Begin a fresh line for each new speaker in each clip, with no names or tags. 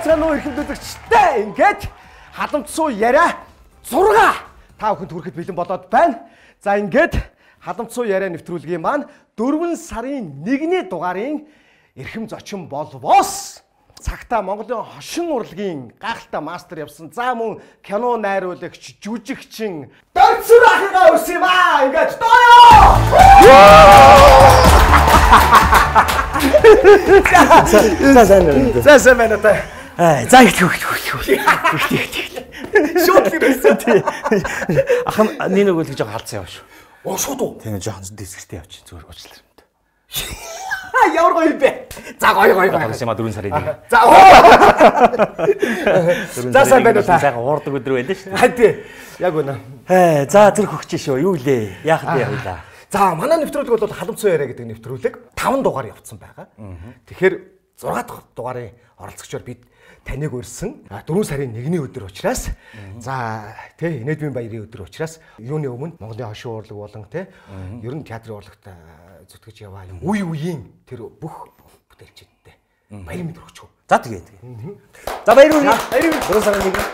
байцгаана уу эрхэмдүүлэгчтэй ингээд халамжсуу яриа 6 та бүхэнд хүрэхэд бэлэн болоод байна. За ингээд халамжсуу яриа нэвтрүүлгийн маань 4 сарын 1-ний дугаарын эрхэм зочин болвоос цагта Монголын хошин урлагийн гайхалтай мастер явсан. За мөн кино найруулагч, жүжигчин Дорцор ахыгаа үс юм аа. Ингээд дооё. За байна та.
За их.
Шууд ирсэн тий.
Ахын нэг үг л жоохон халдсан юм шүү.
Оо шууд уу.
Тийм жоохон дэсгэртэй явчих зүгээр уучлаарай.
Ямар гоё бэ? За гоё.
Сема 4 сарын 1.
За. За сайн байна уу та?
Сайхан уурдаг өдөр байлаа шүү.
Хатээ. Яг үнэ.
За зэрэг хөгч шүү. Юу лээ? Яах вэ явлаа?
За манай нэвтрүүлэг бол халамцсан яриа гэдэг нэвтрүүлэг 5 дугаар явцсан байгаа. Тэгэхээр 6 дахь дугаарын оролцогчоор бид таныг урьсан 4 сарын 1-ний өдөр учраас за тий Инэдмийн баярын өдөр учраас юуны өмнө Монголын хошин урлаг болон тий ер нь театрын урлагт зүтгэж яваа юм үеийн тэр бүх бүтээлчдтэй баяр мэд өгч.
За тэгээ. За баяр үргэлж 4 сарын 1.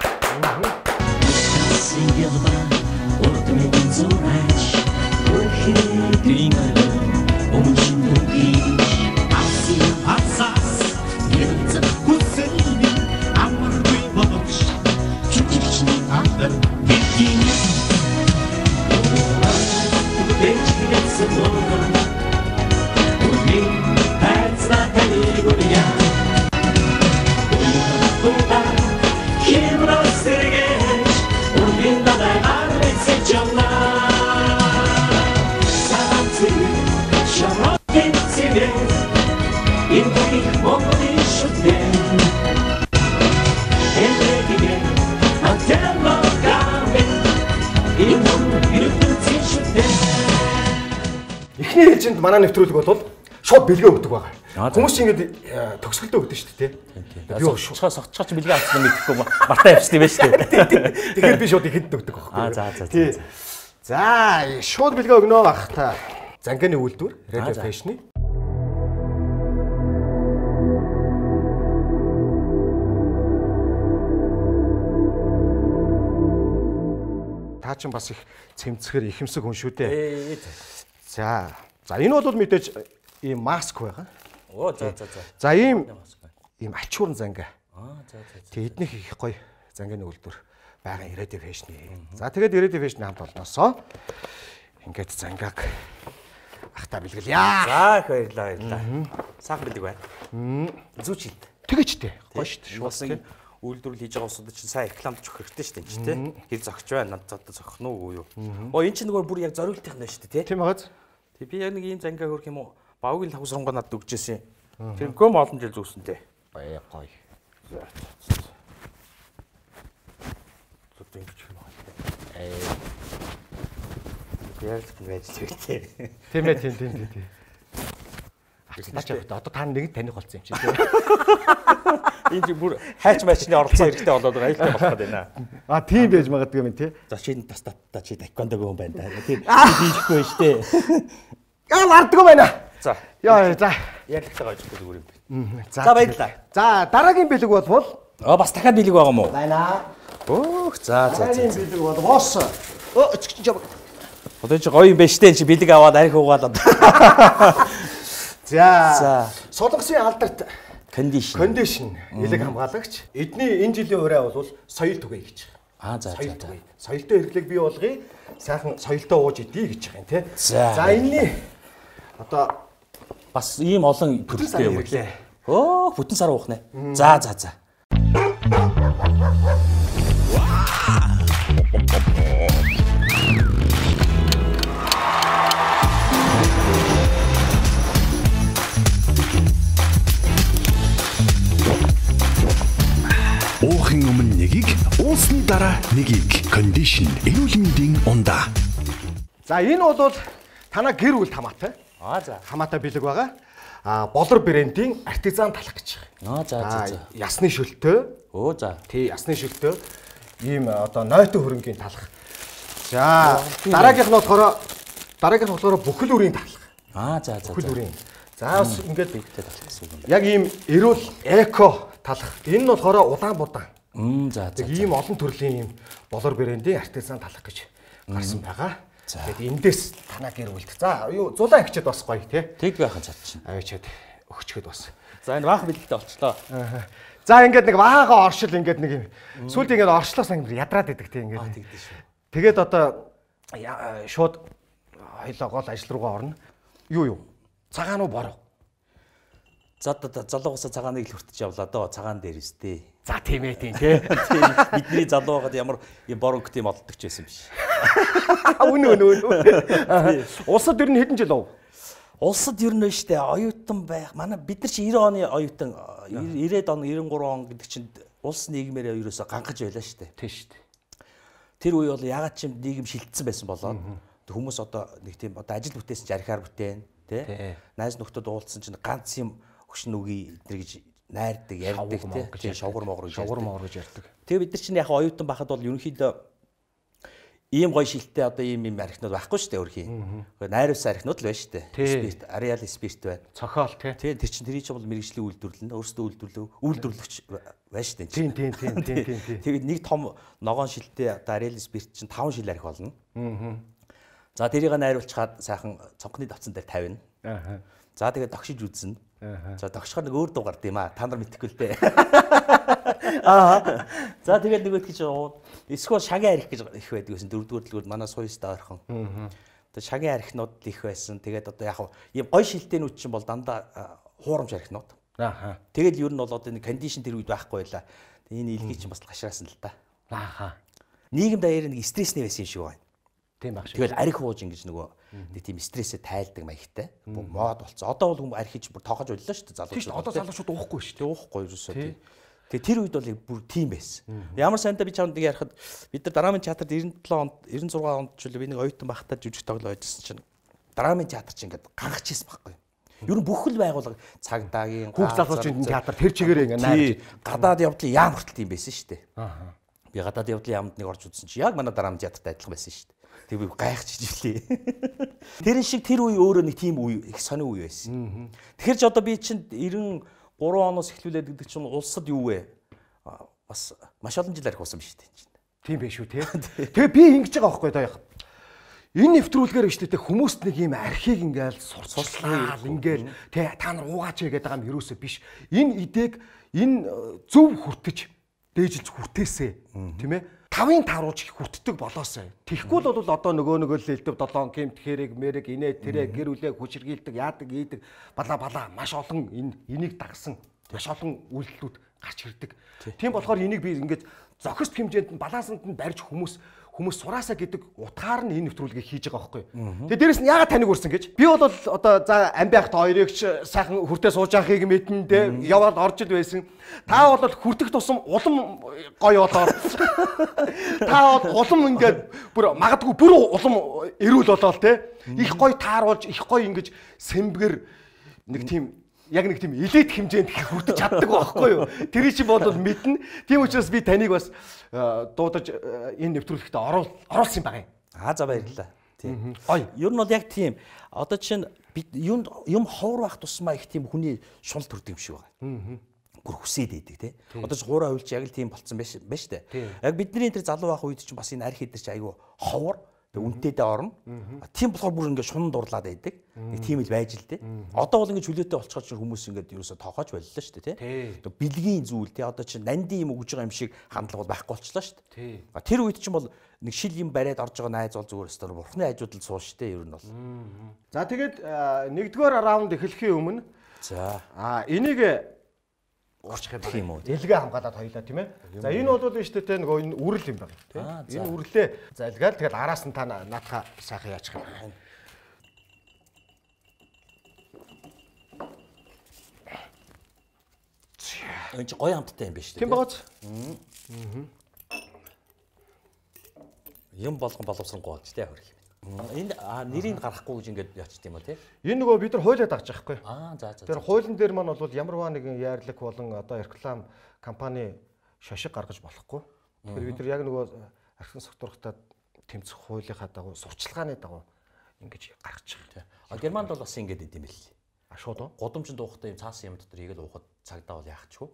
Эхний ээлжинд манай нэвтрүүлэг бол шууд бэлгээ өгдөг байгаа. Хүмүүс чинь ингээд төгсгөлдөө өгдөө шүү дээ, тий.
Би согчооч бэлгээ авсан мэдэхгүй мартаа явчихсан юм байна шүү дээ.
Тэгэхээр би шууд ихэнд өгдөг байхгүй.
За.
За, шууд бэлгээ өгнө бах та. Занганы үйлдвэр, радио фэшны. Та ч бас их цэмцгэр ихэмсэг хүн шүү дээ. За энэ бол мэдээж ийм маск байгаа.
Оо за.
За ийм ачуурн занга. Тэг эднийх их гоё занганы үйлдвэр байгаа радио фэшны. За тэгээд радио фэшны хамт олноосоо ингээд зангааг ахта бэлгэлье.
За их баярлалаа. Саах бэлэг байна. Зүүчилд.
Тэгээчтэй. Гоё шүү
дээ. Үйлдвэрлэл хийж байгаа усууд чинь сайн рекламч өгөх хэрэгтэй шүү дээ тий. Хэр зогч байна, надад зогхно уу юу? Энэ чинь нөгөө бүр яг зориултын байна шүү дээ тий.
Тийм байгааз.
Тэг би яг нэг ийм зангаа хөрөх юм уу? Бавгийн лавсрангоо надад өгчээсэн. Тэр гом олон жил зүгсэн тий.
Гоё.
Зүгт ингэж юм байна. Яаж байж тэгтэй.
Тийм ээ. Одоо та нэг таних болсон юм чи тий.
Энэ чи бүр хайч майчны оролцсон хэрэгтэй болоод байгаа аюултай болох гэдэг.
Тийм байж магадгүй юм тий.
За чи та чи таквондог юм байна да. Тийм хийхгүй шүү дээ.
Ардгүй байна.
За.
За.
Ярилцлага ажихгүй зүгээр юм.
За
баярлалаа.
За дараагийн бэлэг болвол
бас дахиад бэлэг байгаа мó?
Байна.
За.
Дараагийн бэлэг болвоос. Өчгч жаа.
Одоо чи гоё юм байна штэ чи бэлэг аваад арх угаалаад.
За. Солонгосын алдарт
кондишн
элэг хамгаалагч. Эдний энэ жилийн ураа бол соёл түгэй гэж.
За.
Соёлтой хэрэглээг бий болгоё. Сайхан соёлтой ууж идье гэж байгаа юм тий. За энэний одоо
бас ийм олон төрөлтэй юм лээ. Бүтэн сар уух нэ. За.
Уухын өмнө нэгийг, уусны дараа нэгийг кондишн эрүүл мэндийн ундаа.
За энэ бол танаа гэр бүл хамаатай.
За.
Хамаатай бэлэг байгаа. Болор брендийн артизан талах гэж байгаа.
За.
Ясны шөлтөө.
За.
Тий, ясны шөлтөө. Ийм одоо нойтон хөрөнгийн талах. За, дараагийнх нь болохоор бүхэл үрийн талах.
За.
Бүхэл үрийн. За бас ингээд яг ийм эрүүл эко талах. Энэ нь болохоор удаан будаан.
За
ийм олон төрлийн ийм болор брэндийн артизан талах гэж гарсан байгаа. Тэгээд эндээс танаа гэр бүлд. За юу зулаан ихчэд бас гоё тий.
Тэг байхын чадчих.
Авчиад өгчгээд бас.
За энэ баах бэлтгэлтэй болчлоо.
За ингээд нэг ваагаа оршил ингээд нэг юм. Сүүлд ингээд оршлоос ингээд ядраад идэг тий ингээд.
Тэгдэж шүү.
Тэгээд одоо шууд хоёлоо гол ажил руугаа орно. Юу цагаан уу бороо.
За залуугаас цагааныг л хүртэж явлаа доо цагаан дээр өстэй.
За тийм ээ тийм тий.
Бидний залуу байгаад ямар борог тийм олддог ч байсан биш.
Үнэ. Улсад ер нь хэдэн жил ов?
Улсад ер нь нь штэ оюутан байх. Манай бид нар чи 90 оны оюутан 90-ад он 93 он гэдэг чинь улс нийгмээрээ ерөөсө ганхаж байлаа штэ.
Тийм штэ.
Тэр үе бол ягаад ч юм нийгэм шилжсэн байсан болоод хүмүүс одоо нэг тийм одоо ажил бүтээсэн ч архиар бүтээн тий. Найз нөхдөд уулзсан чинь ганц юм өгшин үгүй эдэр гэж найрдаг ярьдаг тий. Шовгор могор гэж ярьдаг. Тэгээ бид нар чинь яг оюутан байхад бол ерөнхийдөө ийм гоё шилттэй одоо ийм архинууд байхгүй шүү дээ өөрхийн. Найруулсан архинууд л байна шүү дээ. Спирт, ареал спирт байна.
Цохол тий.
Тэр чинь тэрий чинь бол мэрэгжлийн үйлдвэрлэл, өөрсдөө үйлдвэрлэгч байна шүү дээ.
Тийм.
Тэгээд нэг том ногоон шилттэй одоо ареал спирт чинь 5 шил архи болно. За тэрийг найруулчихад сайхан цонхны давцан дээр тавина. За тэгээд тогшиж үзнэ. За тогшохоор нэг өөр дуу гард юм аа. Та нар мэдэхгүй л дээ. За тэгээд нэг их гэж эсвэл шагийн арх гэж их байдаг гэсэн. Дөрөвдүгээр дэлгүүрд манай суйстай ойрхон. Тэгээд шагийн архинууд л их байсан. Тэгээд одоо яг ийм гой шилтээнүүд чинь бол дандаа хуурамч архинууд. Тэгээд ер нь бол одоо нэг кондишн тэр үед байхгүй байлаа. Энэ илгий чинь бас гашраасан л та. Нийгэм даяар нэг стрессний байсан юм шиг байна.
Тийм баг шиг.
Тэгэл арх ууж ингэж нөгөө нэг тийм стрессээ тайлдаг маягтай. Мод болцсон. Одоо бол хүмүүс архиж бүр тоохож боллоо шүү дээ залуучууд.
Тийм шүү. Одоо залуучууд уухгүй шүү.
Тэг уухгүй юусоо тийм. Тэгээ тэр үед бол бүр тийм байсан. Ямар санта би чамд нэг ярахад бид нар драмын театрт 97 онд 96 онд ч би нэг оюутан байхдаа жүжиг тоглоо байжсэн чинь драмын театр чинь ингээд ганхаж ирсэн байхгүй. Ер нь бүх л байгууллага цагдаагийн
хүүхд залуучуудын театр тэр чигээрээ ингээд найрч
гадаад явдлын яам хүртэл юм байсан шүү дээ. Би гадаад явдлын яамд нэг орж үзсэн чинь яг манай драмын театрт адилхан байсан шүү дээ. Тэг би гайхаж ижлээ. Тэрэн шиг тэр үе өөрөө нэг тийм үе их сони үе байсан. Тэгэхээр ч одоо би чинь 93 оноос эхлүүлээд гэдэг чинь улсад юу вэ? Бас маш олон жил арх уусан биш үү чинь.
Тийм байх шүү тий. Тэгээ би ингэж байгаа байхгүй даа яг. Энэ нэвтрүүлгээр гэж тий хүмүүст нэг юм архийг ингээл сурцлаа ингээл тий та нар уугаач гэдэг юм ерөөсөө биш. Энэ идэг энэ зөв хүртэж дээжилж хүртээсэ тийм ээ. 5-ын тааруулж хүртдэг болоосаа. Тэгэхгүй л бол одоо нөгөө л хэлдэв 7 кемт хэрэг мэрэг инээ тэрэ гэр үлээ хүчрхийлдэг яадаг ийдэг бала маш олон энийг дагсан маш олон үйлдэлүүд гарч ирдэг. Тийм болохоор энийг би ингээд зохист хэмжээнд нь балансанд нь барьж хүмүүс сураасаа гэдэг утгаар нь энэ нэвтрүүлгийг хийж байгаа байхгүй. Тэгээ дээрэс нь яагаад таныг урьсан гэж? Би бол одоо за амбиахт хоёрыг сайхан хүртээ сууж яахыг мэдэн тэ яваад орж ил байсан. Та бол хүртэх тусам улам гоё болоод та бол улам ингээд бүр магадгүй бүр улам эрүүл болоод тэ их гоё тааруулж их гоё ингэж сэмбгэр нэг тийм яг нэг тийм элит хэмжээнд хүртэж чаддаг байхгүй юу? Тэр чинь бол мэднэ. Тийм учраас би таныг бас дуудаж энэ нэвтрүүлэгтээ оруулсан юм байна.
За баярлалаа. Тийм. Гоё. Ер нь бол яг тийм. Одоо чинь бид юм ховор байх тусмаа их тийм хүний шул төрдөг юм шиг байна. Бүр хүсээд байдаг тий. Одоо ч хуурай хуйлч яг л тийм болцсон байна шүү дээ. Яг бидний тэр залуу байх үед чинь бас энэ арх идэр чи айгүй ховор үнэтэйдээ орно. Тийм болохоор бүр ингээд шунан дурлаад байдаг. Нэг тийм л байж л дээ. Одоо бол ингээд чөлөөтэй болчиход чинь хүмүүс ингээд ерөөсө тоохож боллоо шүү дээ тий. Бэлгийн зүйл тий. Одоо чинь нандин юм өгж байгаа юм шиг хандлага бол байхгүй болчихлоо шүү дээ. Тэр үед чинь бол нэг шил юм бариад орж байгаа найз бол зүгээр өстөр бурхны хажуудал суул шүү дээ ер нь бол.
За тэгээд нэгдүгээр раунд эхлэхийн өмнө
за
энийг урчих юм уу? Дэлгээ хамгаалаад хоёлаа тийм ээ. За энэ бол биш үү те нөгөө энэ үрэл юм байна тийм. Энэ үрлээ залгаал тэгэл араас нь та наатха сайхан яачих юм байна.
Энэ ч гоё хамттай юм биш үү?
Тийм багц.
Юм болгон боловсронгуй болж тэ хөрх. Энэ нэрийг гаргахгүй гэж ингэж яачих тийм үү те?
Энэ нөгөө бид нар хуулиад авч байхгүй.
За.
Тэр хуулийн дээр маань бол ямарваа нэгэн яарлаг болон одоо реклам компани шашиг гаргаж болохгүй. Тэгэхээр бид нар яг нөгөө архин согтурхтаа тэмцэх хуулийнхаа дагуу сурчлагын дагуу ингэж гаргачих.
Германд бол бас ингэж идэм байл.
Шууд уу?
Гудамжинд уухтай юм цаасан юм дотор ийгэл уухад цагдаа бол яахчгүй.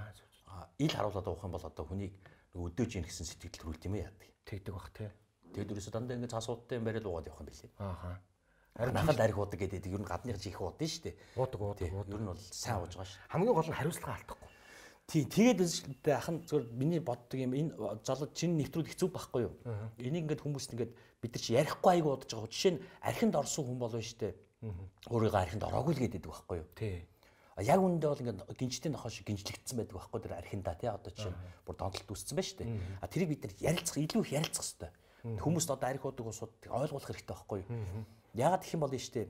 Ил харуулаад уух юм бол одоо хүнийг өдөөж ийн гэсэн сэтгэл төрүүлт юм яадаг.
Тэгдэг бах тий.
Тэгээд ерөөсөө дандаа ингэ цаасуудтай юм бариад уугаад явах юм билээ.
Ааха.
Нахад арх уудаг гэдэг ер нь гадныхч их уудсан шүү дээ.
Уудаг.
Ер нь бол сайн ууж байгаа шүү.
Хамгийн гол нь хариуцлага алдахгүй.
Тий, тэгээд ахын зөвхөн миний боддог юм энэ залуу чинь нэвтрүүл хэцүү байхгүй юу? Энийг ингээд хүмүүст ингээд бид нар чи ярихгүй айгу удаж байгаа. Жишээ нь архинд орсон хүн болов шүү дээ. Өөрийгөө архинд ороогүй л гэдэг байхгүй юу? Тий. Яг үүндээ бол ингээд гинжтэй нохоо шиг гинжлэгдсэн байдаг байхгүй тэр архиндаа тий одоо чинь бүр донтолт үүссэн байна шүү дээ. А тэрийг бид нар ярилцах илүү их ярилцах хэрэгтэй. Хүмүүст одоо арх уудаг усуудыг ойлгуулах хэрэгтэй байхгүй юу? Яагаад гэх юм бол шүү дээ.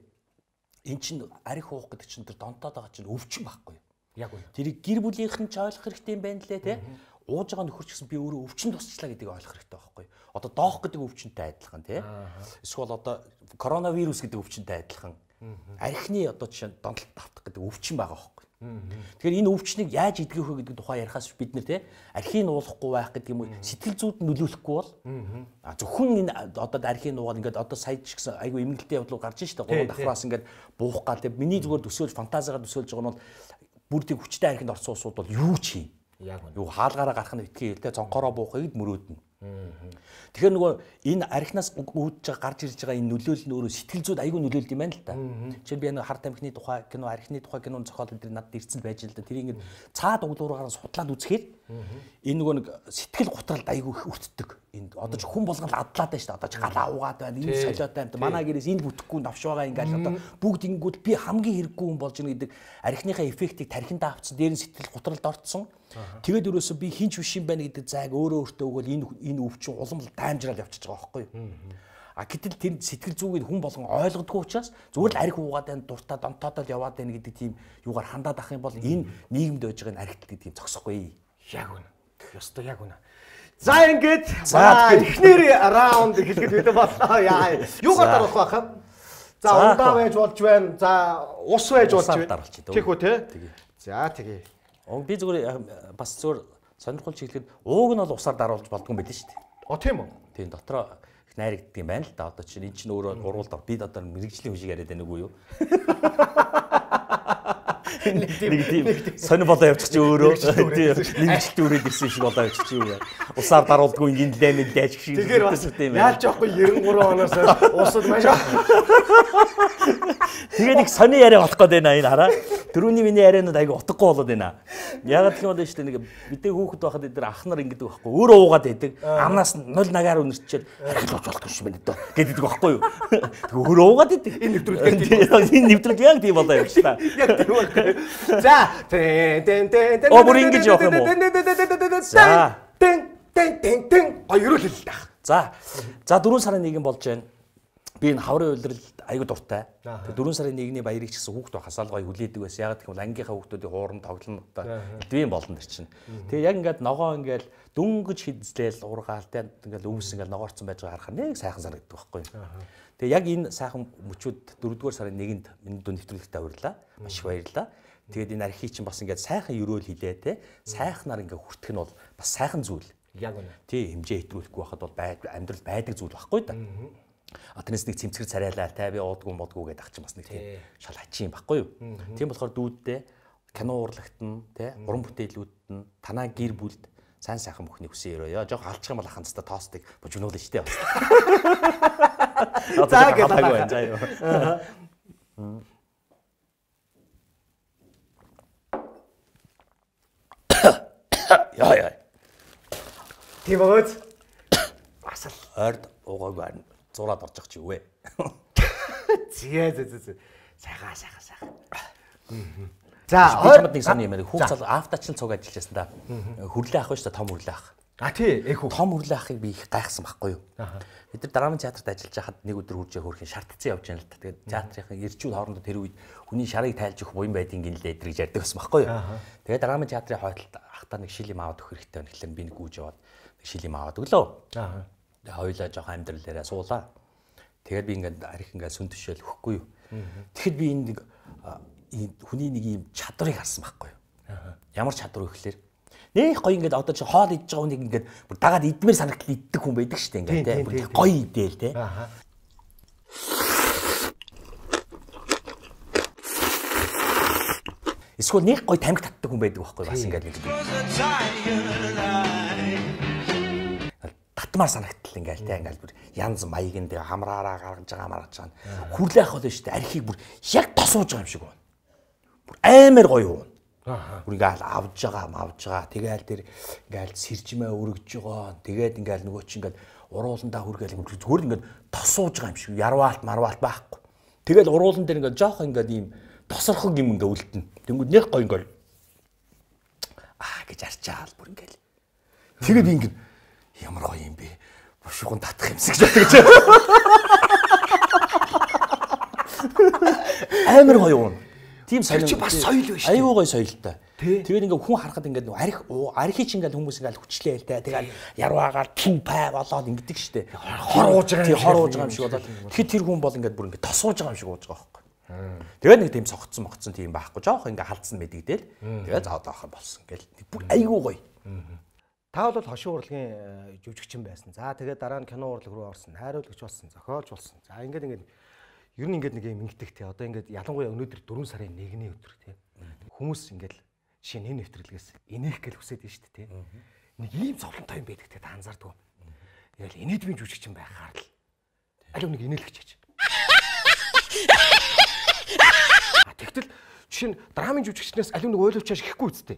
Эн чинь арх уух гэдэг чинь тэр донтоод байгаа чинь өвчин байхгүй юу? Яг үнэ. Тэрийг гэр бүлийнх нь ч ойлгох хэрэгтэй юм байна лээ тий. Ууж байгаа нөхөр ч гэсэн би өөрөө өвчин тусчлаа гэдгийг ойлгох хэрэгтэй байхгүй юу? Одоо доох гэдэг өвчнөд адилхан тий. Эсвэл одоо коронавирус гэдэг өвчнөд адилхан. Архины одоо жишээ нь донтолт тавтах гэдэг өвчин байгаа байхгүй. Тэгэхээр энэ өвчнийг яаж идгэх вэ гэдэг тухай ярихаас бид нэр тий архийг уулахгүй байх гэдэг юм уу сэтгэл зүйд нөлөөлөхгүй бол зөвхөн энэ одоо архийг уугаад ингээд одоо сая ч гэсэн айгүй эмгэлтэй явдлууд гарч штэ гурван давхраас ингээд буух гал тий миний зүгээр төсөөлж фантазигаар төсөөлж байгаа нь бол бүр тийм хүчтэй архинд орсон усуд бол юу ч юм. Яг нь. Юу хаалгаараа гарах нь битгий хэлтэй цонхороо буухыг мөрөөднө. Тэгэхээр нөгөө энэ архинаас үүдж байгаа гарч ирж байгаа энэ нөлөөлөл нь өөрөө сэтгэл зүйд аягүй нөлөөлд юм байна л да. Жишээ нь би энэ харт амхны тухай кино, архины тухай киноны зохиол өдр надад ирсэн байж л да. Тэр ингэ цаад углуураараа судлаад үзэхээр энэ нөгөө нэг сэтгэл гутралд аягүй их өртдөг. Энд одоо ч хүн болгон адлаад байна шүү дээ. Одоо ч галаа угаад байна. Энэ солиотой юм. Манай гэрээс энэ бүтэхгүй навш байгаа ингээл одоо бүгд ингэнгүүт би хамгийн хэрэггүй хүн болж ийн гэдэг архиныхаа эффектийг тархиндаа авцсан дээр нь сэтгэл гутралд орцсон. Тэгээд өрөөсөө би хинч биш юм байна гэдэг зайг өөрөө өөртөө өгөөл энэ өвчин уламжлал даймжрал явчихж байгаа байхгүй юу? А гэтэл тэр сэтгэл зүгийг хүн болгон ойлгодгүй учраас зүгээр л арх уугаад байна, дуртай донтоодол яваад байна гэдэг тийм юугаар хандаад ах юм бол энэ нийгэмд байж байгаа архит гэдэг тийм зогсохгүй. Яг үнэ. Ёстой яг үнэ.
За ингээд эхнэр раунд хэлгээд бид боллоо. Яа. Юугаар дарах байх вэ? За ундаа байж болж байна. За ус байж болж байна. Тийх үү те? За тэгье.
Би зүгээр бас зүгээр сонирхол чиглэхэд ууг нь бол усаар даруулж болдгоо байлээ шүү дээ.
Тийм үү?
Тийм дотроо их найрагддаг юм байна л да. Одоо чинь эн чинь өөрөө уруулд бид одоо мэрэгжлийн хүн шиг яриад байна уу юу? Нэг тийм сонир болоо явчих чи өөрөө нэгжилт үрээд ирсэн шиг болоо явчих чи юу. Усаар даруулдгүй ингийн лаймын дайч шиг
тийм яаж жоохгүй 93 оноос усад маш.
Тэгээд их сони яриа болох гээд байна энэ хараа. Дөрөвний миний ярианууд айгу утгагүй болоод байна. Ягаад гэх юм бол шүү дээ нэг бидний хүүхэд байхад эдгээр ах нар ингэдэг байхгүй. Өөрөө уугаад байдаг. Амнаас нь 0 нагаар үнэрчээр архилж болох юм байна дөө гэдэг байхгүй юу. Тэгээ өөрөө уугаад байдаг. Энэ нэвтрүүлэг яг тийм болоо явчлаа. Яг тийм байна.
За тэн
бүр ингэж явах юм уу? За
тэн хоёроо л л таах.
За 4 сарын 1 болж байна. Би энэ хаврын улиралд аягүй дуртай. Тэгээ 4 сарын 1-ний баярыг ч гэсэн хүүхд хасаал гоё хүлээдэг байсан. Яг гэх юм бол ангийнхаа хүүхдүүдийн хуурам тоглоомтой эдвэн болон дэр чинь. Тэгээ яг ингээд ногоо ингээд дөнгөж хидзлээл ургаал тэ ингээд өвс ингээд ногоорцсон байж байгаа харахаар нэг сайхан санагддаг байхгүй юу. Тэгээ яг энэ сайхан мөчүүд 4-р сарын 1-нд миний дүү нэвтрүүлэгтээ урьлаа. Маш их баярлалаа. Тэгээд энэ архи чинь бас ингээд сайхан өрөөл хилээ те. Сайхнаар ингээд хүртэх нь бол бас сайхан зүйл.
Яг үнэ.
Тий хэмжээ хэтрүүлэхгүй байхад бол амьдрал байдаг зүйл байхгүй да. Тэрнээс нэг цэмцгэр царайлаа та би уудгүй модгүй гэдэг ах чинь бас нэг тийм шал хачийн байхгүй юу. Тийм болохоор дүүдтэй кино урлагтан тий уран бүтээлүүд нь танаа гэр бүлд сайн сайхан бүхний хүсэн өрөөё. Жог алчих юм бол аханцтай тоостыг бужигнуулна штэ. За гэдэг. За юу. Яа.
Тийм бод.
Асал орд уугааг байна. Зураад орж ах чи юу вэ?
Зээ. Сайхан.
За ойрмод нэг сони юм аа. Хүүхд цал автачлан цуг ажиллаж байсан да. Хүрлээ ах шүү дээ, том хүрлээ ах.
Тий, эхүү.
Том хүрлээ ахыг би их гайхсан байхгүй юу? Бид нар драмын театрт ажиллаж хахад нэг өдөр хурж хөөрхөн шаардцсан явж байна л та. Тэгээд театрын ирчүүд хоорондоо тэр үед хүний шарыг тайлж өгөх буян байдгийн гинлээ эдрийг ярьдаг байсан байхгүй юу? Тэгээд драмын театрын хойлолд ахтаа нэг шил юм аваад өгөх хэрэгтэй байна гэхлээр би нэг гүйж яваад нэг шил юм аваад өглөө. Тэгээ хоёлаа жоохон амьдралаараа суулаа. Тэгээд би ингээд арих ингээд сүн төшөөл өгөхгүй юу. Тэгэхэд би энэ хүний нэг юм чадварыг харсан байхгүй юу. Ямар чадвар вэ гэхлээр нэг гоё ингээд одоо чи хоол идж байгаа хүнийг ингээд бүр дагаад идмээр санагдал иддэг хүн байдаг шүү дээ ингээд тийм гоё идээл тийм. Эсвэл нэг гоё тамхи татдаг хүн байдаг байхгүй бас ингээд нэг. Татмаар санагдтал ингээл те ингээл бүр янз маягийн тэгээ хамраараа гаргаж байгаа. Хүрлээх хол шүү дээ. Архийг бүр яг тосууж байгаа юм шиг байна. Бүр амар гоё юу. Бүр ингээл авж байгаа. Тэгээл тэр ингээл сэржмээ өргөж байгаа. Тэгээд ингээл нөгөө чи ингээл урууландаа хүргээл зүгээр ингээд тосууж байгаа юм шиг. Ярваалт марваалт байхгүй. Тэгэл уруулан дээр ингээд жоох ингээд ийм тосорхог юм ингээд үлдэнэ. Тэнгүүд нэг гоё ингээл гэж арчаал бүр ингээл. Тэгээд ингээд ямар гоё юм бэ? Бушгун татах юмсаг гэж боддог. Амар гоё юм. Тийм соёл чи бас соёл биш. Аюу гоё соёлтой. Тэгээд ингээ хүн харахад ингээ архи чи ингээ хүмүүс ингээ хүчлээ л дээ. Тэгээд ярваагаар түү пай болоод ингэдэг штэ. Хор ууж байгаа юм шиг болоод. Тэгэхэд тэр хүн бол ингээ бүр ингээ тосууж байгаа юм шиг ууж байгаа байхгүй. Тэгээд нэг тийм согцсон тийм байхгүй. Жоох ингээ халдсан мэдэгдээл. Тэгээд заодоохор болсон гэл. Бүр аюу гоё.
Та бол хошин урлагийн жүжигчин байсан. За тэгээд дараа нь кино урлаг руу орсон. Найруулагч болсон, зохиолч болсон. За ингээд ер нь ингээд нэг юм ингэдэг те. Одоо ингээд ялангуяа өнөөдөр 4 сарын 1-ний өдөр те. Хүмүүс ингээд жишээ нь энэ нэвтрэлгээс инех гэл хүсээд байна шүү дээ те. Нэг ийм зовлонтой юм байдаг те та анзаардгүй. Ингээл инээдмийн жүжигчин байхаар л алив нэг инээлгч хийж. Тэгтэл жишээ нь драмын жүжигчнээс алив нэг ойлгож чааш ихгүй үсттэй.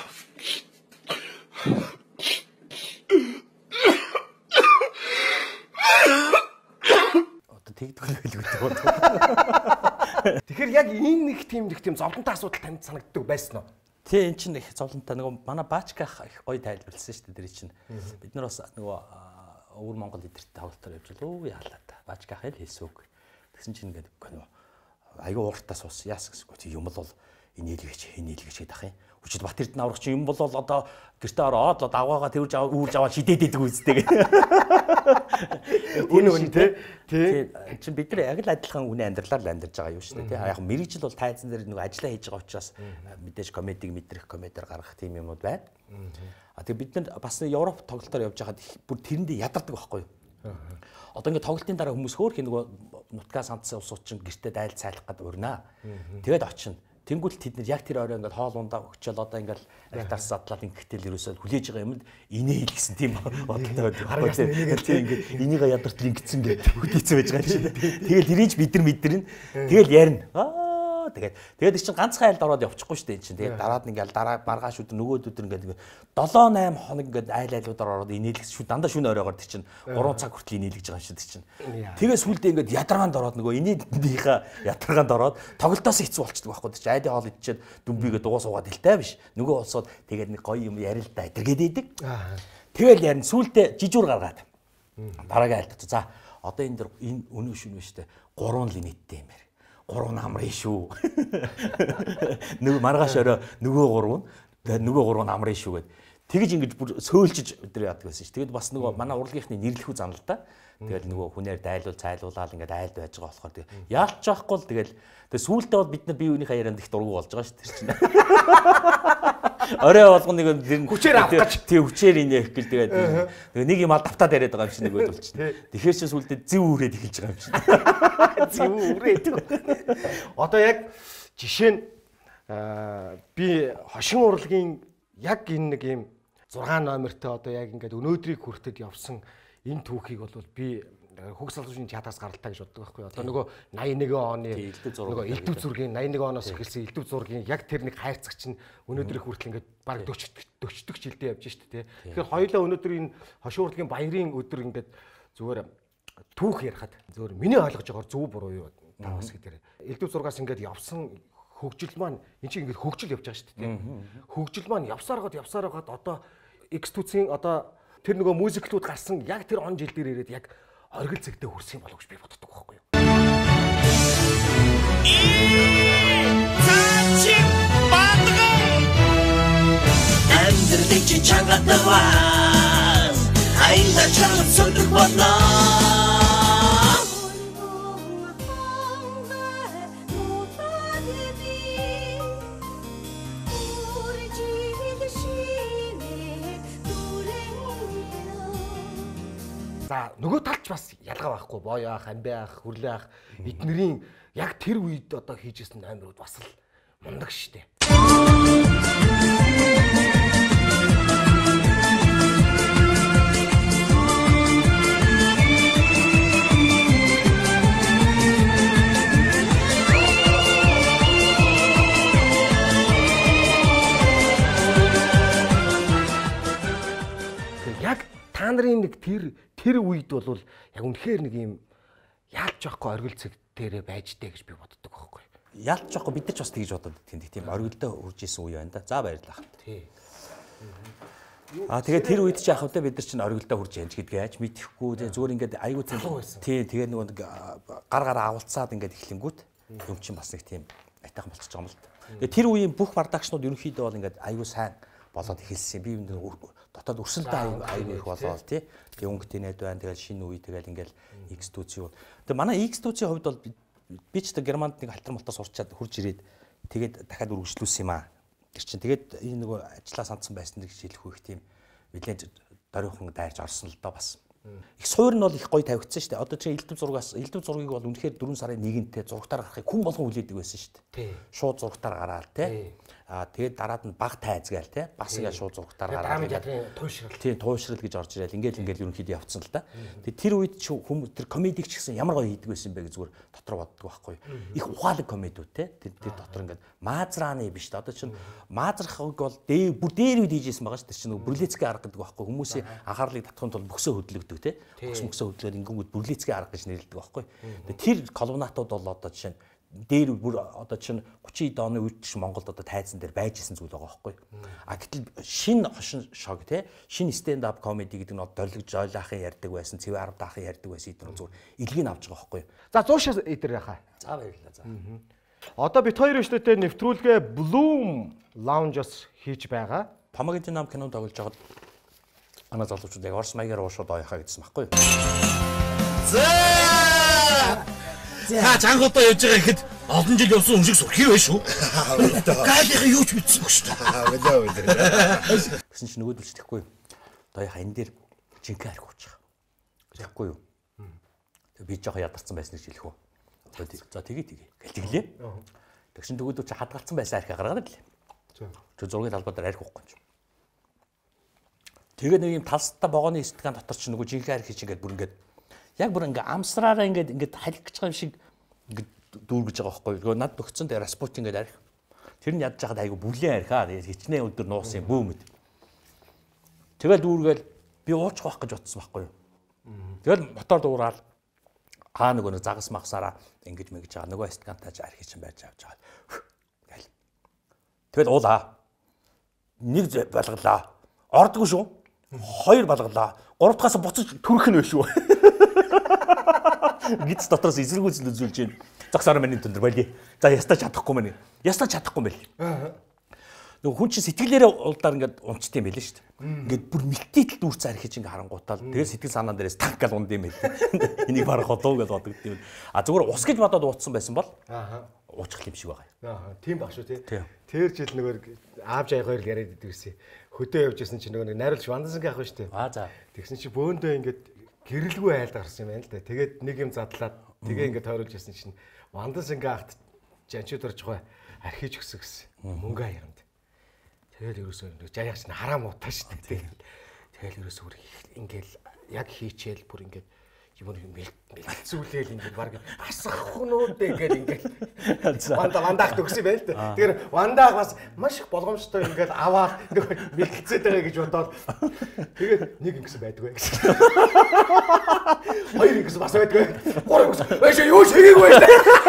Тэгэхээр яг энэ нэг тийм зовлонтой асуудал танд санагддаг байсан уу?
Тий, эн чинь их зовлонтой. Нөгөө манай Баачка их гоё тайлбарласан шүү дээ. Тэр чинь бид нар бас нөгөө өвөр Монгол эдэрт тоглолтоор явж л яалаа та. Баачка хэл хэлсүүг. Тэгсэн чинь ингээд айгүй ууртаа суус. Яас гэсэн юм бол инээлгэж гэдэг юм. Хүчит Бат Эрдэнэ аврах чинь юм бол одоо гэртээ ороод давгаагаа тэрж үүрж аваад шидээд идэг үстэй.
Үнэн тий.
Чи бид нар яг л адилхан үнэ амьдралаар л амьдарч байгаа юм шүү дээ тий. Яг мэрэгжил бол тайзан дээр нэг ажиллаа хийж байгаа учраас мэдээж комедиг мэдрэх комедиар гаргах тийм юмуд байна. Тэгээ бид нар бас Европ тоглолтоор явж байхад бүр тэрэндээ ядардаг байхгүй юу? Одоо ингээд тоглолтын дараа хүмүүс хөөх нөгөө нутгаа сандсан усууд чинь гэртээ daйл цайлах гээд урнаа. Тэгээд очино. Тэнгүүл тэд нар яг тэр орой ингээд хоол ундаа өгчөөл одоо ингээд ректарс задлаад ингэхтэл ерөөсөө хүлээж байгаа юм л инээ гэсэн тийм бодолтой байдаг. Тийм ингээд энийг ядартл ингэсэн гэж хөдөлсөн байж байгаа юм шиг. Тэгэл ирээж бид нар мэдэрнэ. Тэгэл ярина. Тэгээд чинь ганцхан айлд ороод явчихгүй шүү дээ чинь. Тэгээд дараад ингээд дараа маргааш өдөр нөгөөд өдөр ингээд 7-8 хоног ингээд айлуудаар ороод инээлгс шүү дандаа шүн оройгоор тий чинь 3 цаг хүртэл инээлгэж байгаа юм шиг тий чинь. Тэгээд сүулдэ ингээд ядаргаанд ороод нөгөө инээдийнхаа ядаргаанд ороод тоглолтоос хэцүү болчихдог байхгүй тий. Айлын хоол идчихэд дүмбигээ дугуй суугаад хэлтэй биш. Нөгөө улсууд тэгээд нэг гоё юм ярил л да эдэргээд идэг. Тэгэл ярина сүулдэ жижүүр гаргаад. Дараагийн айлд за одоо энэ дэр энэ өнөө шүнвэ штэ 3 лимиттэй юм яа. 3 намрын шүү. Нөгөө маргааш орой нөгөө 3 намрын шүү гэд. Тэгэж ингэж бүр сөөлжиж өдөр яадаг байсан ш. Тэгэд бас нөгөө манай урлагийнхны нэрлэхүү зам л да. Тэгэл нөгөө хүнээр дайлуул цайлуулаад ингээд айлд байж байгаа болохоор тэг. Яалч байхгүй л тэгэл сүүлдээ бол бид нар бие биенийхээ ярианд их дургу болж байгаа ш тэр чинь. Орой болгоныг
хүчээр авах гэж.
Тэг хүчээр инех гэл тэгээд нэг юм ал давтаад яриад байгаа юм шиг нэг болчихно. Тэгэхээр чи сүүлдээ зэв үрээд эхэлж байгаа юм шиг.
Зэв үрээд. Одоо яг жишээ нь би хошин урлагийн яг энэ нэг юм 6 номертой одоо яг ингээд өнөөдрийг хүртэд явсан энэ түүхийг бол би хөгс салгын театраас гаралтаа гэж боддог байхгүй. Одоо нөгөө 81 оны нөгөө элдв зургийн 81 оноос эхэлсэн элдв зургийн яг тэр нэг хайрцагч нь өнөөдрийг хүртэл ингээд баг 40 жилдээ явж штэ тий. Тэгэхээр хоёулаа өнөөдөр энэ хошин урлагийн баярын өдөр ингээд зүгээр түүх ярихад зүгээр миний ойлгож байгаагаар зөв буруу юу та бас гэдэг. Элдв зургаас ингээд явсан хөгжил маань энэ чинь ингээд хөгжил явж байгаа штэ тий. Хөгжил маань явсаар гад одоо X2-ийн одоо тэр нөгөө мюзиклүүд гарсан яг тэр он жил дээр ирээд яг оргил зэгтээ хүрсэн болов гэж би боддог байхгүй юу.
Цаачи бадгай амьдралыг чи чангадаг айда чанга сүрдэх болно.
За нөгөө талч бас ялгаа байхгүй боо яах, амбай ах, хүрлээ ах эднэрийн яг тэр үед одоо хийжсэн номерууд бас л мундаг штэ. Яг та нарын нэг тэр үед бол яг үнэхээр нэг юм яалж байхгүй оргил цэг дээрээ байж дээ гэж би боддог байхгүй.
Ялч жоохгүй бид нар ч бас тэгж бодоод байдаг тийм оргилдоо үрж исэн үе байна да. За баярлалаа.
Тий.
Тэгээд тэр үед ч яах вэ бид нар чинь оргилдоо хүрж янж гэдгээ яаж мэдэхгүй зүгээр ингээд айгүй тийм тэгээ нэг гар авалцаад ингээд эхлэнгүүт юм чинь бас нэг тийм айтайхан болчихж байгаа юм л да. Тэгээ тэр үеийн бүх бардагчнууд ерөнхийдөө бол ингээд айгүй сайн болоод эхэлсэн. Би дотоод өрсөлдөө айгүй их болоод тий. Тэгээ өнгөтэй найд байна. Тэгэл шинэ үе тэгэл ингээд X дүүцийн. Тэгээ манай X дүүцийн хувьд бол би ч Германд нэг алтар малтаа сурчаад хурж ирээд тэгээд дахиад үргэлжлүүлсэн юм аа. Тэр чинь тэгээд энэ нөгөө ажиллаа сандсан байсан гэж хэлэх үех тийм нэлээд дөрөвхөн дайрч орсон л доо бас. Их суур нь бол их гоё тавигдсан шүү дээ. Одоо чи элдв зургийг бол үнэхээр 4 сарын 1-нд зургатаар гарахыг хүн болгон хүлээдэг байсан шүү дээ.
Тий.
Шууд зургатаар гараал тий. Тэгээд дараад нь баг тайзгаал тий. Бас ингээ шууд зургатаар гараад
туушрал.
Тийм туушрал гэж орж ирэл ингээл ерөнхийдөө явцсан л да. Тэгээд тэр үед хүмүүс тэр комедиг ч гэсэн ямар гоё хийдэг байсан бэ гэж зүгээр дотор боддог байхгүй. Их ухаалаг комедиуд тий. Тэр дотор ингээд маазрааны биш дээ. Одоо чинь маазрахыг бол бүр дээр үед хийжсэн байгаа шүү. Тэр чинь бүрлэцкий арга гэдэг байхгүй. Хүмүүсийн анхаарлыг татахын тулд бөксөө хөдлөгдөв тий. Бөксөө хөдлөөр ингэнгүүт бүрлэцкий арга гэж нэрлэдэг байхгүй. Тэгээд тэр колонатууд бол одоо жишээ дээр бүр одоо чинь 30 оны үед чинь Монголд одоо тайзан дээр байж исэн зүйл байгаа байхгүй. Гэтэл шинэ хошин шог тий шинэ stand up comedy гэдэг нь долиг жойлаахын ярьдаг байсан, цэвэ 10 даахын ярьдаг байсан идэр зүгээр илгийг авч байгаа байхгүй.
За 100 шаа идэр яхаа.
За баярлалаа за.
Одоо бит хоёр өчтөдөө нэвтрүүлгээ Bloom Lounge-с хийж байгаа.
Памагийн нам кино тоглож байгаад манай залуучууд яг Орос маягаар уушууд оёхаа гэдсэн байхгүй.
За чанхуудаа явж байгаа гэхэд олон жил явсан хүн шиг сурхий байх шүү. Гаалийнхаа юу ч мэдсэн шүү дээ.
Гэсэн чинь нөгөөдөл ч тэгэхгүй. Даяха энэ дээр жинхэнэ арх уучих. Тэгэхгүй юу? Тэг би жоохон ядарсан байсан гэж хэлэх үү. За тэгээ гэлжиглээ. Тэгсэн нөгөөдөл чи хадгалсан байсан архийг гаргаад ирлээ. Тэг зургийн талбай дээр арх уухгүй юм. Тэгээ нэг юм талстаа богооны стакан дотор чи нөгөө жинхэнэ арх хийж ингээд бүр ингээд яг бүр ингээ амсраараа ингээд халих гэж байгаа юм шиг ингээд дүүргэж байгаа байхгүй. Нөгөө над өгцөн дээр Распут ингээд арих. Тэр нь ядж хаад айгу бүлээн арихаа. Хичнээн өдөр нуусан юм бөөмөд. Тэгэл дүүргээл би уучих байх гэж утсан байхгүй. Тэгэл мотор дуурал нөгөө нэг загас махсараа ингэж мэгж байгаа. Нөгөө стакантаач арих чинь байж авч байгаа. Гэл. Тэгэл уулаа. Нэг балгалаа. Ордгүй шүү. 2 балгалаа. 3 дахаас буцаж төрөх нь вэ шүү. Гиз дотроос эсэргүүцэл үзүүлж байна. Загсаар миний төндөр байли. За ястаа чадахгүй мэн. Ястаа чадахгүй байли. Нөгөө хүн чинь сэтгэлээрээ улдаар ингээд унцт юм байл шүү дээ. Ингээд бүр мэлтийтэл дүүрцэн архиж ингээд харангуутаал. Тэгээд сэтгэл санаан дээрээс танк гал унд юм байл. Энийг барах hodоо гэж боддог юм. Зүгээр ус гэж бодоод ууцсан байсан бол уучих юм шиг байгаа.
Тийм баг шүү тий. Тэр жил нөгөө аав жаа хоёр яриад идвэрсэн. Хөдөө явж исэн чинь нөгөө найруулагч Вандасангийн ах шүү дээ.
За.
Тэгсэн чинь бөөндөө ингээд гэрэлгүй айлд гарсан юм байна л да. Тэгээд нэг юм задлаад тэгээ ингээд тойруулж исэн чинь Вандасангийн ахт жанчууд орж байгаа архиж өгсөн гэсэн. Мөнгө хаяганд. Тэгэл ерөөсөө жаяач нь хараа муутаа шүү дээ. Тэгэл ерөөсөө ингээл яг хийчихэл бүр ингээд юм мэлцүүлээл ингээд баг асах нүудээ ингээд вандаахт өгсөн байл та. Тэгэхээр вандаах бас маш их болгоомжтой ингээд аваад мэлцээд байгаа гэж бодоод тэгээд нэг ингэсэн байдгүй гэсэн. Хоёр ингэсэн бас байдгүй. Гурав ингэсэн. Эшээ юу шигээгүй байна.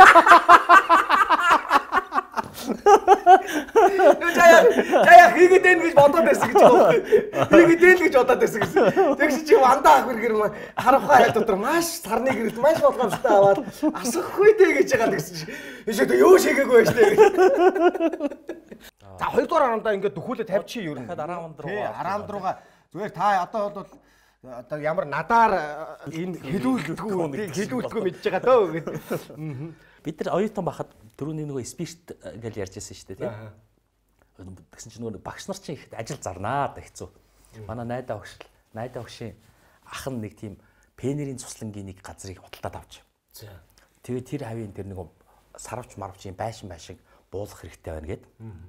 Жая хийгээд энэ гэж бодоод байсан гэж байна. Хийгээд энэ гэж бодоод байсан гэсэн. Тэгш чи вандаа ах гэр харахгүй хайл дотор маш сарны гэрэлт маш болгоомжтой аваад асахгүй дээ гэж байгаа гэсэн чи. Эшээ юу шигээгүй байж тээ. За 2 дугаар раунда ингээд дөхүүлээ тавьчих юу юм.
Араунд
руугаа зүгээр та одоо бол одоо ямар надаар энэ хэлүүлдэггүй мэдж байгаа дөө гэдэг.
Бид нар оюутан байхад дөрөвний нөгөө спирт гэж ярьж байсан шүү дээ тийм. Тэгсэн чинь нөгөө багш нар чинь их ажил зарнаа да хэцүү. Манай найдаа багшийн ах нь нэг тийм пенерийн цуслангийн нэг газрыг худалдаад авч. Тэгээд тэр хавийн тэр нөгөө сарвч марвчийн байшин буулгах хэрэгтэй байна гэд.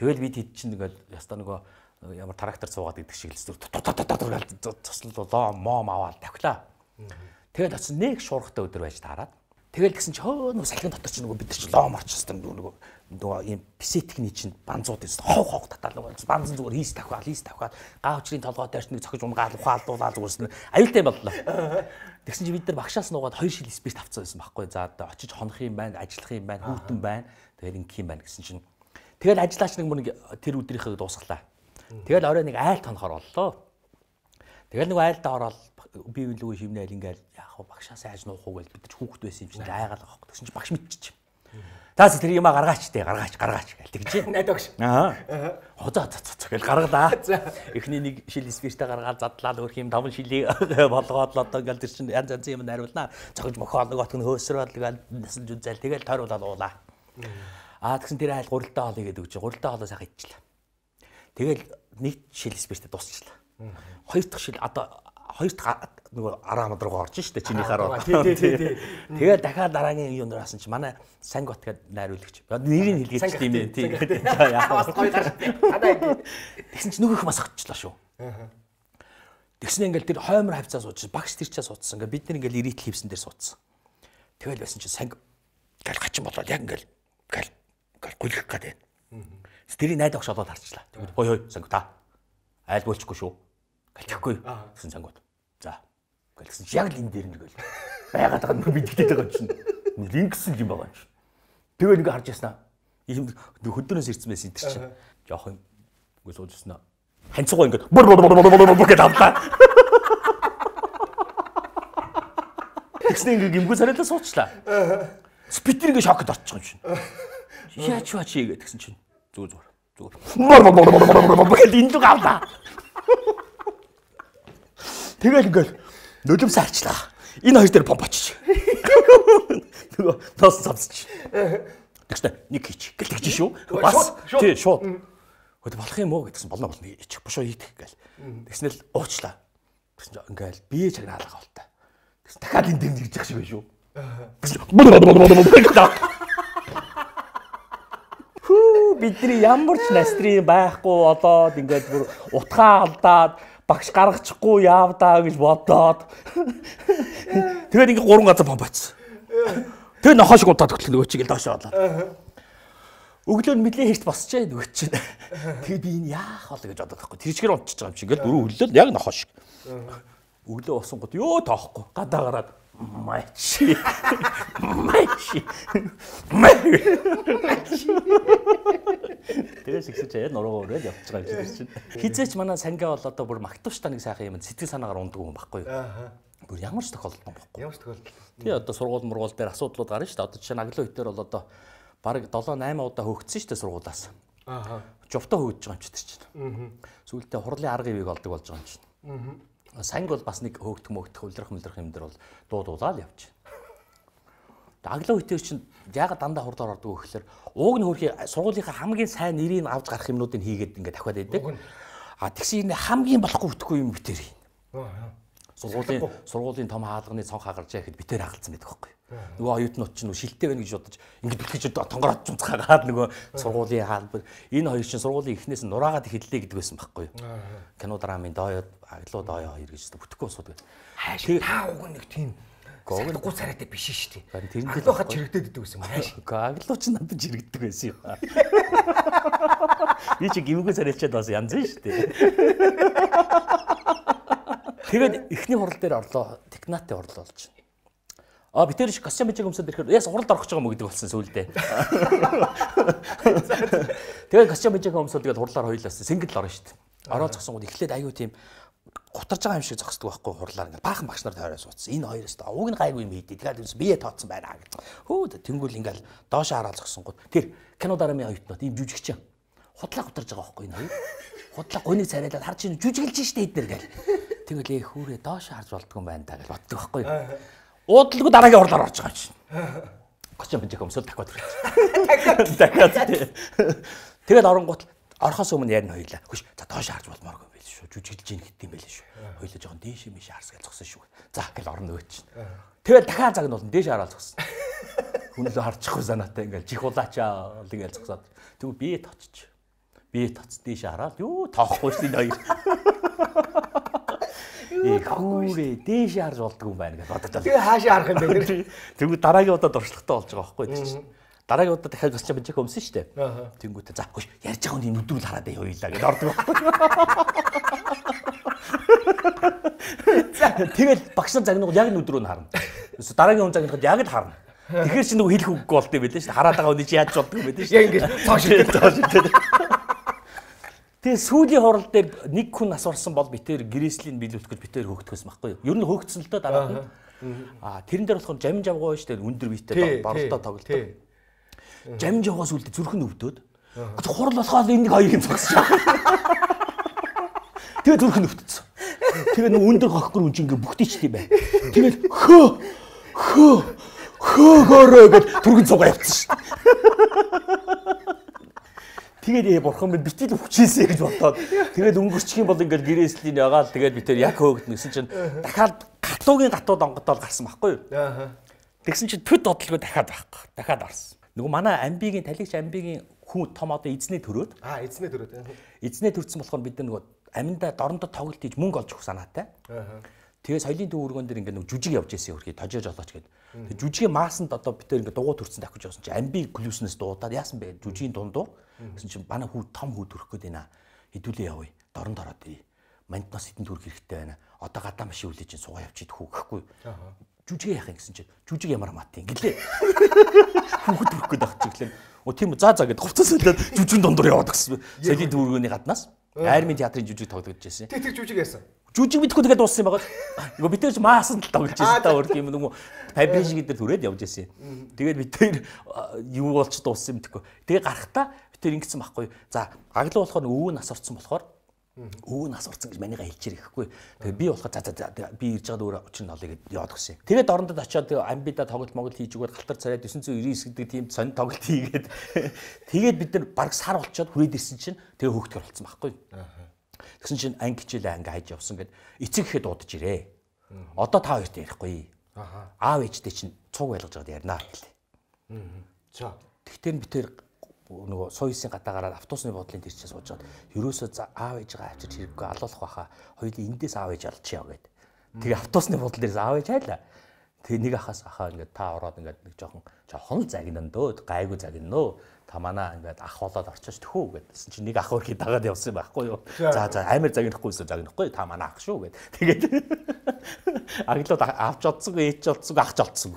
Тэгэл бид хэд чинь ингээл ястаа нөгөө ямар трактор суугаад идэх шиг л цослоо мом аваад тавхлаа. Тэгэл очсон нэг шуургатай өдөр байж таарад. Тэгэл тэгсэн чи нөгөө салхин дотор чинь нөгөө бид нар чи лом орчихсон нөгөө ийм писетикний чинь банзууд байсан. Хов татаад нөгөө банзан зүгээр хийс тавхаад гаавчрын толгой дээрч нэг цохиж умгаал ухаалдуулаад зүгээрсэн аюултай боллоо. Тэгсэн чи бид нар багшаас нуугаад 2 шил спирт авцсан байсан байхгүй. За одоо очиж хонох юм байна, ажиллах юм байна, хүүтэн байна. Тэгэл ингэх юм байна гэсэн чинь тэгэл ажиллаач нэг тэр өдрийнхөө дуусглаа. Тэгэл орой нэг айлт хонохоор боллоо. Тэгэл нэг айлтаа ороод би үлгүй шивнээл ингээл яах вэ багшаас айж нуух уу гэж бид ч хүүхэд байсан юм чинь айгаал байгаа хөөх. Тэгсэн чи багш мэдчих. Таас тэр юмаа гаргаач гээл тэгж.
Найд багш.
Хозоо гэл гаргалаа. Эхний нэг шил спиртээ гаргаад задлаад өөр юм 5 шилийг болгоод л одоо ингээл тэр чинь янз янзын юм найруулнаа. Цогж мохоо нөгөөх нь хөөсрөөл ингээл насалж үзэл тэгэл тойруулаад уулаа. Тэгсэн тэр айл гурилтаа хоолыг гэдэг чи гурилтаа хоолоо сайхан идчихлээ. Тэгэл нэг шил спиртээ дуусчихлаа. Хоёр дахь шил одоо хоёр дахь нөгөө араа мадруугаа орж штэ чиний хараа. Тэгээд дахиад дараагийн юм дураасан чи манай Сангот гэдэг найруулагч. Нэрийг хэлгээд ч тийм ээ. Тэгээд яах вэ? Тэгсэн чи нөгөөх бас огчлоо шүү. Тэгснэ ингээл тэр хоймор хавцаа суудсан. Багш тэр чаа суудсан. Ингээл бид нар ингээл ирээдл хийвсэн дээр суудсан. Тэгэл байсан чи санг гал хачин болоод яг ингээл гүйлгэх гээд байна. Тэрийг найд огш олоод харчлаа. Тэгвэл хой санг та айл болчихгүй шүү. Галчихгүй гэсэн сангууд. За. Галчихсан чи яг л энэ дээр нэг л байгаад байгаа нь бидэгтэй байгаа чинь. Линксэн юм байгаа чинь. Тэгэл ингээ харж яснаа. Ийм хөдөрөөс ирсэн байсан энэ чинь. Жоох юм. Үгүй суужснаа. Ханцгаа ингээ гэдэг авлаа. Тэгснэ ингээ гимгүү царайлаа суучлаа. Спитер ингээ шокд орчих юм чинь. Яач гэдэг гэсэн чинь. Зүгээр. Тэгэл энэ л авлаа. Тэгэл ингээл нулимс арчлаа. Энэ хоёр дээр помп очиж. Нөгөө тоос цавсч. Тэгснэ нэг хийч гэлтэж шүү. Бас тий шууд. Хөөд болох юм уу гэдгсэн болно ичих бошоо идэх гээл. Тэгснэл уучлаа. Тэгсэн чинь ингээл бие чагнаалгаа болтой. Тэгсэн дахиад энэ дэм ирж явах шиг байна шүү. Бидний ямар ч настрын байхгүй болоод ингээд бүр утгаа алдаад багш гаргачихгүй яавдаа гэж бодоод тэгээд ингээ 3 газар помпац. Тэгээд нохоо шиг удаад хөтлөө нөгөө чигээл доошоо болоод. Өглөө нь мэдээ хэрт босчээ нөгөө чинь. Тэгээд би энэ яах вэ гэж бодоод байхгүй. Тэр чигээр унтчих байгаа юм чи ингээл дөрөв хөллөл яг нохоо шиг. Өглөө босон гот ёо тоохгүй. Гадаа гараад майчи. Тэрээс ихсэж яа нуруу өрөөд явж байгаа юм чинь. Хизээч манай сангаа бол одоо бүр магтууштай нэг сайхан юм сэтгэл санаагаар унддаг юм байхгүй юу? Бүр ямар ч тохиолдол юм байхгүй. Ямар ч тохиолдол. Тий одоо сургууль мургуул дээр асуудлууд гарна шүү дээ. Одоо жишээ нь аглуу хитээр бол одоо бараг 7-8 удаа хөөгдсөн шүү дээ сургуулаас. Жовтой хөөгдөж байгаа юм чи тэр чинь. Сүүлдээ хурлын арга ивийг олдог болж байгаа юм чинь. Санг бол бас нэг хөөгдөх үлрэх юм дээр бол дуудуулаад явж байна. Аглуу хитээр чинь яагаад дандаа хурлаар ордог вэ гэхээр ууг нь хөрхий сургуулийнхаа хамгийн сайн нэрийг авч гарах юмнуудыг хийгээд ингээд давхаад байдаг. Тэгсэн юм хамгийн болохгүй бүтэхгүй юм битэр хийн. Сургуулийн том хаалганы цонх хагарч яхэд битэр хагалцсан байдаг байхгүй. Нөгөө оюутнууд чинь шилтэй байна гэж бодож ингээд бэлгэж тонгороод цунцгаагаад нөгөө сургуулийн хаалбар энэ хоёр чинь сургуулийн эхнээс нь нураагаад хэллээ гэдэг байсан байхгүй. Кино драмын дооёд аглуу дооёо хоёр гэж бүтэхгүй асуудаг. Хайш та уг нэг тийм гоо царайтай биш шүү дээ. Тэрнээ л хад чирэгдээд идэв гэсэн юм хайш. Аглуу ч надад чирэгддэг байсан юм. Би чи гимгүү царайлчаад бас янз нь шүү дээ. Тэгээд эхний хурал дээр орлоо, технатын хурал болж байна. Би тэр шиг костюм бичиг өмсөд ирэхээр яс хуралд орох гэж байгаа мө гэдэг болсон сүүлдээ. Тэгээд костюм бичиг өмсөд тэгээд хурлаар хоёлаас сэнгэл орно шүү дээ. Ороод зогсонгууд эхлээд аюу тийм гутарж байгаа юм шиг зогсдог байхгүй хурлаар ингээд баахан багш нар тойроо суудсан. Энэ хоёроос та уг нь гайгүй юм хийдэ. Тэгээд бие тооцсон байна гэж. Хөө тэнгүүл ингээд доошоо хараад зогсонгууд тэр кино дараамын оюутнууд ийм жүжигчин худлаа гутарж байгаа байхгүй энэ хоёр. Худлаа гоныг царайлаад харж ийн жүжиглж штэ эднэр гээл. Тэгэл хөөрэ доошоо харж болдгоо юм байна та гэж боддог байхгүй. Уудлгүй дараагийн хурлаар орж байгаа юм чинь. Костюм бичиг өмсөөл дахиад ирж. Дахиад. Тэгээд оронгууд орохоос өмнө ярина хоёлаа. Хүш за доошоо харж болмооргүй байл шүү. Жүжиглж ийн гэдэг юм байл шүү. Хоёлаа жоохон дээш юм шиг харсгал зогсон шүү. За гэж орно өгч чинь. Тэгээд дахиад цаг нь бол дээш хараад зогсон. Хүнлөө харчихгүй санаатай ингээл чих улаачаа ингээл зогсоод. Тэгвэл бие точиж. Би тоц дээш хараад юу тоохгүй шүү дээ. Хүүрээ дээш харж болдгүй юм байна гэж бодож байна.
Тэгээ хаашаа харах юм бэ нэр?
Тэнгүү дараагийн удаа дуршлагтай болж байгаа байхгүй тийм чинь. Дараагийн удаа дахиад гасч бижих өмсөн шүү дээ. Тэнгүүтээ за хөөш ярьж байгаа хүн нүдрүүл хараад бай хоёлаа гэж ордог байхгүй. Тэгэл багш нар загнууд яг нүдрөө нь харна. Дараагийн хүн загнахад яг л харна. Тэгэхээр чи нөгөө хэлэх үггүй болт юм байлээ шүү дээ. Хараад байгаа хүний чи яаж болдгоо юм байлээ шүү.
Яг ингэж цоошилтэй.
Тэгээ сүүлийн хурал дээр нэг хүн асуурсан бол битээр гэрээслийн биелүүлэх гэж битээр хөөгдөхөөс байхгүй юу? Ер нь хөөгдсөн л доо дараа нь. Тэрэн дээр болохоор жамин жавгаа шүү дээ. Өндөр биетэй боролдоо тоглолтоо. Жамин жавгаас үлдээ зүрх нь өвдөд. Хурал болохоо энэ нэг хоёр юм зогсож байгаа. Тэгээ зүрх нь өвдсөн. Тэгээ нэг өндөр гохгор үн чинь ингээ бүгдийчтэй бай. Тэгээд хөөгөөрөө гэж түргэн цугаа явцсан шүү. Тэгээд бурхан минь битэл хүчээсэй гэж бодоод тэгээд өнгөрчих юм бол ингээд гэрээслийн ягаал тэгээд битээр яг хөөгдөн гэсэн чинь дахиад гатлуугийн гатууд онготол гарсан байхгүй юу? Тэгсэн чинь төд бодлого дахиад байхгүй. Дахиад орсон. Нөгөө манай амбигийн талигч амбигийн хүн том одоо эзнээ төрөөд.
Эзнээ төрөөд.
Эзнээ төрсэн болохоор бид нөгөө аминда дорндоо тоглолт хийж мөнгө олж өгөх санаатай. Тэгээ соёлын төв өргөн дээр ингээд нэг жүжиг явж ирсэн хөрхий тожиж олооч гэдэг. Тэгээ жүжигийн маасанд одоо бид тэр ингээд дугуй төрсэн давхиж явсан чинь амби глюснес дуудаад яасан бэ? Жүжигийн дундуур. Гэсэн чинь манай хүү том хүү төрөх гээд байна. Хэдүүлээ явъя. Дорнд ороод ий. Мантнаас хэдэн төрөх хэрэгтэй байна. Одоо гадаа машин үлээж чинь суугаа явчих хүү гэхгүй. Жүжигээ яах юм гэсэн чинь жүжиг ямар мат юм гэлээ. Хүүхэд төрөх гээд авчих гэлээ. Оо тийм за гэд хувцас солиод жүжигэн дундуур яваад гисэн. Соёлын төв өргөний гаднаас Айрмын театрын жүжиг тоглож байсан.
Тэр жүжиг яасан.
Жүжиг мэдхгүй тэгээд дууссан байгаа. Нөгөө бид тэр маасан л тоглож байсан та өөр юм нөгөө фабриж гэдэг түрээд явж байсан. Тэгээд бид тэр юу болч дууссан мэдхгүй. Тэгээ гарахтаа бид тэр ингэсэн байхгүй. За аглуу болохоор өвөө нас орсон болохоор өвөө нас орсон гэж манийга хэлчихэр ихгүй. Тэгээ би болохоор за би ирж байгаа өөр учир нь олё гэд яваад гисэн. Тэгээд орондод очиод амбида тоглолт моголт хийж өгөөд галтар царай 999 гэдэг тийм сонь тоглолт хийгээд тэгээд бид нар баг сар болчоод хүрээд ирсэн чинь тэгээ хөөгдгөр болсон байхгүй. Тэгсэн чинь анги хичээлээ анги хайж явсан гэд эцэг гэхэд дуудаж ирээ. Одоо та хоёрт ярихгүй. Аав ээжтэй чинь цуг байлгаж байгаад ярина гэлээ.
За.
Тэгтээ би тэр нөгөө соёлын гадаагаараа автобусны бодлын тэр чинь сууж байгаад ерөөсөө аав ээжгээ авчирч хэрэггүй алуулах байхаа хоёулын эндээс аав ээж алчаа гэд. Тэгээ автобусны бодол дээрээс аав ээж хайлаа. Тэгээ нэг ахаас ахаа ингээд та ороод ингээд нэг жоохон л загнана дөө гайгүй загнанөө. Та манай ингээд ах болоод орчооч төхөө гэдсэн чинь нэг ах өрхий дагаад явсан байхгүй юу. За амар загнахгүйсээ загнахгүй та манай ах шүү гэд. Тэгээд аглууд авч олцсонгүй ээж олцсонгүй ах ч олцсонгүй.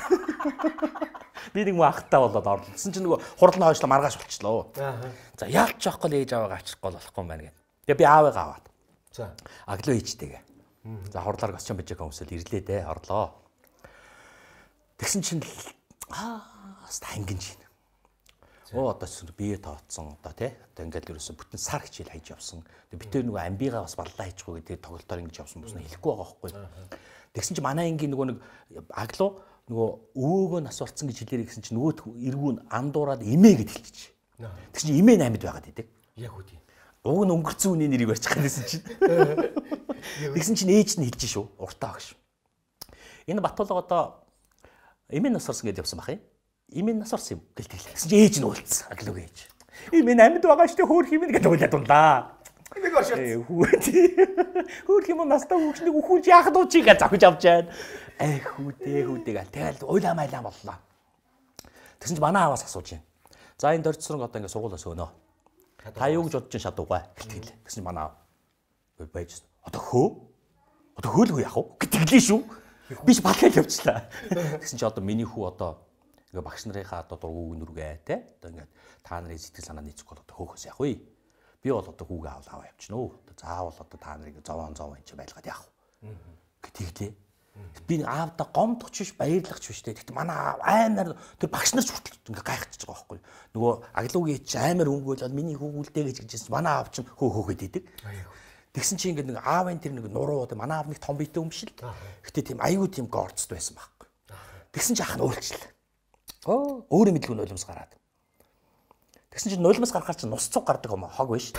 Би нэг муу ахтай болоод орлсон чинь нөгөө хурал нь хойшлоо маргааш болчихлоо. За яалч явахгүй л ээж аваагаа авчрахгүй болохгүй юм байна гэд. Тэгээ би аавыгаа аваад.
За
аглуу ээжтэйгээ. За хурлаар госчон бижиг хүмүүсэл ирлээ дээ орлоо. Тэгсэн чинь ангин чинь. Оо одоо бие тооцсон одоо тий. Одоо ингээд ерөөсө бүтэн сар хичээл хайж явсан. Тэгээ бид тэр нөгөө амбигаа бас баллаа хийчихгүй гэдэг тоглолтоор ингэж явсан бүснэ хэлэхгүй байгаа байхгүй. Тэгсэн чинь манай ангийн нөгөө нэг аглуу нөгөө өвөөгөө нас орцсон гэж хэлээрэй гэсэн чинь нөгөө эргүүн андуураад имээ гэж хэлчих. Тэгсэн чинь имээ 8-д байгаад идэг.
Яг үү тийм.
Уг нь өнгөрцөн үний нэрийг барьчих гэсэн чинь. Тэгсэн чинь ээж нь хэлж шүү. Уртаа багш. Энэ Батулга одоо имээ нас орсон гэж явсан бах юм. Имээ нас орсон юм гэлтэл. Гэсэн чинь ээж нь уулцсан. Аглог ээж. Имээ 8-д байгаа штэ хөөх юм гэж уйлаад дунлаа. Нэг оршоо. Хөөх юм настаа хүүхнийг үхүүлж яах дуу чи гэж завхиж авч байна. Хүүдээ гал тэгэл уйлаа майлаа боллоо. Тэгсэн чинь манай аваас асууж байна. За энэ дөрцсөрөнгө одоо ингэ сургуулаас өөнөө. Та юу гэж бодож чинь шадуугаа гэлтэл. Тэгсэн чинь манай байж одоо хөөлгүй яах вэ гэтгэлээ шүү. Биш батал явчихлаа. Тэгсэн чинь одоо миний хүү одоо ингээ багш нарынхаа одоо дургууг нүргээ те. Одоо ингээ та нарын сэтгэл санаа нийцэхгүй одоо хөөхөөс яах вэ? Би бол одоо хүүгээ аваа явчихна уу. Заавал одоо та нарыг зовоон энэ ч байлгаад яах вэ? Гэтгэлээ. Би аавда гомдох ч биш баярлах ч биш те. Тэгт манай амар тэр багш нар ч хүртэл ингээ гайхчихж байгаа байхгүй. Нөгөө аглуугийн ч амар өнгөөлөл миний хүүгүүлдэ гэж манай аав чинь хөөхөөд идэг. Тэгсэн чинь ингээ нэг аавын тэр нэг нуруу манай аав нэг том биетэй юм биш л. Гэтэ тийм аюу тийм горцд байсан байхгүй. Тэгсэн чинь ах нь уйлчлаа. Өөрөө мэдлгүй нулимс гараад. Тэгсэн чинь нулимс гарахаар чинь нус цуг гардаг юм хог биш.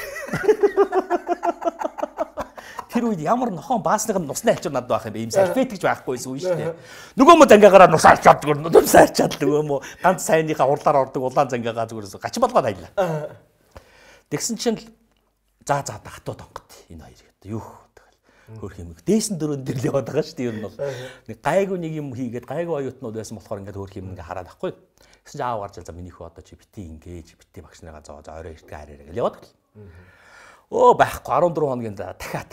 Тэр үед ямар нохон баасных нь нусны альчир надад байх юм бэ? Ийм салфет гэж байхгүйсэн үү шүү дээ. Нөгөө мө зангаагаар нус алчаад нулимс алчаад нөгөө мө ганц сайныхаа урлаар ордог улаан зангаагаа зүгээрээс гачин болгоод аялаа. Тэгсэн чинь за хатууд онгот энэ хоёр гэдэг. Юу тэгэл хөрх юм. Дээсэн дөрөв дээр л яваад байгаа шүү дээ. Ер нь бол нэг гайгүй нэг юм хийгээд гайгүй оюутнууд байсан болохоор ингээд хөрх юм ингээ хараад ахгүй. Тэгсэн чинь аав гарч за минийх одоо чи бити ингэж бити багш нараа зоо орой эртгээ хараарай гэж яваад гэл. Оо байхгүй 14 хоногийн дахиад.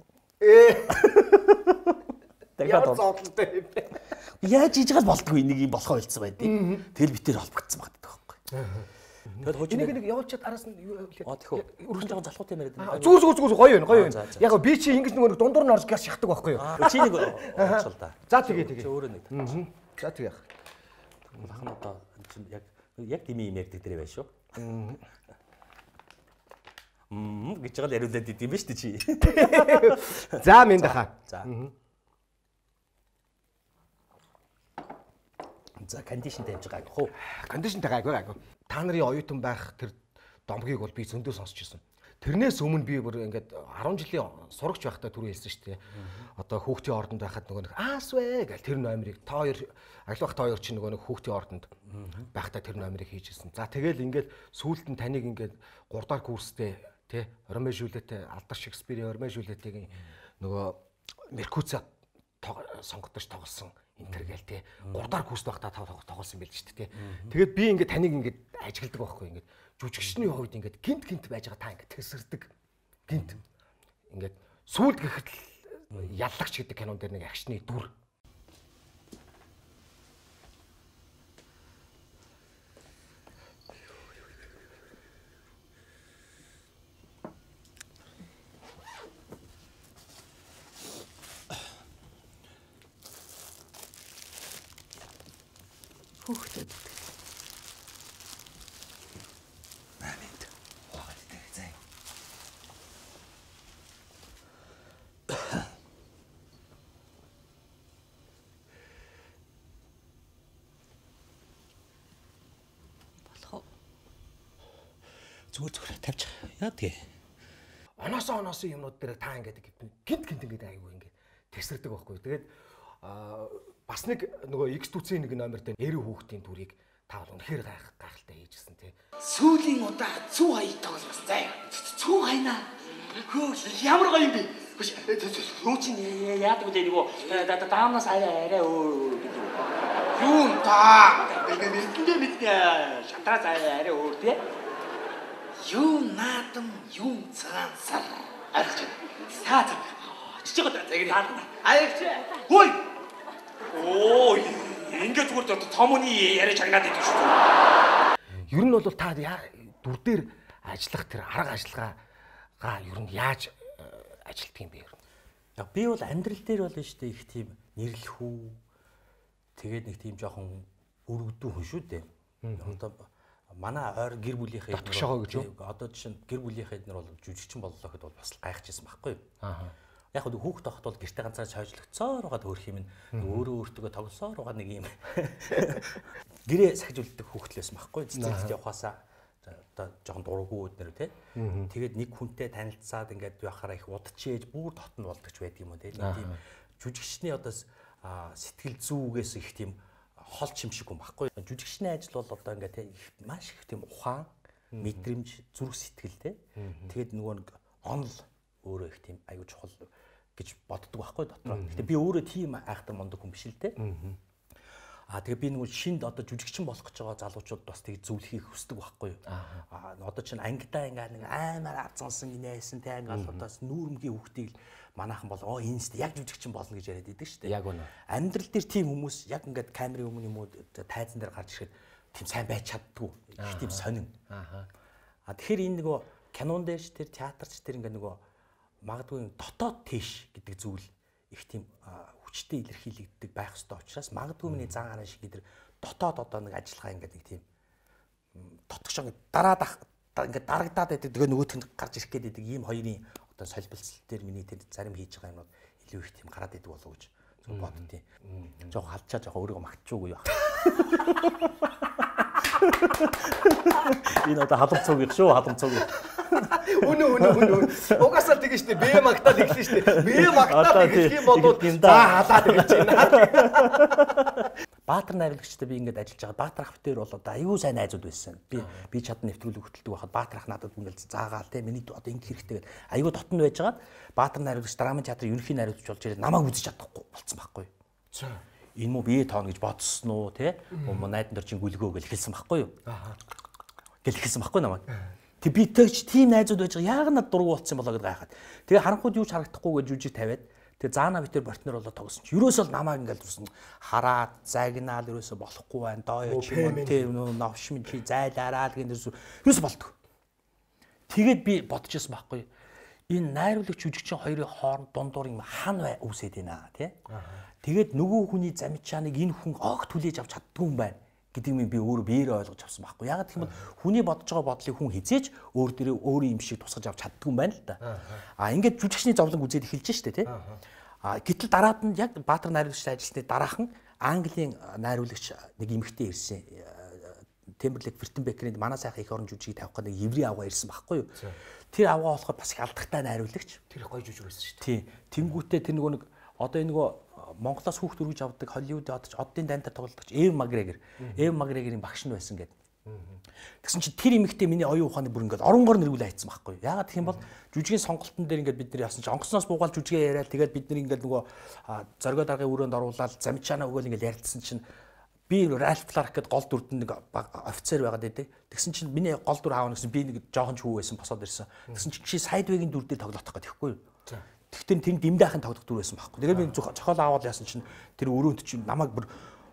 Дахиад
зоодлонтой юм бэ.
Яаж хийж гал болдгүй нэг юм болохоо хэлсэн байдیں۔ Тэгэл битээр холбогдсон багтдаг байхгүй. Тэгэл хожиг
нэг явуулчаад араас нь юу
тэгэхээр өргөн жоохон залхуу юм яриад.
Зүгээр гоё байна. Яг би чи ингэж нэг дундуур нь орж газ шахдаг байхгүй юу?
Чи нэг очихл да.
За тэгээ.
Чи өөрөө нэг.
За тэгээ.
Бахан одоо яг тийм юм ярьдаг дээрээ байна шүү. Гэж жаgal яриулаад идэм биш үү чи.
За минь дахаа.
За. За кондишн тавьж байгаа гэх үү?
Кондишнтэй гайгүй. Та нарын оюутан байх тэр домгийг бол би зөндөө сонсч ирсэн. Тэрнээс өмнө би бүр ингээд 10 жилийн сурагч байхдаа түрүү хэлсэн шүү дээ. Одоо хүүхдийн ордонд байхад нөгөө нэг аасвэ гэл тэр номерыг та хоёр аглах та хоёр чинь нөгөө нэг хүүхдийн ордонд байхдаа тэр номерыг хийж ирсэн. За тэгэл ингээд сүүлд нь таныг ингээд 3 дахь курстэй тий Ромео Жюльеттэй Алдар Шекспирийн Ромео Жюльеттийн нөгөө Меркуци сонгогдож тоглосон интер гээл тий 3 дахь курст байхдаа тоглосон байл шүү дээ тий. Тэгээд би ингээд таныг ингээд ажигладаг байхгүй ингээд жүжигчний хувьд ингээд гинт байж байгаа та ингээд тэсэрдэг гинт ингээд сүүлд гэхэд яллагч гэдэг кинон дээр нэг акшны дүр.
Хүүхдэд зүгээр тавьж яадгээ.
Оноос юмнууд дээр та ингээд гинт ингээд айгүй ингээд тесэрдэг байхгүй. Тэгээд бас нэг нөгөө X түцэн нэг номер дээр 90 хүүхдийн дүрийг та бол үнэхээр гайхалтай хийжсэн тий.
Сүүлийн удаа цүү хаяг тоглосон заа. Цүү хайнаа. Хөө ямар гоё юм бэ? Юу ч яадаг үү нөгөө даамнаас арай өөр. Юу та? Мэдээ шатаа арай өөр тий. Юу наадам юу цагаансар. Арч. Цаа. Чичиг одоо загэр. Аягч. Хөөе. Оо ингээд зүгээр томоны яриа чагнаад идэв шүү дээ.
Ер нь бол та дүр дээр ажиллах тэр арга ажиллагаагаа ер нь яаж ажилтдаг юм бэ ер нь?
Яг би бол амьдрал дээр бол шүү дээ их тийм нэрлэхүү тэгээд нэг тийм жоохон өргөдөө хүн шүү дээ. Одоо манай ойр гэр бүлийнхээ
татгшогоо гэж юу?
Одоо жишээ нь гэр бүлийнхээ эднэр бол жүжигчин боллоо гэхэд бол бас гайхажсэн байхгүй юу? Аа. Яг хөө хүүхд тохт бол гэрте ганцаар цойжлогцоор байгаа хөрх юм нь өөрөө тоглосоор байгаа нэг юм гэрээ сахижулдаг хүүхдлээс байхгүй цэцэлд явахаасаа одоо жоохон дурггүй өднөр тий. Тэгээд нэг хүнтэй танилцаад ингээд явахаараа их удчээж бүр дотн болдог ч байдаг юм уу тий. Нэг тийм жүжигчний одоо сэтгэл зүйгээс их тийм хол чимшиг юм байхгүй. Жүжигчний ажил бол одоо ингээд тий маш их тийм ухаан, мэдрэмж, зүрх сэтгэл тий. Тэгээд нөгөө нэг онол өөрөө их тийм аюу чухал гэж боддог байхгүй дотроо. Гэтэ би өөрөө тийм айхтар мундаг хүн биш л дээ. Тэгээ би нөгөө шинд одоо жүжигчин болох гэж байгаа залуучууд бас тийг зөвлөхийг хүсдэг байхгүй юу. Одоо чинь ангидаа ингээ нэг аймаар азгансан инээсэн те ингээ алхуудаас нүүрмгийн хүүхдийг манайхан бол энэ сте яг жүжигчин болно гэж яриад идэг шүү дээ. Яг үнэ. Амьдрал дээр тийм хүмүүс яг ингээд камерын өмнө юм уу тайзан дээр гарч ирэхэд тийм сайн байж чаддгүй. Их тийм сонин. Тэгэхээр энэ нөгөө кинон дээр ч тэр театрч тэр ингээ нөгөө магадгүй дотоод тийш гэдэг зүйл их тийм хүчтэй илэрхийлэгддэг байх ёстой учраас магадгүй миний зан гараа шиг гэдэг дотоод одоо нэг ажиллагаа ингээд нэг тийм дотгош ингээд ингээд дарагдаад байдаг. Тэгээ нөгөөх нь гарч ирэх гээд байдаг ийм хоёрын одоо солилцол дээр миний тэр зарим хийж байгаа юмнууд илүү их тийм гараад идэг болов уу гэж зөв боддیں۔ Жохоо халчаа жохоо өөрийгөө магтчихгүй яах. Энэ одоо халамцууг шүү халамцууг.
Үнэ. Угаасаа тэгэж штэ бие магтаад эхлэн штэ. Бие магтаад эхлэх юм бол за халаад эхэлж байна.
Баатар найруулагчтай би ингээд ажиллаж байгаа. Баатар ах дээр бол одоо аюу сайн найзууд байсан. Би чадна нэвтрүүлэг хөтэлдэг байхад Баатар ах надад ингээд заагаал те миний одоо ингэ хэрэгтэй гэдэг аюу дотн байжгаад Баатар найруулагч драмын театрын ерөнхий найруулагч болж ирээд намайг үзэж чадахгүй болцсон байхгүй. Энэ муу бие тоон гэж бодсон уу те? Найдан дорчин гүлгөө гэж хэлсэн байхгүй юу? Гэл хэлсэн байхгүй намайг. Тэг би тэгж тийм найзууд байж байгаа. Яг надад дургу болцсон болоо гэдээ гайхаад. Тэгээ харанхууд юу ч харагдахгүй гэж жүжиг тавиад тэгээ заана битэр партнер болоо тогсон чи. Ерөөсөө л намайг ингээл зүрсэн хараад загнаал ерөөсөө болохгүй байна. Доо чи юм тэр навш минь чи зайлаараа л гэнэ ерөөсөө болтгоо. Тэгээд би бодчихсон байхгүй. Энэ найруулагч жүжигчин хоёрын хооронд дундуур юм хана үсээд байна тий. Тэгээд нөгөө хүний замчааныг энэ хүн огт хүлээж авч чаддгүй юм байна гэдгийг би өөрөө биеэрээ ойлгож авсан байхгүй. Яг гэх юм бол хүний бодож байгаа бодлыг хүн хизээж өөр дээрээ өөрийн юм шиг тусгаж авч чаддгүй юм байна л да. Ингээд жүжигчний зовлон үзээд эхэлж штэ тий. Гэтэл дараад нь яг Баатар найруулагчтай ажилласны дараахан Английн найруулагч нэг эмэгтэй ирсэн. Темберлэг Фертенбекерийн манай сайхан их орон жүжигийг тавих гэдэг еврей авгаа ирсэн байхгүй юу? Тэр авгаа болохоор бас их алдахтай найруулагч.
Тэр их гоё жүжиг байсан шүү дээ.
Тий. Тэнгүүтээ тэр нөгөө нэг одоо энэ нөгөө Монголоос хүүхд өргөж авдаг Холливуудын оддын дайнтар тоглолтогч Эв Макгрегорийн багш нь байсан гэдэг. Тэгсэн чинь тэр эмэгтэй миний оюун ухааны бүр ингээд оронгоор нэргүүл хайцсан байхгүй юу? Яагаад гэх юм бол жүжигийн сонголтын дээр ингээд бид нар яасан чинь онгоцноос буугаал жүжигээ яриад тэгээд бид нар ингээд нөгөө зоргоо даргын өрөөнд оруулаад замчаана өгөөл ингээд ярилцсан чинь би Ральф Кларк гэдэг гол дүрдэн нэг офицер байгаад байдаг. Тэгсэн чинь миний гол дүр аавна гэсэн би нэг жоохон ч хүү байсан босоод ирсэн. Тэгсэн чинь чи сайдвэгийн дүр дээр тоглох гэдэг тэгэхгүй юу? Тэгтээ тэр дэмдээхэн тоглох дүр байсан байхгүй. Тэгээд би зохиол аваад яасан чинь тэр өрөөнд чинь намайг бүр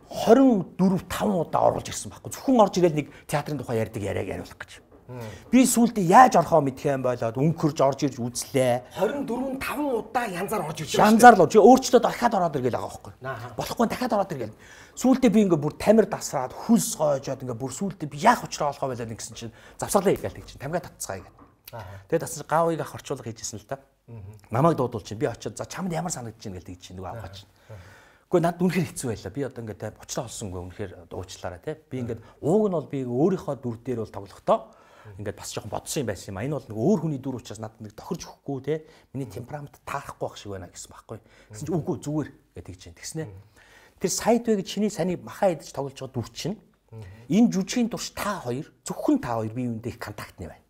24-5 удаа оруулж ирсэн байхгүй. Зөвхөн орж ирээд нэг театрын тухай ярьдаг яриаг яриулах гэж. Би сүүлдээ яаж орхоо мэдхээ юм болоод өнхөрж орж ирж үзлээ.
24-5 удаа янзаар орж ирж
байна. Янзаар л чи өөрчлөө дахиад ороод иргээл байгаа байхгүй. Болохгүй дахиад ороод иргээл. Сүүлдээ би ингээ бүр тамир дасраад хөлс гоожоод ингээ бүр сүүлдээ би яах учраа болохоо байлаа гэсэн чинь завсарлаа хийгээл тэг чинь тамга татцгаая гэдэг. Тэгээд тасч гавыг ах орчуулга хийжсэн л та. Намайг дуудуул чинь би очиод за чамд ямар санагдаж байна гэдэг чинь нөгөө авгаач. Гэхдээ надад үнэхээр хэцүү байлаа. Би одоо ингээ уучраа олсонгүй үнэхээр уучлаарай те. Би ингээ ууг нь бол би өөрийнхөө дүр дээр бол тоглохдоо ингээд бас жоохон бодсон юм байсан юм. Энэ бол нэг өөр хүний дүр учраас надад нэг тохирж өгөхгүй те. Миний темперамент таарахгүй байх шиг байна гэсэн байхгүй. Гэсэн чинь үгүй зүгээр гэдэг чинь тэгснэ. Тэр сайдвэ гэж чиний саний махаа идэж тоглож байгаа дүр чинь энэ жүжигийн турш та хоёр зөвхөн та хоёр бие биендээ их контактны байна.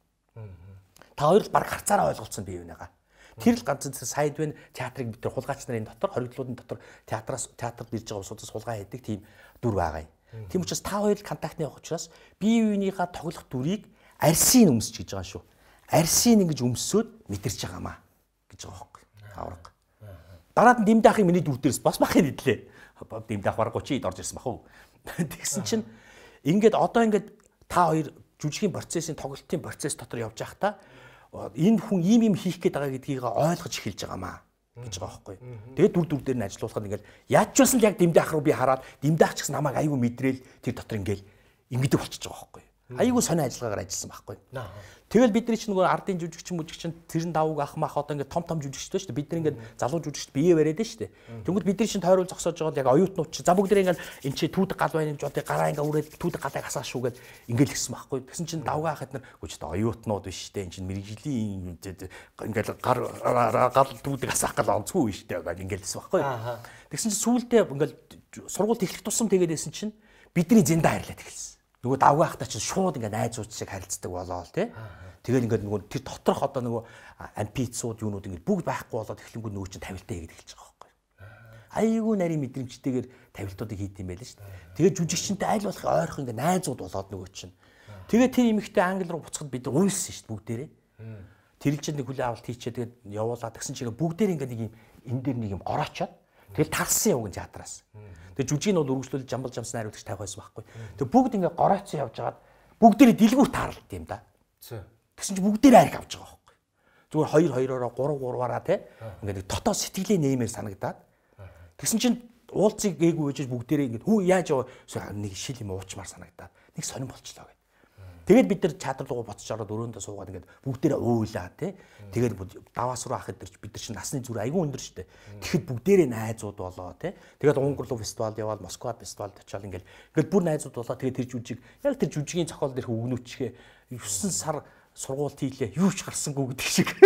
Та хоёр л баг харцаараа ойлголцсон бие бинийгаа. Тэр л ганц сайдвэн театрыг бид нар хулгайч нарын дотор хоригдлуудын дотор театрт ирж байгаа усуудаас хулгай хийдэг тийм дүр байгаа юм. Тийм учраас та хоёр л контактны явах учраас бие биенийгаа тоглох дүрийг арсын өмсч гэж байгаа шүү. Арсын ингэж өмсөөд мэдэрч байгаамаа гэж байгаа байхгүй. Авраг. Дараад нь дэмдаахын миний дүр дээрс бас бахын идлээ. Дэмдаах баг 30-д орж ирсэн бах уу. Тэгсэн чинь ингээд одоо ингээд та хоёр жүжигийн процессын тоглолтын процесс дотор явж байхдаа энэ хүн ийм хийх гээд байгаа гэдгийг ойлгож эхэлж байгаамаа гэж байгаа байхгүй. Тэгээд дүр дээр нь ажиллуулахад ингээд яаж ч байсан л яг дэмдаах руу би хараад дэмдаах ч гэсэн намайг аюу мэдрээл тэр дотор ингээд ингэдэг болчихж байгаа байхгүй. Аюу сони ажиллагаагаар ажилласан байхгүй. Тэгэл бидний ч нөгөө ардын жүжигчин тэрэн давууг ах мах одоо ингээд том жүжигчтэй шүү дээ. Бид нар ингээд залуу жүжигчд бие бариад нь шүү дээ. Тэнгүүд бидний чинь тойрол зогсоож байгаа яг оюутнууд чи за бүгд ингээд энэ чи түүдэг гал байна гэж одоо гараа ингээд үрээд түүдэг галыг хасаа шүүгээд ингээд л гисэн байхгүй. Тэгсэн чинь давгаа хахад нар гүч одоо оюутнууд биш дээ. Энэ чинь мэрэгжлийн ингээд гал түүдэг хасаах гал онцгүй биш дээ ингээд л гисэн байхгүй. Тэгсэн чинь сүүлдээ ингээд сургууль эхлэх тусам тэгээдсэн чинь бидний зэндаа харьлаад эхэлсэн. Нөгөө давгаахтаа чинь шууд ингээд найзууд шиг харилцдаг болоо л тий. Тэгэл ингээд нөгөө тэр доторх одоо нөгөө ампицууд юунууд ингээд бүгд байхгүй болоод эхлэнгүүд нөгөө чинь тавилтаа хийгээд эхэлж байгаа байхгүй. Айгүй нарийн мэдрэмжтэйгээр тавилтуудыг хийд юм байл шүү дээ. Тэгээд жүжигчэнтэй айл болох ойрхон ингээд найзууд болоод нөгөө чинь. Тэгээд тэр эмэгтэй англи руу буцахад бид нар уйлсан шүү дээ бүгдээрээ. Тэрэлжэд нэг хүлээ авалт хийчээ тэгээд явуулаад тэгсэн чинь бүгдээр ингээд нэг юм энэ дээр нэг юм ороочоод тэгэл тарсан явган театраас. Тэгээд жүжиг нь бол үргэлжлүүлж жамбал жамсан хариулагч тавих байсан байхгүй. Тэгээд бүгд ингээд горооцсон явж хагаад бүгдээрээ дэлгүүр таарлт юм да. Тэгсэн чинь бүгдээрээ ариг авч байгаа байхгүй. Зүгээр 2-2-ороо 3-3-аараа те ингээд дотоод сэтгэлээ нэмээр санагдаад тэгсэн чинь уулзыг гээгүй байж бүгдээрээ ингээд хүү яаж яваа нэг шил юм уучмаар санагдаад нэг сонирн болчлоо гэд. Тэгээд бид нар театр руу буцаж ороод өрөөндөө суугаад ингээд бүгдээрээ уйлаа те. Тэгээд даваас руу ахад бид нар чинь насны зүрх айгүй өндөр штэ. Тэгэхэд бүгдээрээ найзууд болоо те. Тэгээд Унгарлуу фестивал яваад Москва фестивалд очиад ингээд бүр найзууд болоо. Тэгээд тэр жүжиг яг тэр жүжигийн зохиол дээрх өгнөчхээ 9 сар сургууль хийлээ юу ч гарсангүй гэдэг шиг.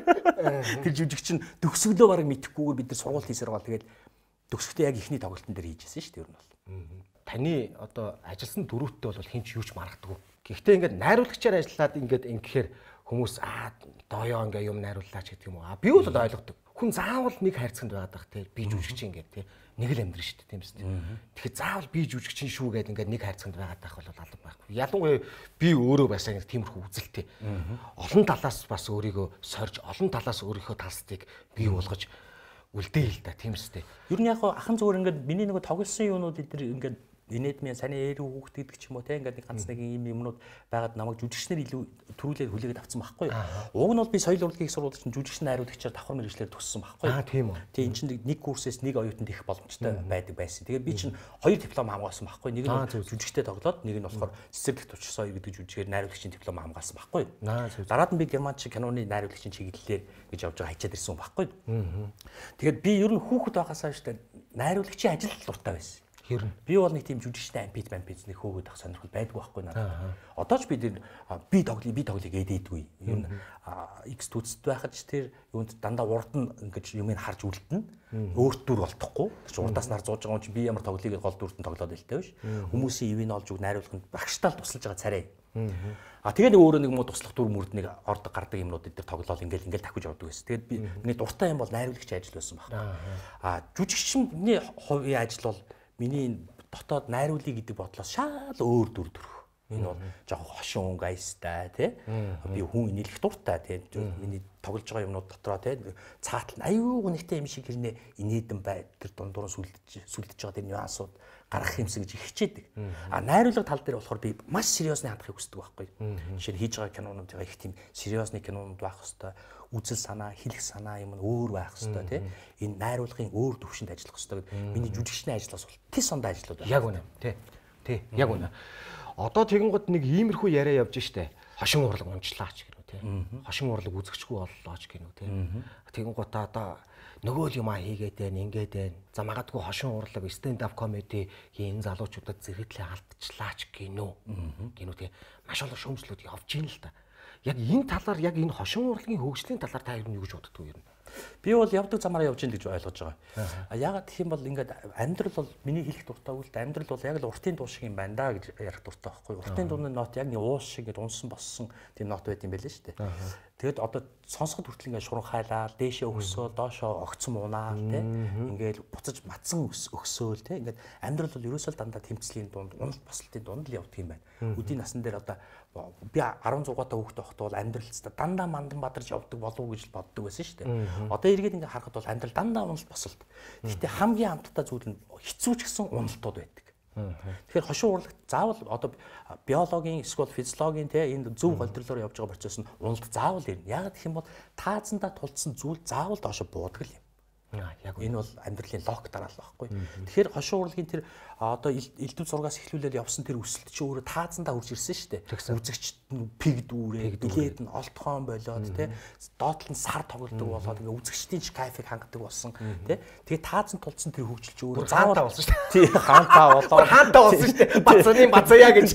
Тэр жүжигч нь төгсгөлөө бараг мэдэхгүйгээр бид нар сургууль хийсээр гал тэгэл төгсгөлөө яг ихний тоглолтын дээр хийжсэн шүү дээ ер нь бол.
Таны одоо ажилласан дөрөвтөө бол хин ч юу ч маргадгүй. Гэхдээ ингээд найруулагчаар ажиллаад ингээд ингэхээр хүмүүс дооёо ингээ юм найрууллаач гэдэг юм уу. Би бол ойлгодог. Хүн заавал нэг хайрцагт байгаад байх те. Би жүжигч ингээд те. Нэг л амьдрын шүү дээ тийм үстэй. Тэгэхээр заавал би жүжигчин шүү гэдэг ингээд нэг хайрцагт байгаад байх бол алга байхгүй. Ялангуяа би өөрөө басаа нэг тиймэрхүү үзэлтэй. Олон талаас бас өөрийгөө сорж, олон талаас өөрийнхөө талстыг бий болгож үлдээ л да тийм үстэй.
Ер нь яг ахын зүгээр ингээд миний нөгөө тоглосон юмнууд эдгээр ингээд инээдмийн саний ээрүү хүүхд гэдэг ч юм уу те ингээд нэг ганц нэг юм юмнууд байгаад намайг жүжигчнэр илүү төрүүлээд хүлээгээд авсан байхгүй. Уг нь бол би соёл урлагийн их сургууль чинь жүжигчнэр найруулагчаар давхар мэргэжлэр төгссөн байхгүй.
Тийм үү.
Тэгээ эн чинь нэг курсээс нэг оюутанд их боломжтой байдаг байсан. Тэгээ би чинь 2 диплом хамгаалсан байхгүй. Нэг нь жүжигчтэй тоглоод нэг нь болохоор цэцэрлэг төвч соёл гэдэг жүжигээр найруулагчийн диплом хамгаалсан байхгүй. Дараад нь би герман шиг киноны найруулагчийн чиглэлээр гэж явж байгаа хичээд ирсэн байхгүй. Тэгээд би ер нь хүүхэд байхасаа штэ найруулагчийн ажил дуртай байсан. Би бол нэг тийм жүжигчтэй ампит нэг хөөгд ах сонирхол байдгүй байхгүй надад. Одоо ч би тоглоё гэдээдгүй. Ер нь X төцөд байхад ч тэр юунд дандаа урд нь ингэж юмыг харж үлдэнэ. Өөрт дүр болтохгүй. Тэгж урдаас нар зууж байгаа юм чи би ямар тоглоё гэж гол дүртэн тоглоод илтэй биш. Хүмүүсийн ивийг олж үг найруулахад багштай л тусалж байгаа царай. Тэгээд өөрөө нэг муу туслах дүр мөрд нэг ордог гардаг юмнууд дээр тоглоод ингээл давхиж явдаг байсан. Тэгээд би миний дуртай юм бол найруулагч ажил байсан баг. Жүжигчний хувийн ажил бол миний дотоод найруулъя гэдэг бодлоос шал өөр дүр төрх. Энэ бол жоохон хошин өнгө айстай тий. Би хүн инээлэх дуртай тий. Миний тоглож байгаа юмнууд дотроо тий. Цаатал аюу гонхтой юм шиг хэрнээ инээдэн бай. Тэр дундуур сүлдэж байгаа тэр нюансууд гаргах юмсан гэж хичээдэг. Найруулга тал дээр болохоор би маш сериосны хандахыг хүсдэг байхгүй. Жишээ нь хийж байгаа кинонуудаа их тийм сериосны кинонууд байх хэвээр үзэл санаа, хэлэх санаа юм нь өөр байх хэвээр тий. Энэ найруулгын өөр төвшөнд ажиллах хэвээр гэдэг. Миний жүжигчний ажлаас бол тис ондоо ажлууд байна.
Яг үнэ. Тий. Яг үнэ. Одоо тэгэнгუთ нэг иймэрхүү яриа явж штэ. Хошин урлаг унчлаач гэнэ тий. Хошин урлаг үзэгчгүй боллооч гэнэ тий. Тэгэнгуთ одоо нөгөө л юм хийгээд байна, ингээд байна. За магадгүй хошин урлаг stand up comedy-ийн энэ залуучуудад зэрэглээ алдчихлаач гинөө. Гинөө тий. Маш олон шүүмжлүүд явж ийн л та. Яг энэ талаар яг энэ хошин урлагийн хөгжлийн талаар та юу гэж боддог вэ?
Би бол явдаг замаараа явж ийн гэж ойлгож байгаа. Яагаад гэх юм бол ингээд амьдрал бол миний хэлэх дуртай үгэл амьдрал бол яг л уртын дуу шиг юм байна да гэж ярих дуртай байхгүй. Уртын дууны нот яг нэг уус шиг ингээд унсан боссон тийм нот байт юм байл шүү дээ. Тэгэд одоо сонсоход хүртэл ингээд шуран хайлаа, дээшээ өгсөөл, доошоо огцсон унаа тий. Ингээд буцаж матсан өгсөөл тий. Ингээд амьдрал бол ерөөсөө дандаа тэмцлийн дунд, унал бослтын дунд л явдаг юм байна. Өдийн насн дээр одоо би 16 дахь хүүхэд байхад бол амьдралцтай дандаа мандан бадарч явдаг болов уу гэж боддог байсан шүү дээ. Одоо эргээд ингээд харахад бол амьдрал дандаа унал босолт. Гэхдээ хамгийн амттай зүйл нь хэцүү ч гэсэн уналтууд байдаг. Тэгэхээр хошин урлагт заавал одоо биологийн эсвэл физиологийн те энэ зөв голдролоор явж байгаа процесс нь уналт заавал ирнэ. Яг гэх юм бол таазандаа тулдсан зүйл заавал доошо буудаг л юм. Яг энэ бол амьдралын лог дараал байхгүй. Тэгэхээр хошин урлагийн тэр одоо элдв зургаас эхлүүлээд явсан тэр өсөлт чи өөрөө таазандаа үрж ирсэн шүү дээ. Үзэгчд нь пиг дүүрээ, билет нь олдхон болоод те доотлон сар тоглодог болоод ингээ үзэгчдийн ч кайфыг хангадаг болсон те. Тэгээ таазан тулдсан тэр хөгжил чи өөрөө заавал
болсон шүү дээ.
Тий хаантаа болоод
хаантаа болсон шүү дээ. Бацаны бацаяа гэж.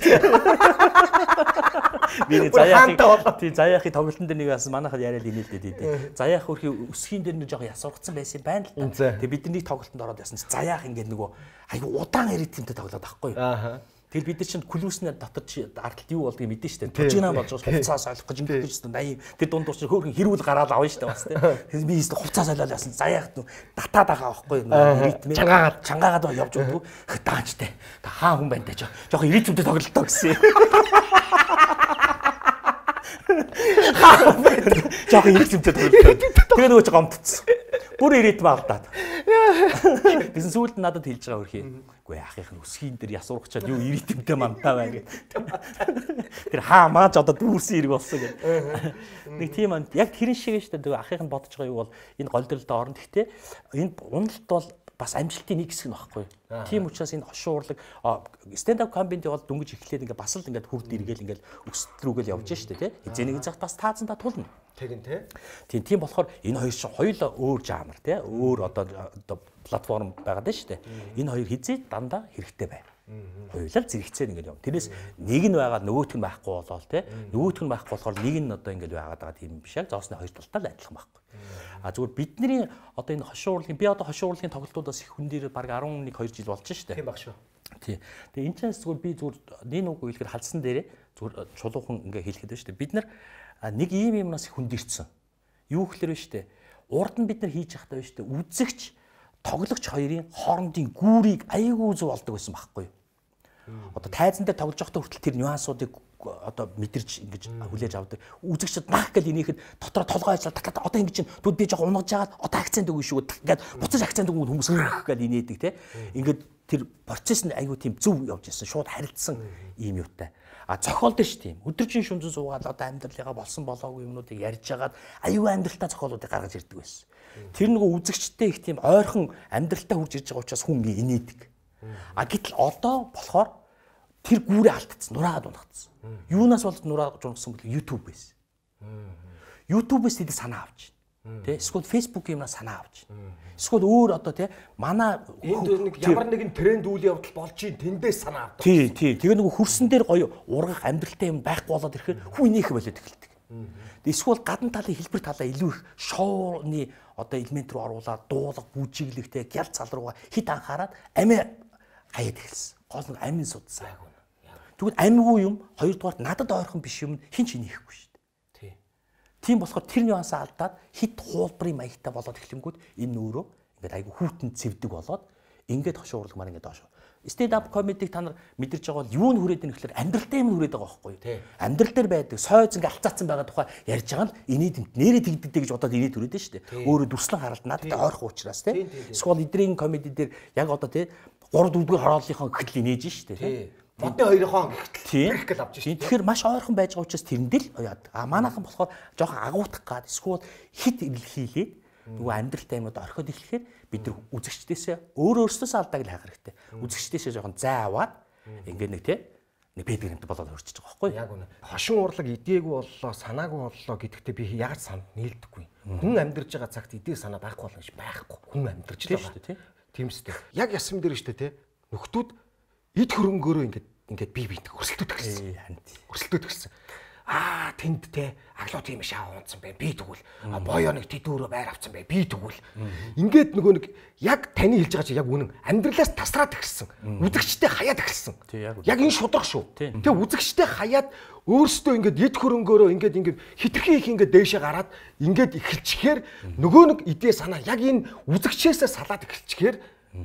Миний заяахын тоглолтын дээр нэг бас манайхад яриад инээлдээ тий. Заяах хөрхи өсхийн дээр нэг жоохон ясургацсан байсан байна л да. Тэгээ бидний тоглолтод ороод ясан чи заяах ингээд нөгөө айгу удаан ритмтэй тоглоод байхгүй. Тэгэл бид нар чинь клүүснээр дотор чи ардталт юу болдгийг мэдэн штэ. Тожина болж хувцаа солих гэж ингээд гэсэн 80 тэр дундуур чи хөөрхөн хэрүүл гараад авна штэ бас тий. Тэгээс би өөртөө хувцаа солиод ясан заяах татаад байгаа байхгүй ритм. Чангаагаад явж өгдөг. Даачтай. Хаа хүн байна те жоохон ритмтэй тоглолтоо гэсэн. Жаахан иргэцэмтэй төлөвлөлөө. Тэгээ нөгөө ч гомдсон. Бүр ирээдмэ алдаад. Тэгсэн сүүлд надад хэлж байгаа хөрхий. Үгүй ахийнх нь өсхийн дээр ясуурчаад юу ирээдмтэй мантаа бай гэх. Тэр хаа мааж одоо дүүрсэн ирэг болсон гэх. Нэг тийм яг тэрэн шиг шүү дээ. Ахийнх нь бодож байгаа юу бол энэ голдролд орно. Гэхдээ энэ уналт бол бас амжилтын нэг хэсэг нь багхгүй. Тийм учраас энэ хошин урлаг stand up comedy бол дөнгөж эхлээд ингээ бас л ингээд хүрд иргээл ингээд өсөлтрүүгээл явж штэ тий. Эзэнийг зах бас таазандаа тулна.
Тэгин тий.
Тийм болохоор энэ хоёр чинь хоёулаа өөр жанр тий. Өөр одоо платформ байгаад штэ. Энэ хоёр хизээ дандаа хэрэгтэй байна. Хоёулаа зэрэгцээр ингээд явна. Тэрнээс нэг нь байгаа нөгөөх нь байхгүй болоод те нөгөөх нь байхгүй болохоор нэг нь одоо ингээд байгаад байгаа тийм биш яг зоосны хоёр талтай л адилхан байхгүй. А зүгээр бидний одоо энэ хошуу урлагийн би одоо хошуу урлагийн тоглолтуудаас их хүн дээр баг 11 2 жил болж штэ.
Тийм баг шүү.
Тий. Тэгээ энэ ч зүгээр би зүгээр нэг үг хэлэхээр халдсан дээрээ зүгээр чулуухан ингээ хэлэхэд байна шүү дээ. Бид нар нэг ийм юмнаас их хүндэрсэн. Юу гэхээр байна шүү дээ. Урд нь бид нар хийж явахдаа байна шүү дээ. Үзэгч, тоглогч хоёрын хоорондын гүүрийг аягүй зөв олдог байсан байхгүй юу? Одоо тайзан дээр тоглож байхдаа хүртэл тэр нюансуудыг одоо мэдэрч ингэж хүлээж авдаг. Үзэгчд нах гэл инехэд дотор толгой ажиллаад одоо ингэ чинь түд би жоохон унгаж жагаад одоо акцент өгнө шүү ингээд буцаж акцент өгнө хүмүүс гэл инээдэг те. Ингээд тэр процесс нь аягүй тийм зөв явж ирсэн. Шууд харилцсан ийм юутай. А зохиол дээр ш тийм. Өдөржин шүнзэн суугаад одоо амьдралыгаа болсон болоогүй юмнуудыг ярьж агаад аюу амьдралтай зохиолуудыг гаргаж ирдэг байсан. Тэр нөгөө үзэгчтэй их тийм ойрхон амьдралтай хурж ирж байгаа учраас хүн инээдэг. А гэтэл одоо болохоор тэр гүүрээ алдчихсан, нураагаад унагдсан. Юунаас болж нураагаад унагдсан бол YouTube байсан. YouTube-ээс тэд санаа авч байна. Тэ? Эсвэл Facebook юмнаас санаа авч байна. Эсвэл өөр одоо тэ манай
энд нэг ямар нэгэн тренд үйл явдал болж ийн тэндээс санаа авдаг.
Тий. Тэгээ нөгөө хөрсөн дээр гоё ургах амьдралтай юм байхгүй болоод ирэхээр хүн инех болоод эхэлдэг. Эсвэл гадна талын хэлбэр талаа илүү их шоуны одоо элемент рүү оруулаад дуулах, бүжиглэхтэй гял цал руугаа хит анхаарад амиа хаяад эхэлсэн. Гол нэг амин судсан. Тэгвэл амьгүй юм хоёрдугаар надад ойрхон биш юм хин ч инехгүй шүү дээ. Тийм болохоор тэр нюансаа алдаад хит хуулбарын маягтай болоод эхлэнгүүд энэ өөрөө ингээд айгу хүүтэнд цэвдэг болоод ингээд хошуу урлаг маань ингээд доош. Stand up comedy та нар мэдэрч байгаа бол юу н хүрээд ийн гэхэлэр амьдралтай юм хүрээд байгаа байхгүй юу? Амьдрал дээр байдаг сойз ингээд алцаацсан байгаа тухай ярьж байгаа нь инээд нэрээ тэгдэгдэй гэж бодоод инээд хүрээд шүү дээ. Өөрөө дүрслэн харалт надад ойрхон уучраас тий. Эсвэл эдрийн комеди дээр яг одоо тий 3 4-р хорооллынхоо гэхэл инээж шүү дээ тий.
Модны хоёрын гэхтэл гэл авч шээ.
Тэгэхээр маш ойрхон байж байгаа учраас тэрэндээ л яад. А манайхан болохоор жоохон агуутах гад эсвэл хит илэрхийлээд нөгөө амьдралтай юмуд орхиод эхлэхээр бид нар үзэгчдээсээ өөрөөсөө алдааг л хайх хэрэгтэй. Үзэгчдээсээ жоохон зай аваад ингээд нэг тий нэг бэбигэнт болоод хөрчиж байгаа байхгүй
яг үнэ. Хошин урлаг идээгүй боллоо, санаагүй боллоо гэдэгтээ би яаж санд нийлдэггүй. Хүн амьдарч байгаа цагт идэх санаа байхгүй болно гэж байхгүй. Хүн амьдарч л байгаа тий. Тийм үстэй. Яг ясам дээр штэ тий. Нөхдүүд эд хөрөнгөөрөө ингээд бие биентэй өрсөлдөд гэсэн. Өрсөлдөд гэсэн. Тэнд те аглуу тийм шаа унцсан бай. Би тэгвэл боёо нэг тэдүүрөө байр авцсан бай. Би тэгвэл ингээд нөгөө нэг яг таны хэлж байгаа чи яг үнэн амьдралаас тасраад эхэлсэн. Үзэгчтэй хаяад эхэлсэн. Яг энэ шудраг шүү. Тэ үзэгчтэй хаяад өөрсдөө ингээд эд хөрөнгөөрөө ингээд хитрхи их ингээд дээшээ гараад ингээд эхэлчихээр нөгөө нэг идээ санаа яг энэ үзэгчээсээ салаад эхэлчихээр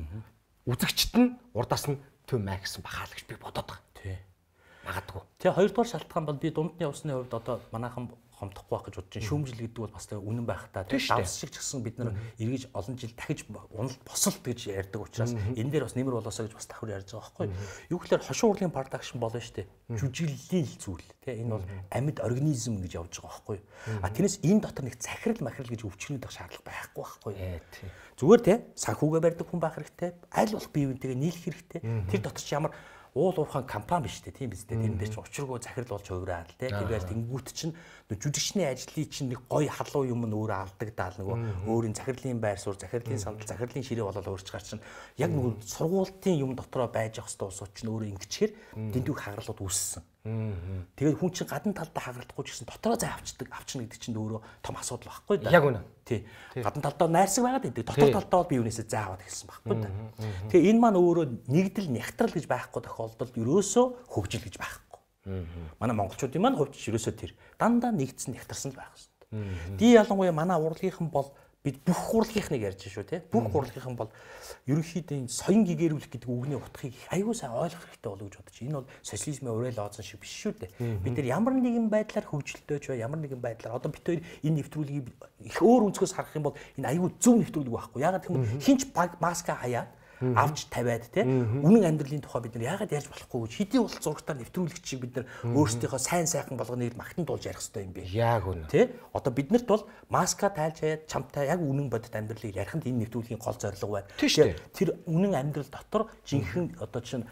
үзэгчт нь урдаас нь төв маа гэсэн бахаа л гэж би бодоод байгаа. Тий. Магадгүй. Тэгээ хоёрдугаар шалтгаан бол би дундны усны хувьд одоо манайхан хомдохгүй байх гэж бодож байна. Шүүмжил гэдэг бол бас тэгээ үнэн байх та. Давс шиг ч гэсэн бид нар эргэж олон жил дахиж уналт босолт гэж ярьдаг учраас энэ дээр бас нэмэр болоосоо гэж бас давхар ярьж байгаа байхгүй. Юу гэхээр хошуу урлагийн продакшн болно шүү дээ. Жүжиглэлийн зүйл тий. Энэ бол амьд организм гэж явж байгаа байхгүй. Тэрнээс энэ дотор нэг захирал махирал гэж өвчнөд байх шаардлага байхгүй байхгүй. Зүгээр тий. Санхүүгээ барьдаг хүн байх хэрэгтэй. Аль болох бие биентэйгээ нийлэх хэрэгтэй. Тэр дотор ч ямар уул уурхайн компани биш үү тийм биз дээ. Тэр дээр ч учиргүй захирал болж хувираад те. Тэгэл тэнгүүт чинь жүжигчний ажлыг чинь нэг гой халуун юм нь өөрөө алдагдаал нөгөө өөрийн захирлын байр суурь, захирлын сандал, захирлын ширээ болоод өөрч гар чинь яг нөгөө сургуулийн юм дотроо байж ах хэвээр усууд чинь өөрөө ингэчээр дэндүү хагаралууд үүссэн. Тэгээд хүн чинь гадна талдаа хагарахгүй ч гэсэн дотроо зай авчна гэдэг чинь өөрөө том асуудал байхгүй да. Яг үнэ. Тий. Гадна талдаа найрсаг байгаад идэг. Дотор талдаа би юунээсээ зай аваад гэсэн байхгүй да. Тэгээ энэ маань өөрөө нэгдэл нягтрал гэж байхгүй тохиолдолд ерөөсөө хөгжил гэж байхгүй. Манай монголчуудын маань хувьд ерөөсөө тэр дандаа нэгдсэн нягтарсан л байх хэрэгтэй. Ди ялангуяа манай урлагийнхан бол бид бүх урлагийнхныг ярьж шүү те. Бүх урлагийнхан бол ерөнхийдөө соён гэгэрүүлэх гэдэг үгний утгыг аюул сайн ойлгох хэрэгтэй болов гэж бодож. Энэ бол социализмын уриал ооцсон шиг биш шүү дээ. Бид нар ямар нэгэн байдлаар хөгжилтэй ч бай, ямар нэгэн байдлаар одоо бид хоёр энэ нэвтрүүлгийг их өөр өнцгөөс харах юм бол энэ аюул зөв нэвтрүүлэг байхгүй. Ягаад гэвэл хинч маска хаяад авч тавиад те үнэн амьдралын тухай бид нар яагаад ярьж болохгүй гэж хэдий бол зургатаар нэвтрүүлэгч шиг бид нар өөрсдийнхөө сайн сайхан болгоныг магтан дуулж ярих хэрэгтэй юм бэ. Яг үнэ. Тэ одоо биднэрт бол маска тайлж хаяад чамтай яг үнэн бодит амьдралыг яриханд энэ нэвтрүүлгийн гол зорилго байна. Тэр үнэн амьдрал дотор жинхэнэ одоо чинь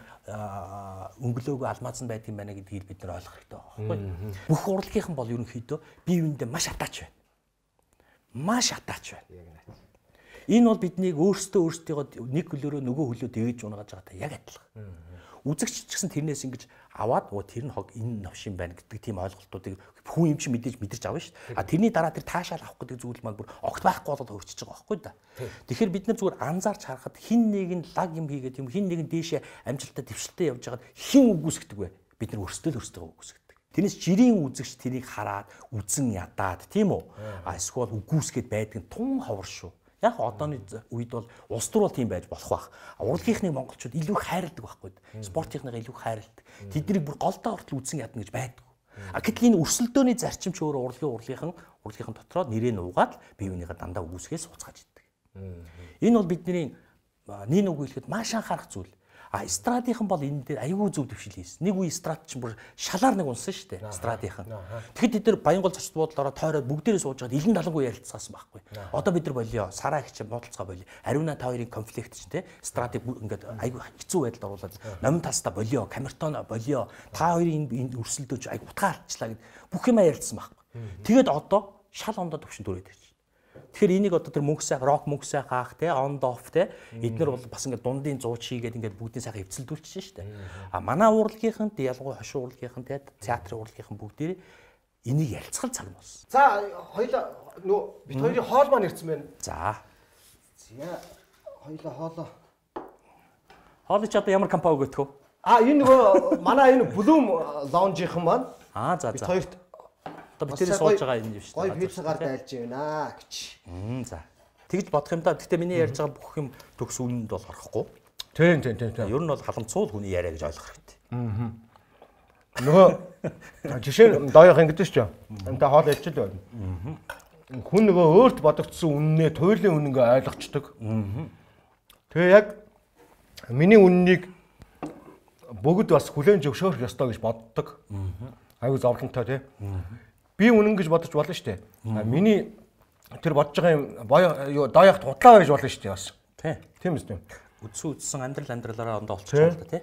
өнгөлөөгөө алмаазан байдаг юм байна гэдгийг бид нар ойлгох хэрэгтэй байна. Бүх урлагийнхан бол ерөнхийдөө бие биендээ маш атаач байна. Маш атаач байна. Энэ бол биднийг өөртөө нэг хөлөөрөө нөгөө хөлөө дэгэж унагааж байгаатай яг адилхан.
үзэгч ч гэсэн тэрнээс ингэж аваад тэр нь хог энэ новш юм байна гэдэг тийм ойлголтуудыг хүн юм чи мэдэрч авна шүү дээ. А тэрний дараа тэр таашаал авах гэдэг зүйл маань бүр огт байхгүй болоод өөрчилж байгаа байхгүй да. Тэгэхээр бид нар зүгээр анзаарч харахад хин нэг нь лаг юм хийгээд юм хин нэг нь дээшээ амжилттай дэвшилтэд явж байгаад хин үгүйсгдэг вэ? Бид нар өөрсдөө л өөрсдөө үгүйсгдэг. Тэрнээс жирийн үзэгч тэрийг хараад үзэн ядаад тийм үү? А эсвэл үгүйсгээд байдаг нь тун ховор шүү. Яг одооны үед бол улс төр бол тийм байж болох байх. Урлагийнхныг монголчууд илүү хайрладаг байхгүй. Спортынхныг илүү хайрладаг. Тэднийг бүр голдоо хүртэл үзэн ядна гэж байдаг. А гэтэл энэ өрсөлдөөний зарчим ч өөр урлагийнхан дотроо нэрээ нуугаад бие биенийхээ дандаа үгүйсгээс суцгааж идэг. Энэ бол бидний нэг үг хэлэхэд маш анхаарах зүйл. А эстрадийнхан бол энэ дээр аюул зөв төвшил хийсэн. Нэг үе эстрад чинь бүр шалаар нэг унсан шүү дээ. Эстрадийнхан. Тэгэхэд тэд нар Баянгол зочд буудлаараа тойроод бүгдээрээ сууж байгаад илэн далангуй ярилцсан байхгүй. Одоо бид нар болио, Сараа их чинь бодолцоо болио. Ариуна та хоёрын конфликт чинь те. Эстрадыг ингээд аюул хэцүү байдалд оруулаад номин таста болио, камертон болио. Та хоёрын энэ өрсөлдөөж аюул утгаа алдчихлаа гэд бүх юм ярилцсан байхгүй. Тэгээд одоо шал ондоо төвшин төрөөд ирж. Тэгэхээр энийг одоо тэр мөнгө сайхан, рок мөнгө сайхан хаах те, on off те. Эднэр бол бас ингээд дундын зууч хийгээд ингээд бүгдийн сайхан эвцэлдүүлчихэж штэ. А манай урлагийнхан, ялангуяа хошин урлагийнхан те, театрын урлагийнхан бүгдээ энийг ярилцгал цаг нь болсон.
За хоёлаа бид хоёрын хоол маань ирсэн байна.
За.
Хоёлаа хоолоо.
Хоол чи одоо ямар компани өгөх вэ?
А энэ нөгөө манай энэ Bloom Lounge-ийнхан маань.
За.
Бид хоёрт
одоо бид тэр сууж байгаа юм шүү дээ.
Гой пиццагаар дайлж байна гэж.
За. Тэгж бодох юм да. Гэхдээ миний ярьж байгаа бүх юм төгс үнэнд бол орохгүй.
Тийм.
Ер нь бол халамцуул хүний яриа гэж ойлгох хэрэгтэй.
Нөгөө жишээ нь дооёх ингэдэж ч юм. Энтэй хоол ялж л байна. Хүн нөгөө өөрт бодогдсон үннээ туйлын үнэн ингээ ойлгочдөг. Тэгээ яг миний үннийг бүгд бас хүлээн зөвшөөрөх ёстой гэж боддог. Аюу зовлонтой тий. Би үнэн гэж бодож болно шүү дээ. Миний тэр бодож байгаа юм дооёх тудлаа байж болно шүү дээ бас. Тийм үстэй.
Үдсэн амьдралаараа ондоо олчих юм да тий.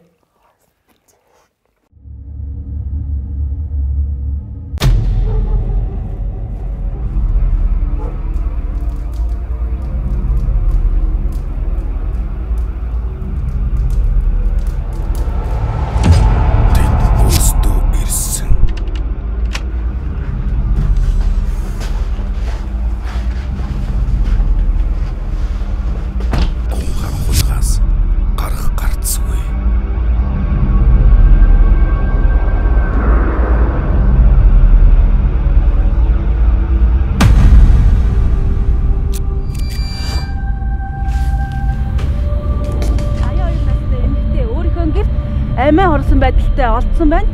Амиа хорсон байдалтай олдсон байна.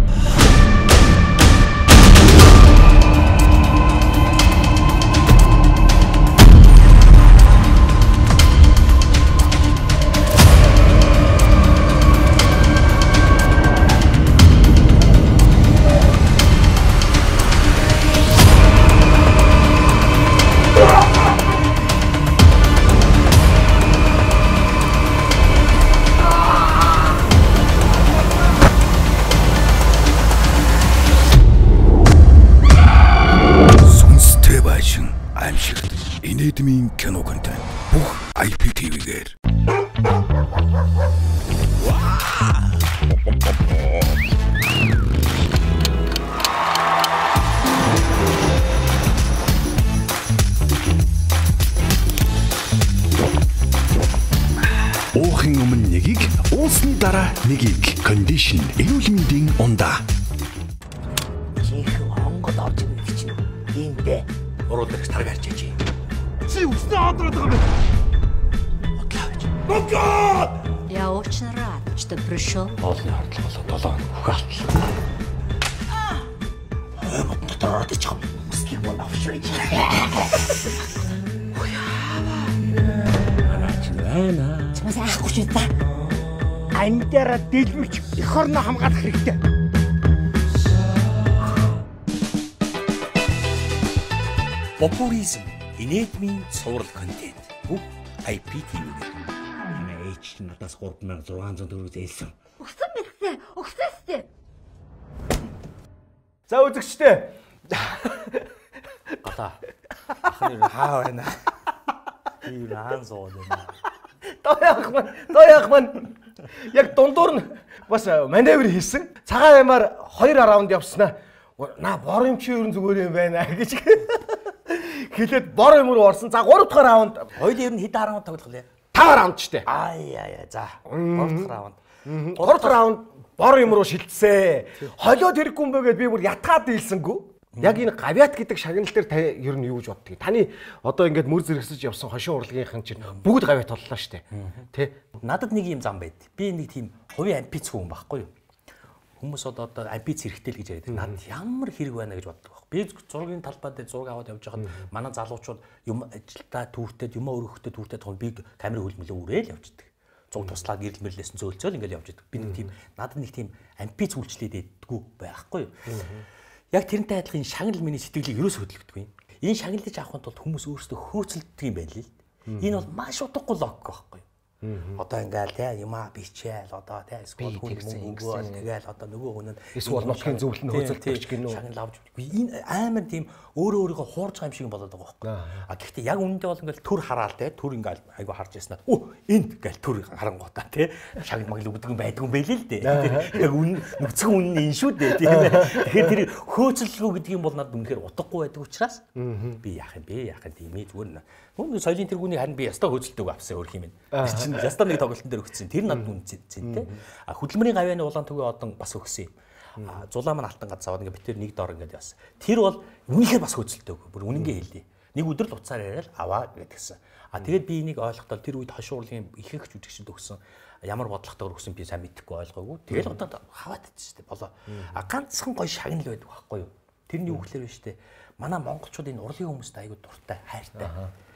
Инедмийн кино контент бүх IPTV-гээр. Уухийн өмнө нэгийг, уусны дараа нэгийг. Condition эрүүл мэндийн ундаа.
Чихэн хонгод орж ирэх чинь юм бэ?
Оруулах тарг харж яжээ.
Чи үснэ одроод байгаа юм.
Бодлоо! Я очень рад, что пришел.
Олны хардлага болоо 7 хоног хөхөлтлөө.
Дотроод ичих юм. Скимон авшиж.
Ana.
Чамаас аахгүй ч та.
Андаараа дэлбэрч эх орноо хамгаалах хэрэгтэй.
Популизм, инедмийн цуврал контент. Бүх IPTV-гээр.
Ээж чинь надаас 3600 төгрөг зээлсэн.
Өгсөн мэлхтэй. Өгсөөстэй.
За үзэгчтэй.
Ата. Ахны хаа байна. Ийм хаан сууд байна.
Доо яах маань. Яг дундуур нь бас маневр хийсэн. Цагаан аймаар 2 раунд явснаа. На бор юм чи ерэн зүгээр юм байна гэж хэлээд бор юм руу орсон. За 3 дахь раунд.
Хоёул ер нь хэд раунд тоглох вэ?
5 раунд ч дээ.
За 3 дахь раунд.
3 дахь раунд бор юм руу шилжсээ. Холиод хэрэггүй юм бэ гэд би бүр ятгаад дийлсэнгүү. Яг энэ гавьяат гэдэг шагнал дээр та ер нь юу гэж боддгийг. Таны одоо ингээд мөр зэрэгсэж явсан хошин урлагийнхан чинь бүгд гавьяат толлоо штэ. Тэ?
Надад нэг юм зам байд. Би нэг тийм хувийн амбиц хүн байхгүй юу? Хүмүүс одоо амбиц хэрэгтэй л гэж яриад. Надад ямар хэрэг байна гэж боддог байхгүй. Би зургийн талбай дээр зураг аваад явж байхад манай залуучууд юм ажилдаа түүртэд юм өргөхтэй түүртэд тохиол би камерын хөлмөлөө үрээл явждаг. Зуг туслаад гэрэл мэрлээсэн зөөлцөөл ингээл явж байдаг. Би нэг тийм надад нэг тийм амбиц үйлчлээд байдгүй байхгүй юу? Яг тэрнтэй адилхан шагнал миний сэтгэлийг ерөөсөө хөдөлгдөг юм. Энэ шагналыг авахын тулд хүмүүс өөрсдөө хөөцөлдөг юм байна л. Энэ бол маш утгагүй логик байхгүй юу? Одоо ингээл те юмаа бичээл одоо те эсвэл хүн мөнгөөл тэгэл одоо нөгөө хүн нь
эсвэл нутгийн зөвлөлт нь хөөцөлдөж гинөө
шагнал авч энэ амар тийм өөрөөгөө хуурж байгаа юм шиг болоод байгаа байхгүй. А гэхдээ яг үнэндээ бол ингээл төр хараал те төр ингээл айгу харж яснаа. Энд ингээл төр харангуудаа те шагнал магл өгдөг юм байдгүй юм байлээ л дээ. Яг үнэн нүцгэн үнэн энэ шүү дээ тийм ээ. Тэгэхээр тэр хөөцөлгөө гэдэг юм бол надад үнэхээр утгагүй байдаг учраас би яах юм тийм ээ зүгээр нөө соёлын тэргүүнийг харин би ястаа хөөцөлдөг авсан өөр юм. Тэр чинь ястаа нэг тоглолтын дээр өгсөн. Тэр надад үнцэн тий. А хөдөлмөрийн гавьяаны улаан төвийн одон бас өгсөн юм. Зулаа маань алтан газар аваад ингээд битэр нэг доор ингээд явсан. Тэр бол үнэхээр бас хөөцөлдөг. Бүр үнэнгээ хэлье. Нэг өдөр л уцаар яриад аваа гэдгсэн. А тэгээд би энийг ойлгохдоо тэр үед хошин урлагийн ихэнх жүжигчд өгсөн ямар бодлоготойгоор өгсөн би сайн мэдэхгүй ойлгоогүй. Тэгэл одоо хаваад идэж штэ болоо. А ганцхан гоё шагнал байдаг байхгүй юу? Тэрний үг хэлээр байна штэ. Манай монголчууд энэ урлагийн хүмүүст айгүй дуртай, хайртай.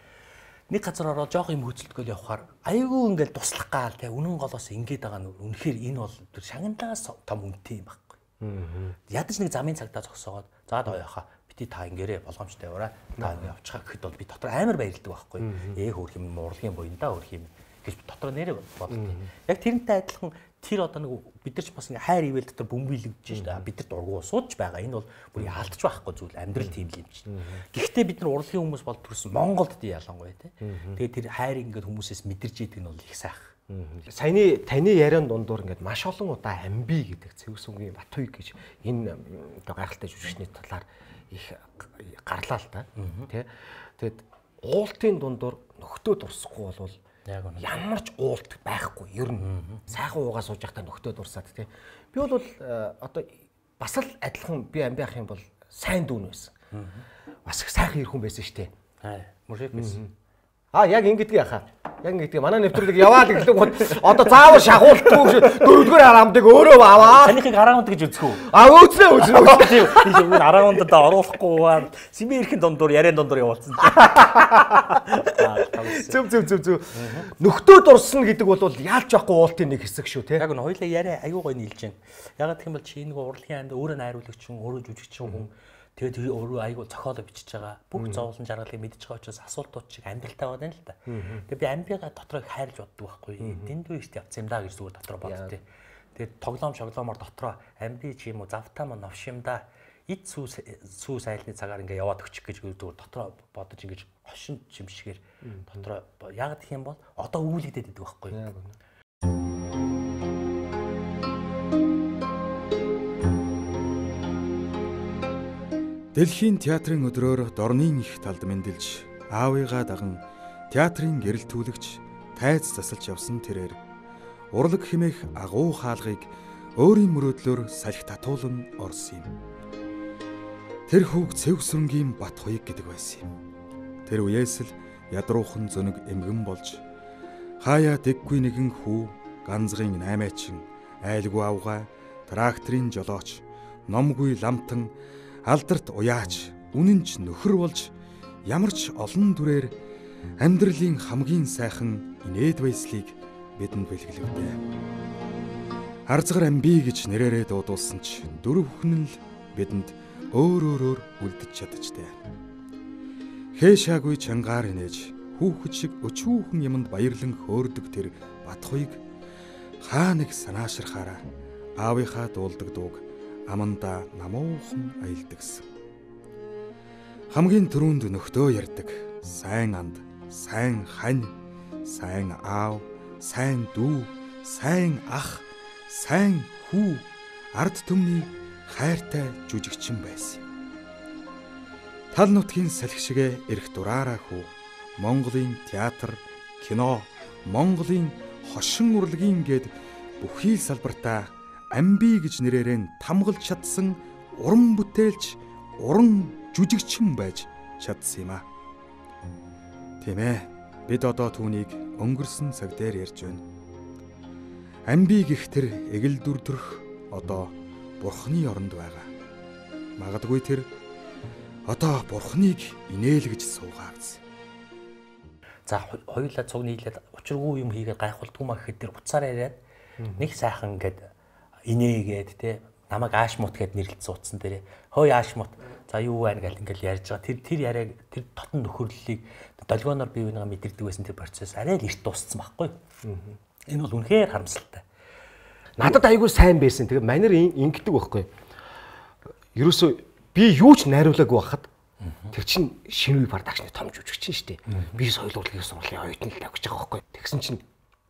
Нэг газар ороод жоох юм хөцөлтгөл явахаар айгүй ингээл туслах гал те үнэн голоос ингээд байгаа нь үнэхээр энэ бол тэр шагналаас том үнэтэй юм байхгүй. Ядаж нэг замын цагдаа зогсоогоод за доо яхаа бити та ингээрээ болгоомжтой яваарай. Та ингэ явчихаа гэхэд бол би дотор амар баярлдаг байхгүй. Хөөх юм урлагийн буйндаа хөрх юм гэж дотор нэрээ боддог. Яг тэрнтэй адилхан тэр одоо нэг бид нар ч бас ингээ хайр ивэл дотор бөмбөглөгдөж шүү дээ. Бид нар дургу суудж байгаа. Энэ бол бүр алдчих байхгүй зүйл амьдрал тийм л юм чинь. Гэхдээ бид нар урлагийн хүмүүс бол төрсөн Монголд тий ялангуяа тий. Тэгээд тэр хайрыг ингээ хүмүүсээс мэдэрч идэг нь бол их сайх.
Саяны таны яриан дундуур ингээд маш олон удаа амби гэдэг Цэвсүнгийн Батуйг гэж энэ гайхалтай жүжигчний талаар их гарлаа л та тий. Тэгээд уултын дундуур нөхдөө дурсахгүй бол ямар ч уулт байхгүй ер нь сайхан уугаа сууж байхдаа нөхдөө дурсаад тий. Би бол одоо бас л адилхан би амби ах юм бол сайн дүүн байсан. Бас их сайхан ир хүн байсан шүү дээ.
Мужик байсан.
Яг ингэдэг яхаа. Яг ингэдэг. Манай нэвтрүүлэг яваад ирэхлээр одоо заавал шахуултгүй дөрөвдүгээр хараамдыг өөрөө аваа.
Танихыг хараамд гэж үзэх үү?
Үүснэ.
Тийм хараамдад оруулахгүйгээр Сибирийн дундуур яриан дундуур явуулсан.
Зөв. Нөхдөө дурсан гэдэг бол яалч яахгүй уултын нэг хэсэг шүү те.
Яг нь хоёлаа яриа аюу гой нийлж байна. Ягаад гэх юм бол чи нэг урлагийн анд өөрөө найруулагч хүн, өөрөө жүжигч хүн. Тэгээд өөрөө айгу зохиолоо бичиж байгаа. Бүх зовлон жаргалыг мэдж байгаа учраас асуултууд чиг амьдралтай байна л да. Тэгээд би амбига дотроо хайрлж боддог байхгүй. Дэндүү ихтэй явц юм да гэж зүгээр дотроо боддتي. Тэгээд тоглоом шоглоомоор дотроо амби ч юм уу завтаа мань новш юм да. Эд сүү сайлны цагаар ингээ яваад өчих гэж зүгээр дотроо бодож ингэж хошин жимшгээр дотроо яг гэх юм бол одоо үүлэгдээд идэг байхгүй.
Дэлхийн театрын өдрөөр дорнын их талд мэндэлж аавыгаа даган театрын гэрэлтүүлэгч тайз засалж явсан тэрээр урлаг хэмээх агуу хаалгыг өөрийн мөрөөдлөөр салхи татуулан орсон юм. Тэр хүүг Цэвсүнгийн Батуйг гэдэг байсан юм. Тэр үеэс л ядруухан зөнөг эмгэн болж хаяа дэггүй нэгэн хүү ганцгийн 8-аачин айлгүй авгаа тракторын жолооч номгүй ламтан алдарт уяач үнэнч нөхөр болж ямар ч олон дүрээр амьдралын хамгийн сайхан инээд баяслыг бидэнд бэлгэлвэ. Арзгар амби гэж нэрээрээ дуудуулсан ч дөрөв хүн л бидэнд өөр үлдэж чадчихжээ. Хээшаагүй чангаар инээж хүүхэд шиг өчүүхэн юмд баярлан хөөрдөг тэр Батуйг хаа нэг санаашрахаараа аавынхаа дуулдаг дууг аманда намуухан аялдагсан. Хамгийн түрүүнд нөхдөө ярьдаг сайн анд, сайн хань, сайн аав, сайн дүү, сайн ах, сайн хүү, ард түмний хайртай жүжигчин байсан. Тал нутгийн салхи шигэ эрх дураараа хүү, Монголын театр, кино, Монголын хошин урлагийн гээд бүхий л салбартаа амби гэж нэрээрэн тамгалж чадсан уран бүтээлч, уран жүжигчин байж чадсан юм а. Тийм ээ, бид одоо түүнийг өнгөрсөн цаг дээр ярьж байна. Амби гэх тэр эгэл дүрдөрх одоо Бурхны оронд байгаа. Магадгүй тэр одоо Бурхныг инээлгэж суугаагц.
За хоёулаа цуг нийлээд учиргүй юм хийгээд гайхуулдгүй маа гэхэд тэр уцаар яриад нэг сайхан ингээд инээгээд те намайг аашмут гэд нэрлэлт суудсан дээрээ хөөе аашмут за юу байна гэл ингээл ярьж байгаа. Тэр яриаг тэр дотн нөхөрлөлийг долгионоор бие бинийгаа мэдэрдэг байсан тэр процесс арай л эрт дууссан байхгүй. Энэ бол үнэхээр харамсалтай.
Надад айгүй сайн байсан. Тэгээ манер ингэдэг байхгүй. Ерөөсөө би юу ч найруулаагүй байхад тэр чин шинэ үе продакшны том жүжигчин шүү дээ. Би соёл урлагийн сургуулийн оюутан л тавьж байгаа байхгүй. Тэгсэн чин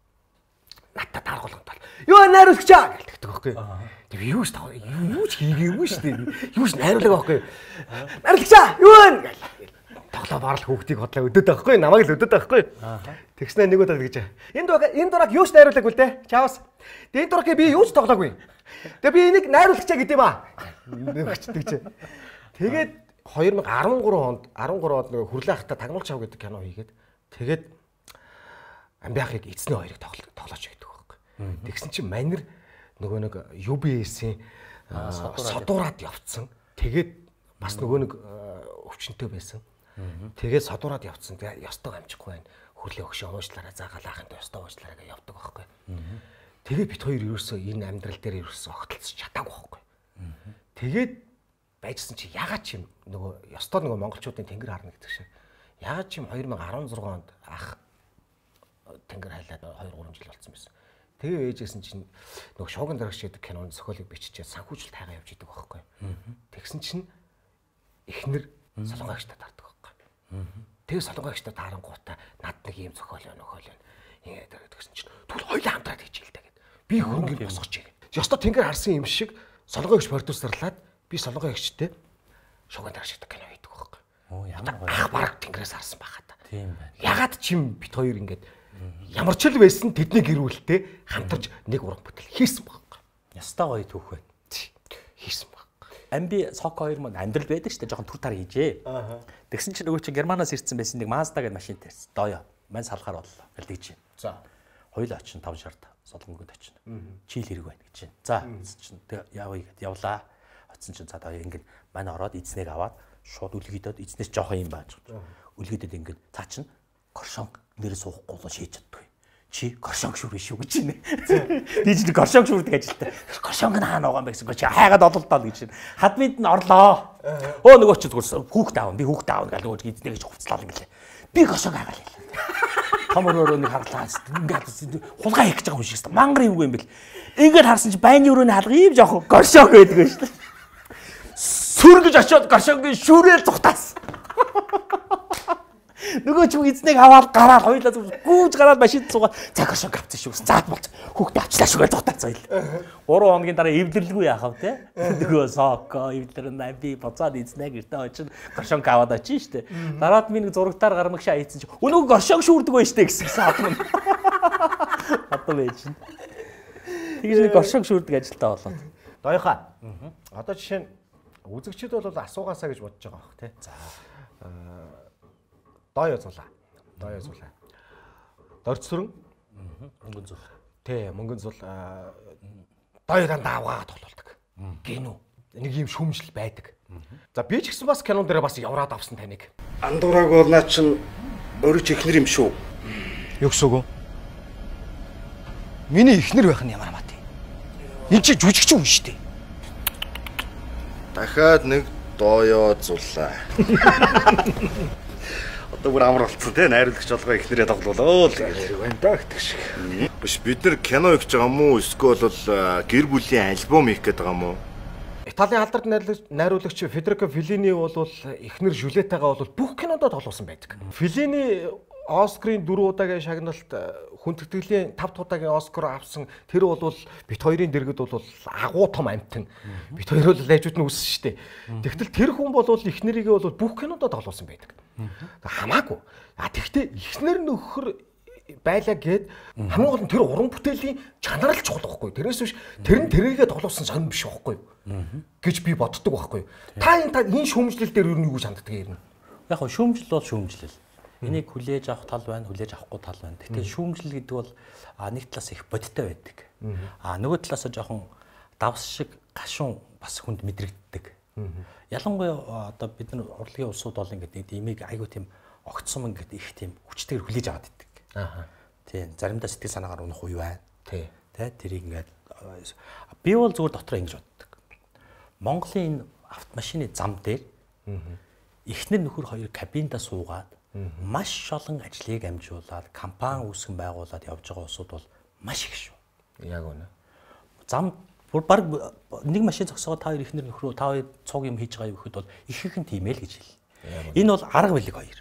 надад даргуулгад юу найруулагч аа гэлдэг байхгүй. Тэг би юу ч хийгээгүй шүү дээ. Юу ч найруулаагүй байхгүй. Найруулагч аа юу вэ гэл. Тоглоо барал хүүхдийг хотлоо өдөөд байхгүй. Намайг л өдөөд байхгүй. Тэгснэ нэг удаа гэж. Энэ дураг юу ч найруулаагүй л дээ. Чаавас. Энэ дураг би юу ч тоглоогүй. Тэгээ би энийг найруулагчаа гэдэм аа. Нэгчдэг чи. Тэгээд 2013 онд нэг хүрлээ хахта тагнуулч ав гэдэг кино хийгээд тэгээд амбиахыг эзний хоёрыг тоглооч гэдэг байхгүй. Тэгсэн чинь манер нөгөө нэг UBS-ийн содуураад явцсан. Тэгээд бас нөгөө нэг өвчнөд байсан. Тэгээд содуураад явцсан. Тэгээд ёстойг амжихгүй байна. Хүрлээ өгшөө уучлаарай заагаал ахынтай ёстой уучлаарай гэж явдаг байхгүй. Тэгээд бит хоёр ерөөсөө энэ амьдрал дээр ерөөсөө огтлцож чадаагүй байхгүй. Тэгээд байжсан чи ягаад ч юм нөгөө ёстой нөгөө монголчуудын тэнгэр харна гэдэг шиг. Ягаад ч юм 2016 онд ах тэнгэр хайлаад 2-3 жил болсон байсан. Тэгээ ээжсэн чинь нөгөө шууган дарагч гэдэг киноны зохиолыг биччихээ санхүүжилт хайгаа явж идэг байхгүй. Тэгсэн чинь эхнэр солонгоогчтай таардаг байхгүй. Тэгээ солонгоогчтай таарангуудаа над нэг юм зохиол байна нөхөл байна. Ингээд тэгсэн чинь түл хоёлаа хамтраад хийж илдэ гэд. Би хөрөнгөөр босгоч гээд. Ёстой тэнгэр харсан юм шиг солонгоогч продюсерлаад би солонгоогчтэй шууган дарагч гэдэг кино хийдэг байхгүй. Ах бараг тэнгэрээс харсан байхаа та. Тийм байна. Ягаад ч юм бит хоёр ингээд ямар ч л байсан тэдний гэрүүлтэй хамтарч нэг уран бүтээл хийсэн байхгүй.
Ястаа гоё түүх байна.
Хийсэн байхгүй.
Амби Сок 2 мөн амьдрал байдаг шүү дээ. Жохон түр тар хийжээ. Тэгсэн чинь нөгөө чинь Германаас ирсэн байсан нэг Mazda гэдэг машин тарьсан. Дооё. Мань салахаар боллоо. Гэлдэж чинь.
За.
Хоёул очин 5 шарт солонгод очин. Чийл хэрэг байна гэж чинь. За. Чинь явъя гэд явлаа. Оцсон чинь цаа дооё ингэн мань ороод эзнэг аваад шууд үлгийдээд эзнээс жоохон юм бааж. Үлгийдээд ингэн цаа чинь коршонг нэрээ суухгүй болоо шийдэж чаддгүй. Чи коршонг шүр биш үү гэж байна. Би ч коршонг шүрдэг ажилтай. Коршонг хаана байгаа юм бэ гэсэн чи хайгаад ололдоо гэж байна. Хадмид нь орлоо. Өө нөгөө чи зүгээр хүүхд аав. Би хүүхд аав гал нөгөө эзнэг гэж хувцлаа ингэлээ. Би коршонг хаагаал хэлээ. Том өрөөрөө нэг харлаа. Ингээд хулгай хийх гэж байгаа юм шиг. Мангар юмгүй юм бэл. Ингээд харсан чи байны өрөөний хаалга ийм жоох коршонг байдаг юм шүү дээ. Сүр гэж очиод коршонгийн шүрээр зүхтаас. Нөгөө ч эзнэг аваад гараад хоёулаа гүүж гараад машин цугаад цаг коршонг авчихсан шүү. Заад болц. Хүүхдээ авчлаа шүүгээ зүхтаас соёл. 3 хоногийн дараа эвдэрлгүй яахав те. Нөгөө Соко эвдэрнэ би боцоод эзнэг гэртээ очиод коршонг аваад очив штэ. Дараад би нэг зурагтаар гармагшаа хийсэн чи өнөө коршонг шүүрдэг байж штэ гэсэн саадмын. Одоо байж шин. Тэгж нэг коршонг шүүрдэг ажилтаа болоод.
Дойхоо. Одоо жишээ нь үзэгчид бол асуугаасаа гэж бодож байгаа бах тий. За. Дойо зулаа. Дорцсөрөн.
Мөнгөн зул.
Тий, мөнгөн зул дойо дандаа аваад тоглолдог. Гинүү. Нэг юм шүмжил байдаг. За би ч гэсэн бас кинон дээр бас явраад авсан таныг.
Андуураг бол наа чин өөрөө ч ихнэр юм шүү.
Юу гэсэн үг вэ? Миний ихнэр байх нь ямар хамаатай. Энд чи жүжигчин хүн шүү дээ.
Дахиад нэг дооёо зуллаа. Одоо бүр амар болцсон те найруулагч болгоо ихнэрээ тоглолоо л гэж байна да гэдэг шиг. Биш бид нар кино хийж байгаа юм уу? Эсвэл бол гэр бүлийн альбом хийх гээд байгаа юм уу?
Италийн алдарт найруулагч Федерико Феллини бол ихнэр Жюлеттагаа бол бүх кинонд тоглуулсан байдаг. Феллини Оскарын 4 удаагийн шагналт хүндэтгэлийн 5 удаагийн Оскар авсан тэр бол бит хоёрын дэргэд бол агуу том амтэн. Бит хоёр бол лайжууд нь үссэн шүү дээ. Тэгтэл тэр хүн бол эхнэрийгээ бол бүх кинодод тоглуулсан байдаг. Хамаагүй. Тэгвэл эхнэр нөхөр байлаа гэд хамгийн гол нь тэр уран бүтээлийн чанар л чухал байхгүй. Тэрнээс биш тэр нь тэрийгээ тоглуулсан сонир биш байхгүй гэж би боддог байхгүй. Та энэ шүүмжлэл дээр юу гэж ханддаг юм?
Яг нь шүүмжлэл бол шүүмжлэл. Энийг хүлээж авах тал байна, хүлээж авахгүй тал байна. Гэхдээ шүүмжлэл гэдэг бол нэг талаас их бодиттой байдаг. Нөгөө талаас жоохон давс шиг гашуун бас хүнд мэдрэгддэг. Ялангуяа одоо бид нар урлагийн улсууд бол ингээд имийг айгүй тийм огцсон ингээд их тийм хүчтэйгээр хүлээж аваад иддэг. Тийм заримдаа сэтгэл санаагаар унах уу байна. Тэ тэрийг ингээд би бол зүгээр дотроо ингэж боддог. Монголын энэ автомашины зам дээр эхнэр нөхөр хоёр кабинда суугаад маш олон ажлыг амжуулаад компани үүсгэн байгуулад явж байгаа улсууд бол маш их шүү.
Яг үнэ.
Зам бүр баг нэг машин зогсоогоо та хоёр эхнэр нөхрөө та хоёр цуг юм хийж байгаа юм гэхэд бол ихэнх нь тийм ээ л гэж хэл. Энэ бол арга билег хоёр.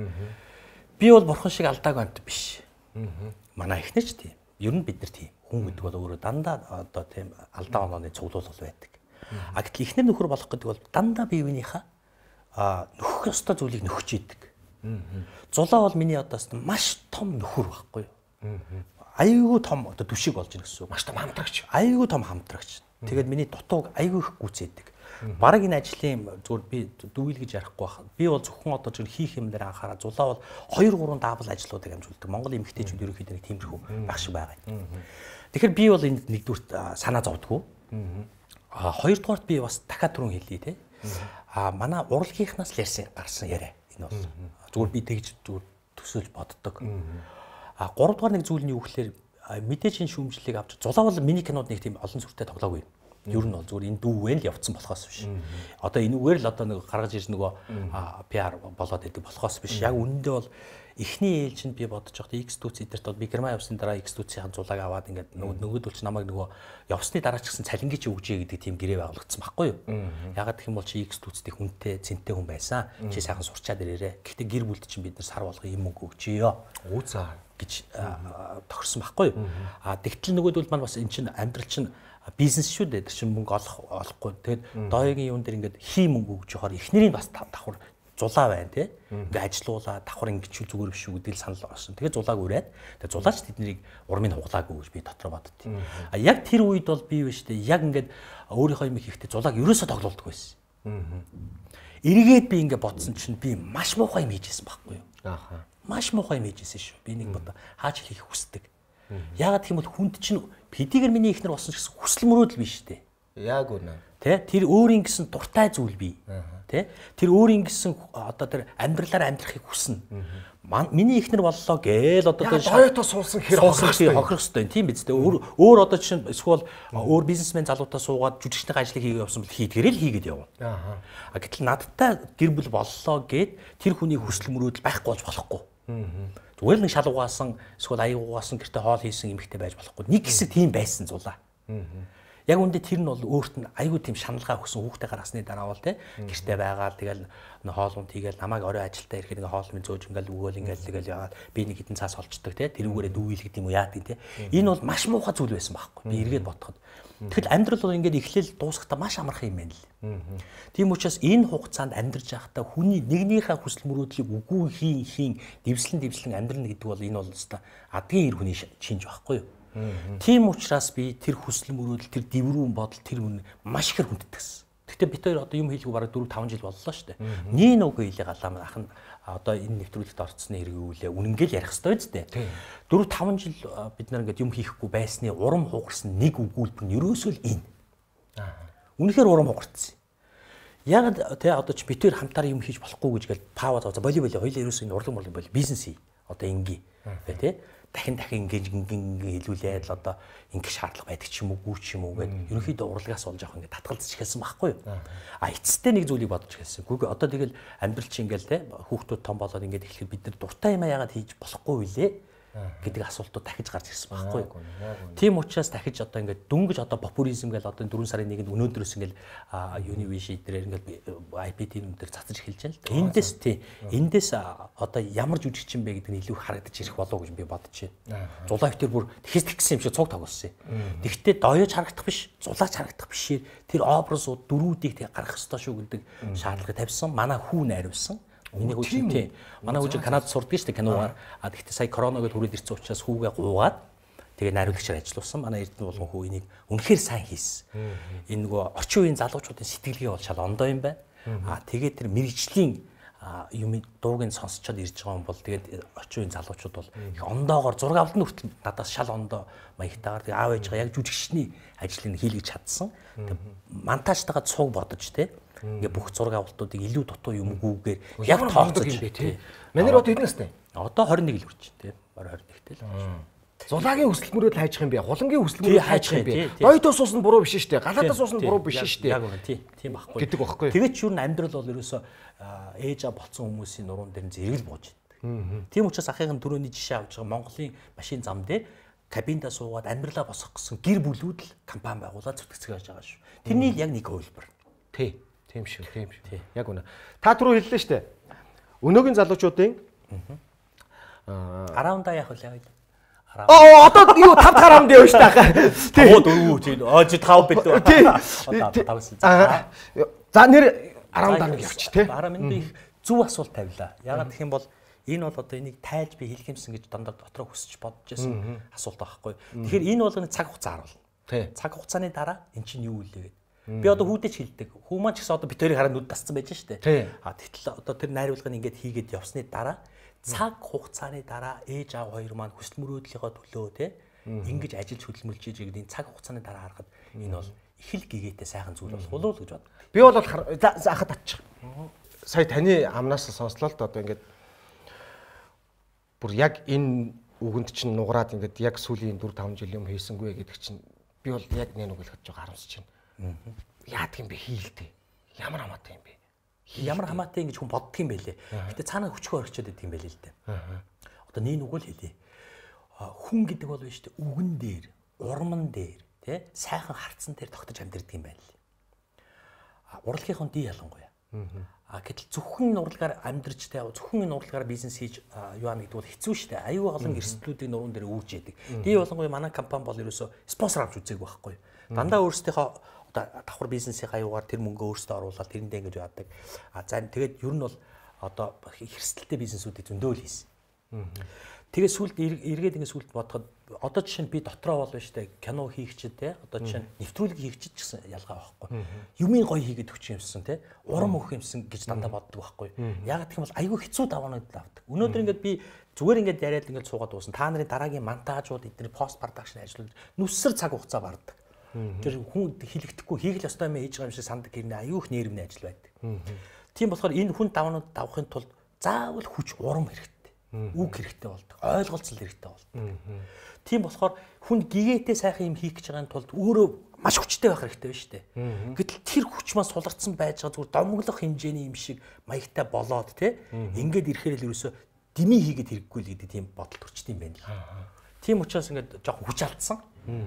Би бол бурхан шиг алдаагүй амт биш. Манай эхнэр ч тийм. Ер нь бид нар тийм. Хүн гэдэг бол өөрөө дандаа одоо тийм алдаа онооны цуглуул байдаг. Гэтэл эхнэр нөхөр болох гэдэг бол дандаа биевийнхаа нөхөх ёстой зүйлийг нөхөж идэг. Зулаа бол миний одоос маш том нөхөр байхгүй юу? Айгүй том одоо түшиг болж ирэх гэсэн үг. Маш том хамтрагч. Айгүй том хамтрагч. Тэгээд миний дутууг айгүй их гүйцээдэг. Бараг энэ ажлын зүгээр би дүүл гэж ярихгүй байна. Би бол зөвхөн одоо зөв хийх юм дээр анхаараа зулаа бол 2-3 даабал ажлуудыг амжуулдаг. Монгол эмэгтэйчүүд ерөнхийдөө тиймэрхүү байх шиг байгаа. Тэгэхээр би бол энд нэгдүгээр санаа зовдгоо. Хоёрдугаарт би бас дахиад түрүүн хэлье те. Манай урлагийнхнаас гарсан яриа. Энэ бол зүгээр би тэгж зүгээр төсөөлж боддог. Гуравдугаар нэг зүйл нь юу гэхээр мэдээж энэ шүүмжлэлийг авч зулаа бол миний кинод нэг тийм олон сүртэй тоглоогүй. Ер нь бол зүгээр энэ дүүвэн л явцсан болохоос биш. Одоо энэгээр л одоо нэг гаргаж ирж нөгөө PR болоод идэг болохоос биш. Яг үнэндээ бол эхний ээлжинд би бодож байхдаа X дүүц эдэрт бол би Герман явсны дараа X дүүцийн зулааг аваад ингээд нөгөөдөл чи намайг нөгөө явсны дараа ч гэсэн цалингийн чи өгжээ гэдэг тийм гэрээ байгуулагдсан байхгүй юу? Ягаад гэх юм бол чи X дүүцтэй хүнтэй цэнтэй хүн байсан. Чи сайхан сурчаад ирээрээ. Гэхдээ гэр бүлд чинь бид нар сар болгоо юм мөнгө өгчээ. Өө за гэж тохирсон байхгүй юу? Тэгтэл нөгөөдөл маань бас эн чинь амьдрал чинь бизнес шүү дээ. Тэр чинь мөнгө олохгүй. Тэгээд доогийн юун дээр ингээд хий мөнгө өгж явахаар эхнэрийн бас давхар зулаа байна тий. Ингээ ажилуулаа давхар ингэч зүгээр биш үү гэдгийг санал орсон. Тэгээд зулааг ураад. Тэгээд зулаач тэднийг урмыг хуглаагүй гэж би дотор боддتي. Яг тэр үед бол би биш дээ. Яг ингээд өөрийнхөө юм хийхдээ зулааг ерөөсөө тоглоулдаг байсан. Эргээд би ингээ бодсон чинь би маш муухай юм хийжсэн байхгүй юу? Маш муухай юм хийжсэн шүү. Би нэг бодоо хаач хийх хүсдэг. Яагаад гэх юм бол хүнд чинь хэдийгээр миний ихнэр болсон ч гэсэн хүсэл мөрөөдөл биш дээ. Яг үнэ. Тэ тэр өөрийн гэсэн дуртай зүйл бий. Тэ тэр өөрийн гэсэн одоо тэр амьдралаар амьдрахыг хүснэ. Миний ихнэр боллоо гээл одоо тэр
Toyota суулсан хэр
хохирох хэрэгтэй тийм биз дээ. Өөр одоо чинь эсвэл өөр бизнесмен залуутаа суугаад жүжигчний ажлыг хийгээ явсан бол хийдгээрээ л хийгээд явна. Гэтэл надтай гэр бүл боллоо гэд тэр хүний хүсэл мөрөөдөл байхгүй болж болохгүй. Зүгээр нэг шал угаасан эсвэл аяг угаасан гэртээ хоол хийсэн эмэгтэй байж болохгүй. Нэг хэсэг тийм байсан зулаа. Яг үндэ тэр нь бол өөрт нь аягүй тийм шаналгаа өгсөн хүүхдээ гаргасны дараа бол те гэртээ байгаа тэгэл хоол унд хийгээл намайг орой ажилдаа ирэхэд нэг хоол минь зөөж ингээл өгөөл ингээл тэгэл яваад би нэг хитэн цаас олцдог те тэрүүгээрээ дүүйл гэдэг юм уу яадаг те энэ бол маш муухай зүйл байсан байхгүй би эргээд бодоход тэгэхээр амьдрал бол ингээд эхлэл дуусахдаа маш амархан юм байна л тийм учраас энэ хугацаанд амьдарч байхдаа хүний нэгнийхээ хүсэл мөрөөдлийг үгүй хийн дэвслэн амьдрна гэдэг бол энэ бол өстой адгийн эр хүний шинж байхгүй юу. Тийм учраас би тэр хүсэл мөрөөдөл тэр дэврүүн бодол тэр хүн маш их хүндэтгсэн. Гэхдээ бид хоёр одоо юм хийлгүй бараг 4-5 жил боллоо шүү дээ. Нин үгүй хэлээ галаа ах нь одоо энэ нэвтрүүлэгт орцсны хэрэгүүлээ үнэнгээл ярих хэрэгтэй үст дээ. 4-5 жил бид нар ингээд юм хийхгүй байсны урам хугарсан нэг өгүүлбэр нь ерөөсөө л энэ. Үнэхээр урам хугарсан. Яг тэ одоо ч бид хоёр хамтаар юм хийж болохгүй гэж гээл паава за волейбол хоёлаа ерөөсөө энэ урлаг бол бизнес хий. Одоо инги тэ дахин ингэж хэлүүлээд л одоо ингэх шаардлага байдаг ч юм уу гүү ч юм уу гэдэг. Ерөнхийдөө урлагаас болж авах ингэ татгалзаж эхэлсэн байхгүй юу? Эцэстээ нэг зүйлийг бодож эхэлсэн. Гүг одоо тэгэл амьдрал чи ингээл те хүүхдүүд том болоод ингээд эхлэхэд бид нар дуртай юм яагаад хийж болохгүй вүлээ гэдэг асуултууд дахиж гарч ирсэн байхгүй юу. Тийм учраас дахиж одоо ингээд дөнгөж одоо популизм гэл одоо 4 сарын 1-нд өнөөдрөөс ингээд юуны виш дээр ингээд IPT-н дээр цацаж эхэлж байна л да. Эндээс одоо ямар жүжигчин бэ гэдэг нь илүү харагдаж ирэх болов гэж би бодож байна. Зулаа ихтэй бүр хэсэг гисэн юм шиг цуг тоглосон юм. Тэгэхдээ доёж харагдах биш, зулаач харагдах бишээр тэр образууд дөрүүдийг тэг гаргах ёстой шүү гэдэг шаардлага тавьсан. Манай хүү найруулсан. Миний хүү тийм. Манай хүү Канадад сурдаг шүү дээ киногаар. Тэгэхдээ сая коронавигийн хүрээд ирсэн учраас хүүгээ гуугаад тэгээ найруулагчаар ажилласан. Манай Эрдэнэ болгон хүү энийг үнэхээр сайн хийсэн. Энэ нөгөө орчин үеийн залуучуудын сэтгэлгээ бол шал ондоо юм байна. Тэгээд тэр мэрэгжлийн юм дуугийн сонсчод ирж байгаа юм бол тэгээд орчин үеийн залуучууд бол их ондоогоор зураг авалтны хүртэл надаас шал ондоо маягтайгаар тэгээд аав ээжгаа яг жүжигчний ажлыг хийлгэж чадсан. Монтажтайгаа цуг бодож те ингээ бүх зураг авалтуудыг илүү дутуу юмгүйгээр яг тооцож юм бэ те.
Манайр одоо хэдэн настай?
Одоо 21 л хүрч те. 21-тэй л.
Зулаагийн хүсэл мөрөөд хайчих юм бэ? Хулангийн хүсэл мөрөөд хайчих юм бэ? Дойтоос уус нь буруу биш шүү дээ. Галаатаас уус нь буруу биш шүү дээ.
Яг үнэ тийм байхгүй.
Гэдэг багхгүй.
Тэгээд ч юу н амьдрал бол ерөөсөө ээж аа болцсон хүмүүсийн нуруунд дээр зэрэгэл бууж байдаг. Тийм учраас ахыгын төрөний жишээ авч байгаа Монголын машин зам дээр кабинда суугаад амьдралаа босгох гэсэн гэр бүлүүд л компани байгуулаад зүтгэцгээж байгаа шүү. Тэрний яг нэг хөлбөр.
Тийм шүү. Яг үнэ. Та түрүү хэллээ шүү дээ. Өнөөгийн залуучуудын
араунда яг л яг.
Одоо юу 5 гарам дээ шүү дээ.
Тийм 4 тийм. Жи 5 бит.
За нэр 11 явчих тий.
Дараа минь их зөв асуулт тавилаа. Ягаад гэх юм бол энэ бол одоо энийг тайлж би хэлхэмсэн гэж дандаа дотроо хүсэж бодож байсан асуулт байхгүй. Тэгэхээр энэ болгоны цаг хугацаа харуулна. Цаг хугацааны дараа эн чинь юу үлээ гэдэг. Би одоо хүүдэж хэлдэг. Хүү маань ч гэсэн одоо битэрийг хараад нүд тасцсан байж штэ. Тэгтэл одоо тэр найруулгыг ингээд хийгээд явсны дараа цаг хугацааны дараа ээж аав хоёр маань хүсэл мөрөөдлийнхөө төлөө те ингэж ажиллаж хөдөлмөрлж ийж гэдэг цаг хугацааны дараа харахад энэ бол их л гэгээтэй сайхан зүйл болох болов уу гэж бод.
Би бол заахад татчих. Сая таны амнаас сонслоо л одоо ингээд бүр яг энэ үгэнд чинь нугараад ингээд яг сүүлийн 4-5 жил юм хийсэнгүй гэдэг чинь би бол яг нэг үг хэлэхэд жоо харамсаж байна. Яадаг юм бэ хийлтэй. Ямар хамаатай юм бэ?
Ямар хамаатай ингэж хүн боддөг юм бэлээ. Гэтэ цаанаа хүчгүй орчиод байдаг юм байл л дээ. Одоо нэг үг л хэлээ. Хүн гэдэг бол биш үү үгэн дээр, урман дээр, тий сайхан харцсан дээр тогтож амьдэрдэг юм байна л. Урлагийнхан ди ялангуяа. Гэтэл зөвхөн урлагаар амьдарч тэ зөвхөн энэ урлагаар бизнес хийж юу аа гэдэг бол хэцүү шүү дээ. Аюу олон эрсдлүүдийн нуруунд дээр үүрж яадаг. Ди ялангуяа манай компани бол ерөөсөө спонсор авч үзээг байхгүй. Дандаа өөрсдийнхөө давхар бизнесийн аюугаар тэр мөнгөө өөрсдөө оруулаад тэрэндээ ингэж яадаг. За тэгээд ер нь бол одоо хэрсэлтэй бизнесүүдийг зөндөө л хийсэн. Тэгээ сүлд эргээд ингэ сүлд бодоход одоо жишээ нь би дотроо болно шүү дээ. Кино хийгчид те одоо жишээ нь нэвтрүүлэг хийгчид ч гэсэн ялгаа байхгүй. Юмын гоё хийгээд өгч юмсан те. Урам өгөх юмсан гэж дандаа боддог байхгүй. Яг гэх юм бол айгүй хэцүү даваанууд л авдаг. Өнөөдөр ингээд би зүгээр ингээд яриад ингээд суугаад дуусна. Та нарын дараагийн монтажууд эдгээр пост продакшн ажлууд нүсэр цаг хугацаа бардаг. Тэр хүн хэлэгдэхгүй хийх л ёстой юм хийж байгаа юм шиг сандаг хэрнээ аюу их нэрвний ажил байдаг. Тийм болохоор энэ хүн даваанууд давахын тулд заавал хүч урам хэрэгтэй. Үг хэрэгтэй болдог. Ойлголцол хэрэгтэй болдог. Тийм болохоор хүн гэгээтэй сайхан юм хийх гэж байгаа тулд өөрөө маш хүчтэй байх хэрэгтэй байна шүү дээ. Гэтэл тэр хүч маань сулгацсан байж байгаа зүгээр домоглох хэмжээний юм шиг маягтай болоод те ингээд ирэхээр л ерөөсө дими хийгээд хэрэггүй л гэдэг тийм бодол төрчт юм байна л. Тийм учраас ингээд жоохон хүч алдсан.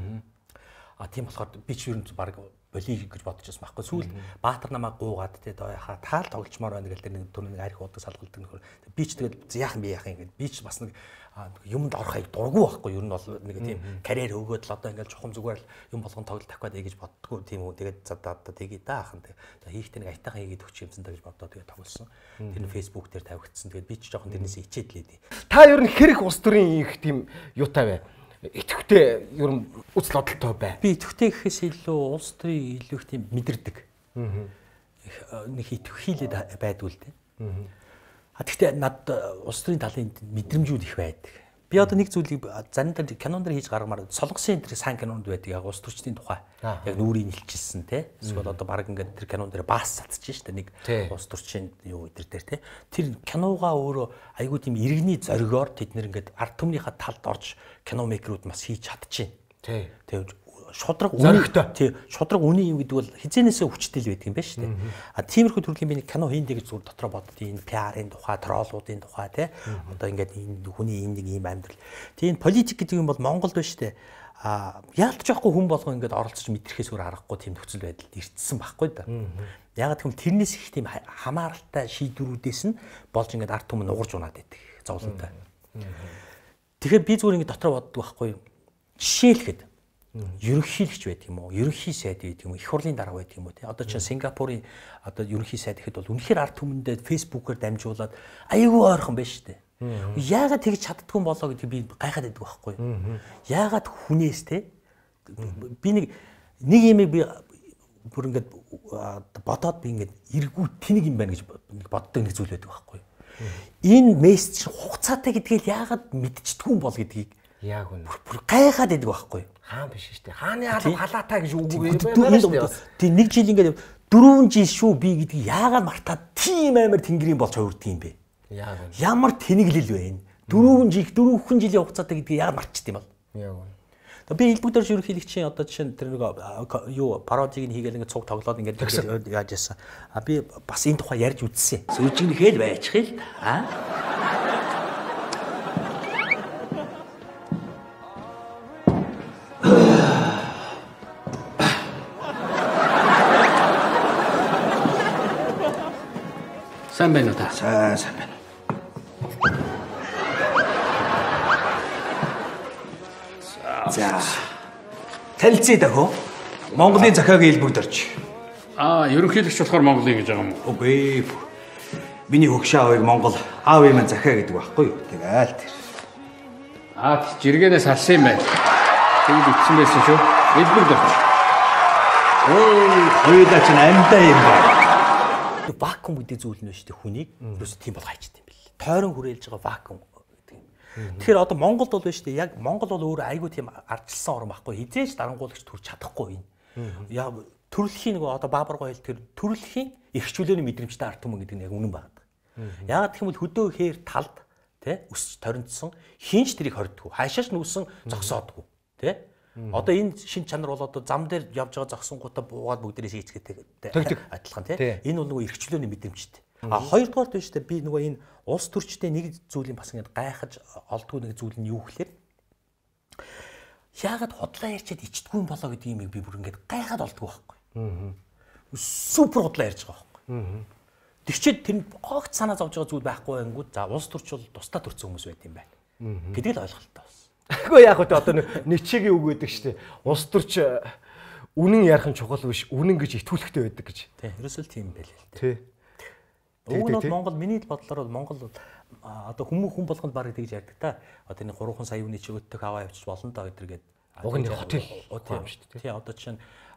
Тийм болохоор би ч ер нь баг болиг гэж бодож байсан байхгүй. Сүүлд Баатар намайг гуугаад те доо яхаа таал тоглчмоор байна гэл тэр нэг түрүүний арх уудаг салгалдаг нөхөр. Би ч тэгэл яахан би яахан ингээд би ч бас нэг юмд орохыг дурггүй байхгүй. Ер нь бол нэг тийм карьер өгөөд л одоо ингээд чухам зүгээр л юм болгон тоглолт тавих гээд гэж боддгоо тийм үү. Тэгээд за одоо тэгээ даахан тэг. За хийхдээ нэг айтайхан хийгээд өгч юмсан даа гэж боддоо тэгээд тоглосон. Тэр нь Facebook дээр тавигдсан. Тэгээд би ч жоохон тэрнээс ичээд лээ.
Та ер нь хэрэг улс төрийн их тийм юутай бай. Итгэвтэй ер нь үзэл бодолтой бай.
Би итгэвтэй гэхээс илүү улс төрийн илүү их тийм мэдэрдэг. Нэг итгэхийлээд байдгүй л дээ. Гэхдээ над улс төрийн талын мэдрэмжүүд их байдаг. Би одоо нэг зүйлийг заримдаа кинонд хийж гаргамаар солонгосын энэ сайн кинонд байдаг яг улс төрчдийн тухай. Яг нүрийг нэлчилсэн те. Эсвэл одоо баг ингээд тэр кинонд дээр баас цацж штэ нэг улс төрчийн юу өдр дээр те. Тэр киногаа өөрөө айгүй тийм иргэний зоригоор тэд нэр ингээд ард түмнийхээ талд орж кино мейкерүүд бас хийж чадчихээн. Тэгээ шудраг
Зоригтой.
тий шудраг үний юм гэдэг бол хизээнээсээ хүчтэй л байдаг юм байна шүү дээ. А тиймэрхүү төрлийн би кино хийндэ гэж зүгээр дотроо бодод энэ пиарын тухай, троллуудын тухай тий одоо ингээд энэ хүний энэ нэг ийм амьдрал. Тийм политик гэдэг юм бол Монголд байна шүү дээ. Яалтч байхгүй хүн болгоо ингээд оролцож мэдрэхээс өөр аргагүй тийм нөхцөл байдалд ирсэн байхгүй да. Яг гэвэл тэрнээс их тийм хамааралтай шийдвэрүүдээс нь болж ингээд ард түмэн угарж унаад байдаг зовлонтой. Тэгэхээр би зүгээр ингээд дотроо боддог байхгүй юу. Жишээлхэд ерөнхийлөгч байдаг юм уу? Ерөнхий сайд байдаг юм уу? Их хурлын дарга байдаг юм уу? Одоо чинь Сингапурын одоо ерөнхий сайд гэхэд бол үнэхээр ард түмэндээ фэйсбүүкээр дамжуулаад аюулгүй ойрхон байна шүү дээ. Яагаад тэгж чаддгүй болоо гэдэг би гайхаад байдаг байхгүй юу? Яагаад хүнээс те би нэг юмыг би бүр ингээд бодоод би ингээд эргүү тэнэг юм байна гэж боддог нэг зүйл байдаг байхгүй юу? Энэ мессеж хугацаатай гэдгийг яагаад мэдчихдгүй юм бол гэдгийг яг үнэ бүр гайхаад байдаг байхгүй юу?
Хаан биш шүү дээ. Хааны алга халаатай гэж үг юм байна шүү дээ.
Тийм нэг жил ингээд 4 жил шүү би гэдгийг яагаад мартаад тийм амар тэнгэрийн болж хувирдаг юм бэ? Яг үнэ. Ямар тэнэглэл вэ энэ? 4 жилийн хугацаатай гэдгийг яагаад марчд юм бол? Яг үнэ. Би хэлбэгдэрч ерөнхийлөгчийн одоо жишээ тэр нэг юу пародиг нь хийгээл ингээд цуг тоглоод ингээд яаж яасан. Би бас энэ тухай ярьж үзсэн. Сүжигнэхэл байчих л
Сайн байна уу та?
Сайн байна. За. Танилцъя даа. Монголын захиагийн хэлбэгдэрч.
Ерөнхийлөгч болохоор Монголын гэж байгаа юм уу?
Үгүй. Миний хөгшин аавыг Монгол аав юм захиа гэдэг байхгүй юу? Тэгэл тэр.
Жиргэнээс харсан юм байна. Тэгвэл ичсэн байсан шүү. Хэлбэгдэрч.
Хоёулаа ч амьдаа юм байна. Вакуум гэдэг зүйл нь шүү дээ хүнийг ерөөсөө тийм бол хайчт юм бэл. Тойрон хүрээлж байгаа вакуум гэдэг юм. Тэгэхээр одоо Монголд бол шүү дээ яг Монгол бол өөрөө айгүй тийм ардчилсан орн байхгүй. Хизээж дарангуулагч төрж чадахгүй энэ. Яг төрөлхийн нэг одоо Баабаргой хэл тэр төрөлхийн эрхчлөөний мэдрэмжтэй ард түмэн гэдэг нь яг үнэн байна. Яагаад гэх юм бол хөдөө хээр талд тий өсч торинцсон хинч тэрийг хордгоо. Хаашааш нүсэн зогсоодгүй тий. Одоо энэ шин чанар бол одоо зам дээр явж байгаа зогсонгуудаа буугаад бүгдээрээ шийцгээтэй адилхан тий. Энэ бол нөгөө эрхчлөөний мэдрэмжтэй. Хоёрдугаар нь шүү дээ би нөгөө энэ улс төрчтэй нэг зүйлийн бас ингэж гайхаж олдгүй нэг зүйл нь юу гэхээр яагаад худлаа ярьчаад ичдэггүй юм болоо гэдэг юмыг би бүр ингэж гайхаад олдгүй байхгүй. Супер худлаа ярьж байгаа байхгүй. Тэгчээд тэр огт санаа зовж байгаа зүйл байхгүй ангууд за улс төрч бол тусдаа төрсэн хүмүүс байт юм байна. Гэдэг л ойлголттой бас.
Гэхдээ яг одоо Ницшегийн үг гэдэг шүү дээ. Улс төрч үнэн ярих нь чухал биш, үнэн гэж итгүүлэхтэй байдаг гэж.
Тийм, ерөөсөө л тийм байл л дээ. Уг нь Монгол миний бодлоор бол Монгол одоо хүн болгонд барыг тэгж ярьдаг та. Одоо нэг 3 сая хүний чигөөдтөх аваа явчих болно доо гэдэргээд.
Уг нь хотел тийм шүү дээ.
Тийм одоо чинь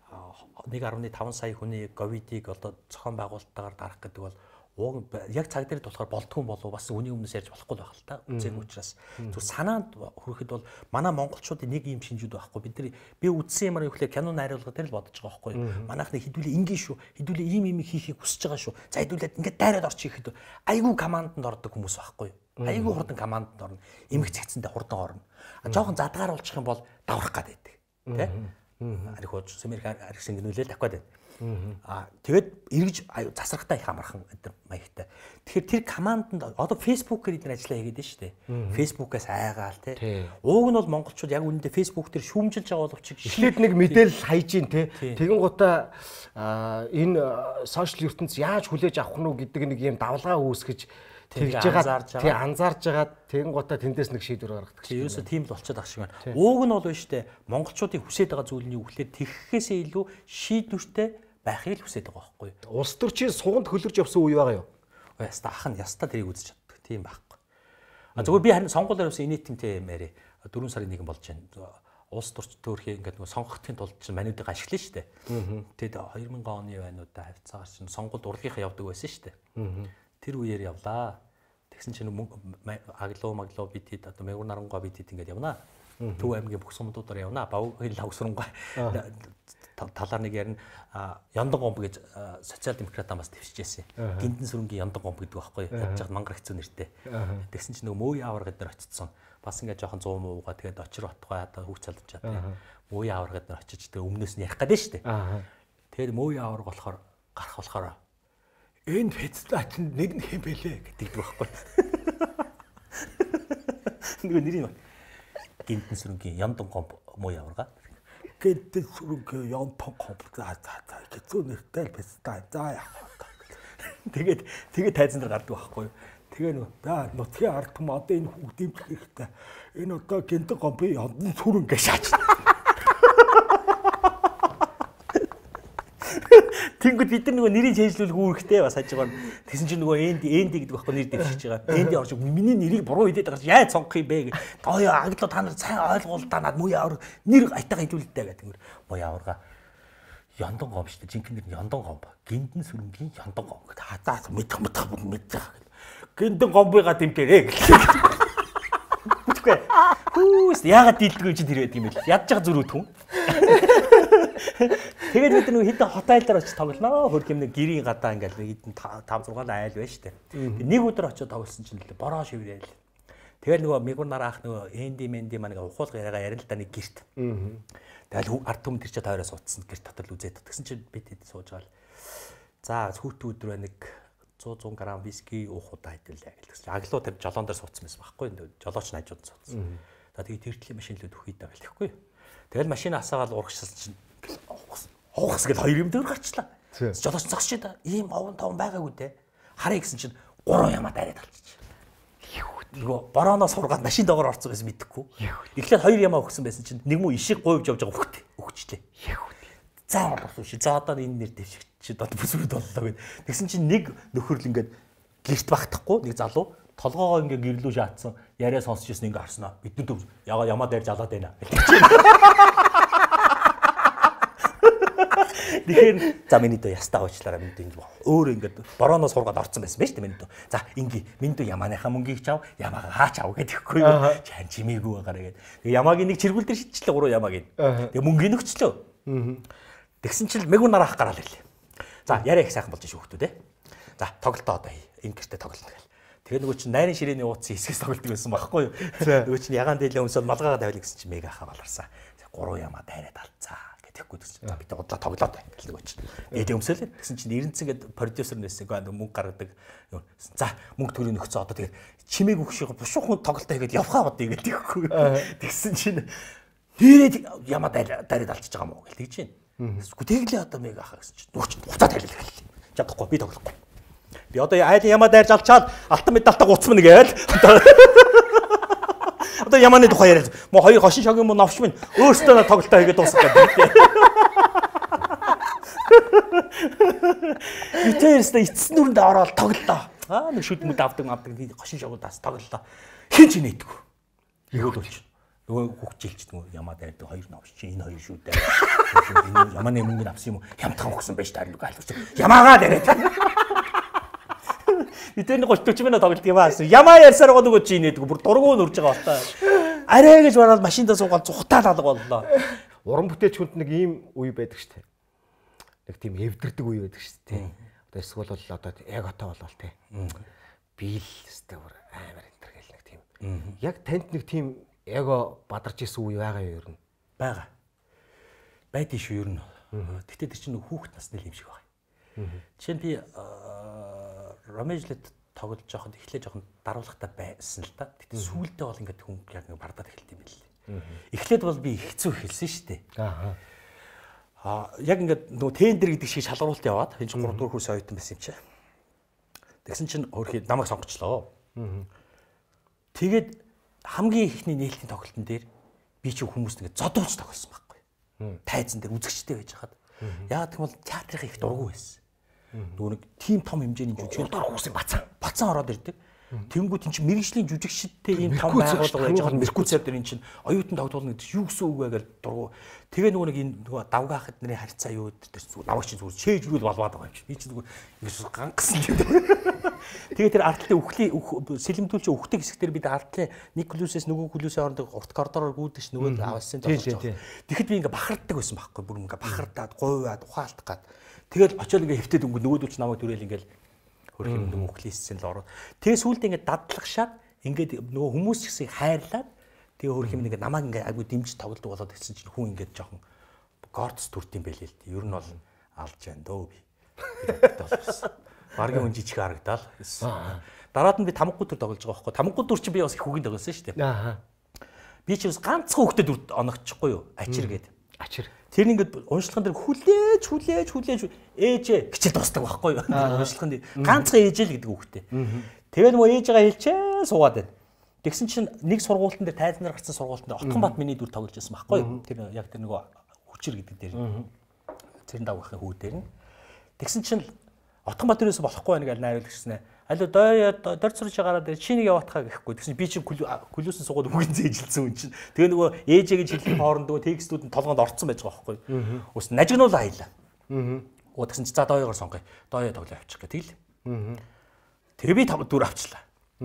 1.5 сая хүний ковидыг одоо зохион байгуулалтаар дарах гэдэг бол яг цаг дээр болохоор болдгүй болов бас үний өмнөөс ярьж болохгүй байх л та. Үзег учраас зөв санаанд хүрэхэд бол манай монголчуудын нэг юм шинжүүд байхгүй. Би үзсэн юмар юу гэхээр кино найруулга дээр л бодож байгаа байхгүй. Манайх нэг хэдүүлээ ингийн шүү. Хэдүүлээ ийм юм хийхийг хүсэж байгаа шүү. За хэдүүлээ ингээд дайраад орчих ихэд айгүй команданд ордог хүмүүс байхгүй. Айгүй хурдан команданд орно. Эмх цэгцэндээ хурдан орно. Жохон задгаар болчих юм бол даврах гад байдаг. Тэ? Арихууч Сэмэрх архисан гинүүлээ давхад байна. Тэгээд эргэж засрахтаа их амархан энэ маягтай. Тэгэхээр тэр команданд одоо фэйсбүүкээр эдгээр ажиллаа хийгээд шүү дээ. Фэйсбүүкээс айгаал тий. Ууг нь бол монголчууд яг үүндээ фэйсбүүк дээр шүүмжилж байгаа боловч
эхлээд нэг мэдээлэл хайж ийн тий. Тэгэн гутаа энэ сошиал ертөнц яаж хүлээж авах нь гэдэг нэг юм давлгаа үүсгэж тэгж байгаа тий анзаарж байгаа тэгэн гутаа тэндээс нэг шийдвэр гаргадаг.
Тий ерөөсөө тийм л болчиход ах шиг байна. Ууг нь бол байна шүү дээ. Монголчуудын хүсэж байгаа зүйл нь юу гэхээр тэгхэхээсээ илүү шийдвэртэй байхыг л хүсэж байгаа байхгүй юу?
Улс төрчийн суганд хөлөрж явсан үе байгаа юу?
Яста ах нь яста тэрийг үзэж чаддаг. Тийм байхгүй. Зүгээр би харин сонгуулиар явсан инээдтэй юмээрээ 4 сарын 1 болж байна. Улс төрч төөрхий ингээд нөгөө сонгохын тулд чинь манайдыг ашиглана шүү дээ. Тэгэд 2000 оны байнуудаа хавцаагаар чинь сонгуульд урлагийнхаа явдаг байсан шүү дээ. Тэр үеэр явлаа. Тэгсэн чинь аглоо бид хэд одоо Мэгүр нарангуй бид хэд ингээд явнаа. Төв аймгийн бүх сумдуудаар явнаа. Бав хэл лавсрангуй талаар нэг ярина Яндон гомб гэж социал демократ намаас твшижсэн. Гинтэн сүрэнгийн Яндон гомб гэдэг байхгүй яаж жаад мангар хэцүү нэртэй. Тэгсэн чинь нөгөө мөөй аваргад нар очицсон. Бас ингээд жоохон 100 муугаа тэгээд очир отгоо одоо хүүхд цалж чаддаг. Мөөй аваргад нар очиж тэгээд өмнөөс нь ярих гэдэг шүү дээ. Тэгээд мөөй аварга болохоор гарах болохоор энэ фестивалд нэг нь хэм бэлээ гэдэг байхгүй. Нөгөө нэрийн гинтэн сүрэнгийн Яндон гомб мөөй аварга. Гинтэн сүрэнгийн Яндон гомб за хэцүү нэртэй фестивал за яах вэ. Тэгээд тайзан дээр гардаг байхгүй. Тэгээ нөгөө нутгийн ард түмэн одоо энэ хүүхд дэмжих хэрэгтэй. Энэ одоо гинтэн гомбын Яндон сүрэн гэж шаач. Тэнгүүд бид нар нөгөө нэрийг чэйжлүүлэх үүрэгтэй бас хажиж байгаа. Тэгсэн чинь нөгөө энди гэдэг байхгүй нэр дэвшиж байгаа. Энди орж миний нэрийг буруу хэлээд байгаа чинь яаж сонгох юм бэ гэ. Тоо аглаа та нар сайн ойлгуул та над муу явар нэр айтайгаа хэлүүлдэ гэдэг. Муу яварга Яндон гомб шүү дээ. Жинхэнэ нэр нь Яндон гомб. Гинтэн сүрэнгийн Яндон гомб гэдэг. Хатаа мэдэх. Гинтэн гомбыга тэмтэрээ гэх. Үгүй. Хүүс яагаад дийлдэггүй чинь тэр байдаг юм бэ? Ядж байгаа зүрүүд хүн. Тэгээд бид нэг хэдэн хот айлаар очиж тоглоноо. Хөрх юм нэг гэрийн гадаа ингээл хэдэн 5 6 айл байж штэ. Нэг өдөр очиж тоглосон чинь л бороо шиврээл. Тэгээд нөгөө мигур нараа ах нөгөө энди маань нэг ухуулга яриагаа ярил л да нэг гэрт. Тэгэл ард түмэн тэр чи тойроос утсан гэрт дотор үзээд тэгсэн чинь бид хэд сууж байгаа л. За хүүтэн өдрөө нэг 100 г виски уух удаа хэдүүлээ гэлсэн. Аглуу тэр жолоон дээр суудсан байсан байхгүй. Жолооч найжууд суудсан. За тэгээд тэртлийн машинлууд өгөх хийдэг байхгүй. Тэгэл машин асаагаад урагшсан чинь хоохс гэж хоёр юм дээр гарчлаа. Жолооч зогсож да. Ийм овон таван байгаагүй дээ. Харъя гэсэн чинь 3 ямаа дараад алчиж. Нөгөө борооноос сургаад машин доогоор орцсон байсан мэдэхгүй. Эхлээд 2 ямаа өгсөн байсан чинь нэг муу ишиг гуйвж явж байгаа хөхт өгчлээ. За босоо ши. За одоо энэ нэр дэвшигчид одоо бүсрүүд боллоо гэд. Тэгсэн чинь нэг нөхөрл ингээд гэрт багтахгүй нэг залуу толгоогоо ингээд гэрлүү шаатсан. Яриа сонсч ирсэн ингээд харснаа. Бидний төв ямаа дээр жалаад байна. Тэгэхээр за миний дөө ястаа уучлаарай миний дөө ингээд өөр ингээд борооноос сургаад орцсон байсан байж тээ миний дөө. За ингээ миний дөө ямааныхаа мөнгийг чав, ямаага хаач ав гэдэгхгүй юу. Чан чимээгүй байгаарэ гэд. Тэгээ ямаагийн нэг чиргүүл дээр шидчихлээ 3 ямаагийн. Тэгээ мөнгийг өгчлөө. Тэгсэн чинь мэгүр нараа ах гараал ирлээ. За яриа их сайхан болж шүүхтүүд ээ. За тоглолтоо одоо энэ гэртээ тоглоно гэл. Тэгээ нөгөө чинь найрын ширээний ууцсан хэсгээс тоглолт байсан байхгүй юу. Нөгөө чинь ягаан дээлээ өмсөд малгаагаа тавилаа гэсэн чинь мега хаа баларсан. 3 ямаа дайраад алцаа. Тэгэхгүй гэсэн. За бид бодлоо тоглоод байна гэлдэг өч. Дээд өмсөөлээ. Тэгсэн чинь эрдэнцэн гээд продюсер нээсэн мөнгө гаргадаг. За мөнгө төрийн нөхцөө одоо тэгээд чимээг өгшөөгөө бушуухан тоглолтоо хийгээд явхаа бодъё гэдэгхгүй. Тэгсэн чинь нэрээ ямаа дайраад алчиж байгаа мó гэл тэгж байна. Тэгсгүй тэглээ одоо мэг ахаа гэсэн чинь нууч хуцаа тавилаа гэлээ. Чадахгүй би тоглохгүй. Би одоо айл ямаа дайрж алчаад алтан медальтаа гуцмана гээл. Одоо ямааны тухай яриад мо хоёр хошин шогийн мөн новш минь өөртөө тоглолтоо хийгээд дуусгах гэдэг. Битэрстэй эцэс нүрэнд ороод тоглолоо. Нэг шүд мэд авдаг хошин шогоодаас тоглолоо. Хин ч нээдэггүй. Игөөд болчих. Нөгөө хүүхжилч нөгөө ямаа дайрдаг хоёр новш чи энэ хоёр шүү дээ. Энэ ямааны мөнгө авсан юм хямдхан өгсөн байж таарл гаалч. Ямаагаа дайраад. Битэрний 30 минут тоглолт юм аасан. Ямаа ярьсаар гоо нөгөө чи нээдэггүй. Бүр дургуун нурж байгаа болтой. Арай гэж бараад машиндаа суугаад зүхтаал алга боллоо.
Уран бүтээлч хүнд нэг ийм үе байдаг шүү дээ. Нэг тийм эвдэрдэг үе байдаг шүү дээ. Одоо эсвэл бол одоо яг отоо болвол те. Бийл өстэй амар энтер гэл нэг тийм. Яг танд нэг тийм эго бадарч исэн үе байгаа юу ер нь?
Бага. Байдгийн шүү ер нь. Гэтэ тэр чинь хүүхэд насны юм шиг байна. Жишээ нь би Ромежлэд тоглож жоохон эхлээ жоохон даруулгатай байсан л да. Гэтэ сүүлдээ бол ингээд хүн яг ингээд бардаад эхэлт юм билээ. Эхлээд бол би хэцүү хэлсэн шүү дээ. Яг ингээд нөгөө тендер гэдэг шиг шалгаруулалт яваад энэ 3 дугаар курсын оюутан байсан юм чи. Тэгсэн чинь өөрхий намайг сонгочлоо. Тэгээд хамгийн ихний нээлтийн тоглолтын дээр би чи хүмүүст ингээд зодуулж тоглосон байхгүй. Тайзан дээр үзэгчтэй байж хаад. Яагаад гэвэл театрын их дургу байсан. Нөгөө нэг тийм том хэмжээний жүжигчдэр хүрсэн бацаан ороод ирдэг. Тэнгүүд эн чинь мэрэгжлийн жүжигчдтэй ийм том байгууллага байж байгаа Меркуцер дээр эн чинь оюутан тогтоолно гэдэг юу гэсэн үг вэ гэж дургу. Тэгээ нөгөө нэг энэ нөгөө давгаах эдний харьцаа юу гэдэг намайг чинь зүгээр шээжрүүл болваад байгаа юм чинь. Би чинь зүгээр ингэж гангасан тийм. Тэгээ тэр ардлын үхлийн сэлэмдүүлч үхдэг хэсгээр бид ардлын нэг клүсээс нөгөө клүсээ хооронд урт коридороор гүйдэж нөгөө авсан зогсож байгаа. Тэгэхэд би ингээ бахарддаг байсан байхгүй бүр ингээ бахардаад гуйваад ухаалтах гад. Тэгэл очиод ингээ хэвтээд өнгө нөгөөдөл ч намайг түрэл ингээл хөрх юм нөгөө үхлийн сцен л ороод. Тэгээ сүүлдээ ингээ дадлагшаад ингээд нөгөө хүмүүс ихсийг хайрлаад тэгээ хөрх юм ингээ намайг ингээ айгу дэмжиж тоглодог болоод ирсэн чинь хүн ингээ жоохон горц төрт юм байлээ л дээ. Ер нь бол алж байна дөө би. Баргийн хүн жижиг харагдал. Дараад нь би тамггүй төр тоглож байгаа байхгүй. Тамггүй төр чинь би бас их хөгийн тоглосон шүү дээ. Аа. Би ч бас ганцхан хүүхдэд оногчихгүй юу? Ачир гээд. Ачир. Тэр ингээд уншлагын дээр хүлээж ээжээ хичээл дуустдаг байхгүй юу? Уншлагын дээр ганцхан ээжээ л гэдэг хүүхдэд. Тэгээд нөгөө ээжээгээ хэлчээ суугаад байна. Тэгсэн чинь нэг сургуультан дээр тайз нар гарсан сургуультан дээр Отгонбат миний дүр тоглож байсан байхгүй юу? Тэр яг тэр нөгөө хүчээр гэдэг дээр. Тэрэн давхын хүү дээр нь. Тэгсэн чинь Отгонбат дээрээс болохгүй байна гэж найруулагчсан. Алуу дойр цурж гараад чинийг яваатхаа гэхгүй. Тэгсэн би чинь клюсэн суугаад үгийн зээжилсэн хүн чинь. Тэгээ нөгөө ээжээ гэж хэлхийн хооронд нөгөө текстүүд нь толгоонд орцсон байж байгаа байхгүй. Ус нажигнуулаа хаялаа. Оо тэгсэн чи за дойгоор сонгоё. Дойё тоглоо авчих гэх тэгэл. Тэгээ би дүр авчлаа.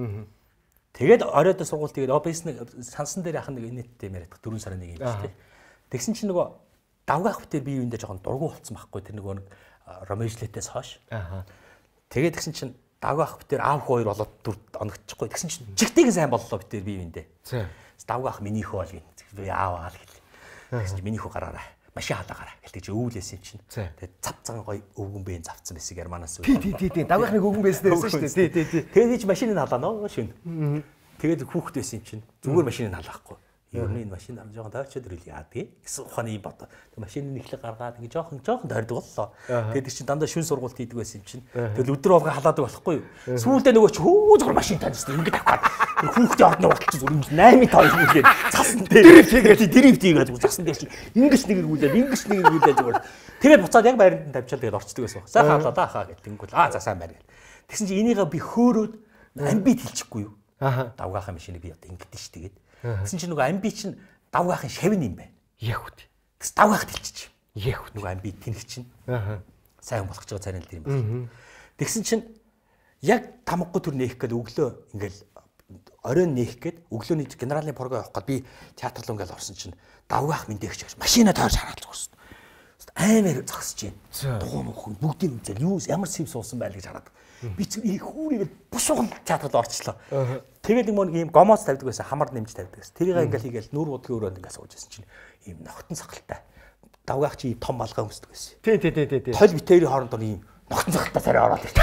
Тэгээд оройд сургууль тэгээд бизнес сансан дээр яхан нэг инэттэй яриад 4 сарын нэг юм шүү дээ. Тэгсэн чинь нөгөө давгаах битэр би юундээ жоохон дургу болцсон байхгүй. Тэр нөгөө нэг ромежлетээс хойш. Тэгээд тэгсэн чинь давгаах битэр аав хоёр болоод дүр оногдчихгүй. Тэгсэн чинь чигтэйг сайн боллоо битэр би юундээ. Давгаах минийхүү бол гин. Би ааваа л гэл. Тэгсэн чинь минийхүү гараарай. Машин халаагаарай. Гэлтэй чи өвлөөс юм чинь. Тэгээд цав цагаан гоё өвгөн бээн завцсан байсан Германаас.
Тий. Давгаахныг өвгөн бэйсэн байсан шүү дээ. Тий.
Тэгээд чи машиныг халаанаа шин. Тэгээд хүүхэд байсан юм чинь зүгээр машиныг халаахгүй. Ер нь энэ машин ам жоохон тойрчод ирэл яадаг гэсэн ухааны юм бод. Тэг машины нэхлэг гаргаад ингээ жоохон тойрдог боллоо. Тэгээд чи дандаа шүн сургуульд хийдэг байсан юм чинь. Тэгэл өдөр болгоо халаадаг болохгүй юу. Сүүлдээ нөгөө ч хөө зүгээр машин таньсан ингээ тавхаад хүүхдээ ордны уртч зүгээр 8-5 хүүгээд цасан дээр дрифт хийгээд цасан дээр чи ингээс нэг эргүүлээд зүгээр. Тэгээд буцаад яг байранд тавьчаал тэгээд орчдөг байсан. За хаалаа да хаа гэдэг. Тэнгүүл за сайн байна гэл. Тэгсэн чи энийгээ би хөөрөөд амбит хэлчихгүй юу. Давгаахын машиныг би одоо ингэдэж ш тэгээд. Тэгсэн чинь нөгөө амби чинь давгаахын шавн юм байна. Яг үт. Тэгс давгаахт хэлчих. Яг үт. Нөгөө амби тэнх чинь. Сайн болох ч байгаа царай л тэр юм байна. Тэгсэн чинь яг тамггүй төр нээх гээд өглөө ингээл оройн нээх гээд өглөөний генералын порго явах гээд би театр руу ингээл орсон чинь давгаах мэдээгч гэж машина тойрч хараад гөрсөн. Аймаар зогсож байна. Тухайн хүн бүгдийг үзэл юу ямар сэв суусан байл гэж хараад. Би ч их хүүрийгээ бушуухан театрт орчлоо. Тэгээд нэг ийм гомоц тавьдаг байсан, хамар нэмж тавьдаг байсан. Тэрийг ингээл хийгээл нүүр бодлогын өрөөнд ингээд сууж байсан чинь ийм ногтон сахалтай. Давгаах чи том малгай өмсдөг байсан. Тий. Тол битэрийн хооронд ийм ногтон сахалтай царай ороод ирсэн.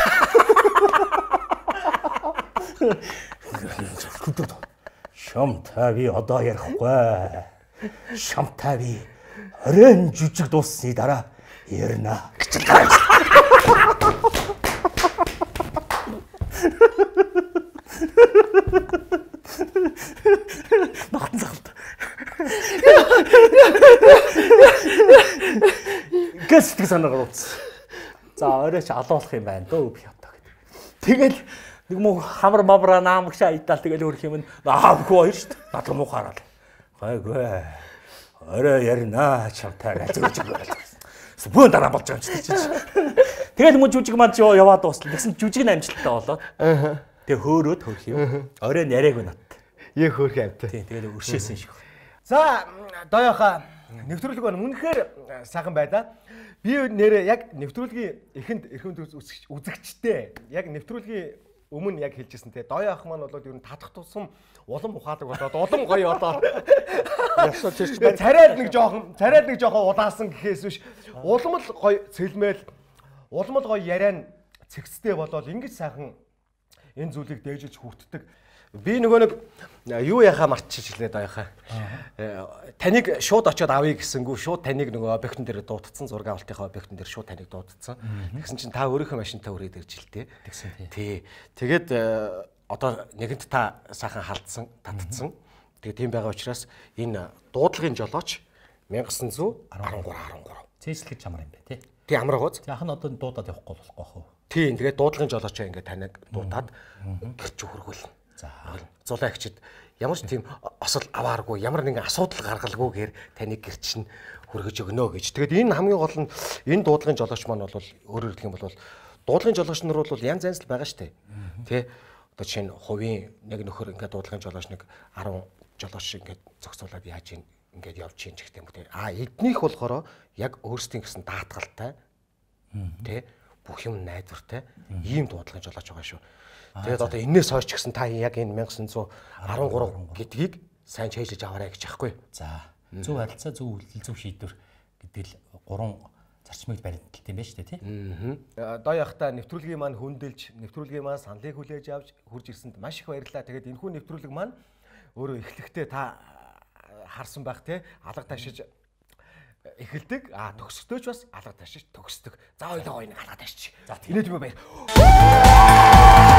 Шамтай би одоо ярихгүй. Шамтай би оройн жүжиг дууссны дараа ярина гэж гараад. Ногтон сахалтай. Гэсдэг санаагаар утсан. За оройч алуулах юм байна дөө би одоо гэдэг. Тэгэл нэг муу хамар мавра наамгш айдаал тэгэл хөрх юм аавгүй хоёр шүү дээ. Надлаа муу хараад. Гайгүй. Орой ярина чамтай зөвж байгаа. Бүүн дараа болж байгаа юм чи. Тэгэл муу жүжиг маань яваад дуусна. Тэгсэн жүжиг нь амжилттай болоод. Тэгээ хөөрөөд хөрх юм. Орой яриаг нат.
Яг хөөрх амт.
Тий, тэгэл өршөөсөн шиг.
За, дооёха нэвтрүүлэг байна. Үнэхээр сайхан байлаа. Би нэрээ яг нэвтрүүлгийн эхэнд эрхэм үзэгчтэй яг нэвтрүүлгийн өмнө яг хэлжсэн те. Дооёх маань бол ер нь татах тусам улам ухаадаг болоод улам гоё одоо. Царайд нэг жоохон удаасан гэхээс биш. Улам л гоё цэлмэл, улам л гоё яриан цэгцтэй болоод ингэж сайхан энэ зүйлийг дээжиж хүүтдэг. Би нөгөө нэг юу яхаа марччихлээ даяхаа. Таныг шууд очиод авъя гэсэнгүү шууд таныг нөгөө объектн дээр дуудсан зураг авалтынхаа объектн дээр шууд таныг дуудсан. Тэгсэн чинь та өөрийнхөө машинтаа өрөөд ирж л тээ. Тэгсэн тий. Тэгээд одоо нэгэнт та сайхан халдсан, татцсан. Тэгээд тийм байгаа учраас энэ дуудлагын жолооч 1913.
Цэслэх гэж амар юм бэ тий.
Тий амар гоц.
Яах нь одоо дуудаад явахгүй болохгүй хөө.
Тийм тэгээд дуудлагын жолооч ингээд таныг дуудаад гэрч хөргүүлнэ.
За.
Зулаагчид ямар ч тийм осол авааргүй, ямар нэгэн асуудал гаргалгүйгээр таныг гэрч нь хөргөж өгнө гэж. Тэгээд энэ хамгийн гол нь энэ дуудлагын жолооч маань бол өөрөөр хэлэх юм бол дуудлагын жолооч нар бол янз янз л байгаа шүү дээ. Тэ одоо жишээ нь хувийн нэг нөхөр ингээд дуудлагын жолооч нэг 10 жолооч ингээд зохицуулаад яаж ингээд явж чинь гэх юм те. Эднийх болохоор яг өөрсдийн гэсэн даатгалтай тэ бүх юм найдвартай ийм дуудлагын жолооч байгаа шүү. Тэгээд одоо энээс хойш ч гэсэн та яг энэ 1913 гэдгийг сайн чэйжлэж аваарай гэж аахгүй.
За. Зөв харилцаа, зөв үйлдэл, зөв шийдвэр гэдэг л 3 зарчмыг баримталт юм байна шүү дээ, тийм.
Доо явахта нэвтрүүлгийн маань хөндөөлж, нэвтрүүлгийн маань саналыг хүлээж авч хурж ирсэнд маш их баярлалаа. Тэгээд энэхүү нэвтрүүлэг маань өөрөө эхлэхдээ та харсан байх те алга ташиж эхэлдэг. Төгсгдөөч бас алга ташиж төгсдөг. За ойлоо гоё нэг алга ташиж. За тийм ээ баяр.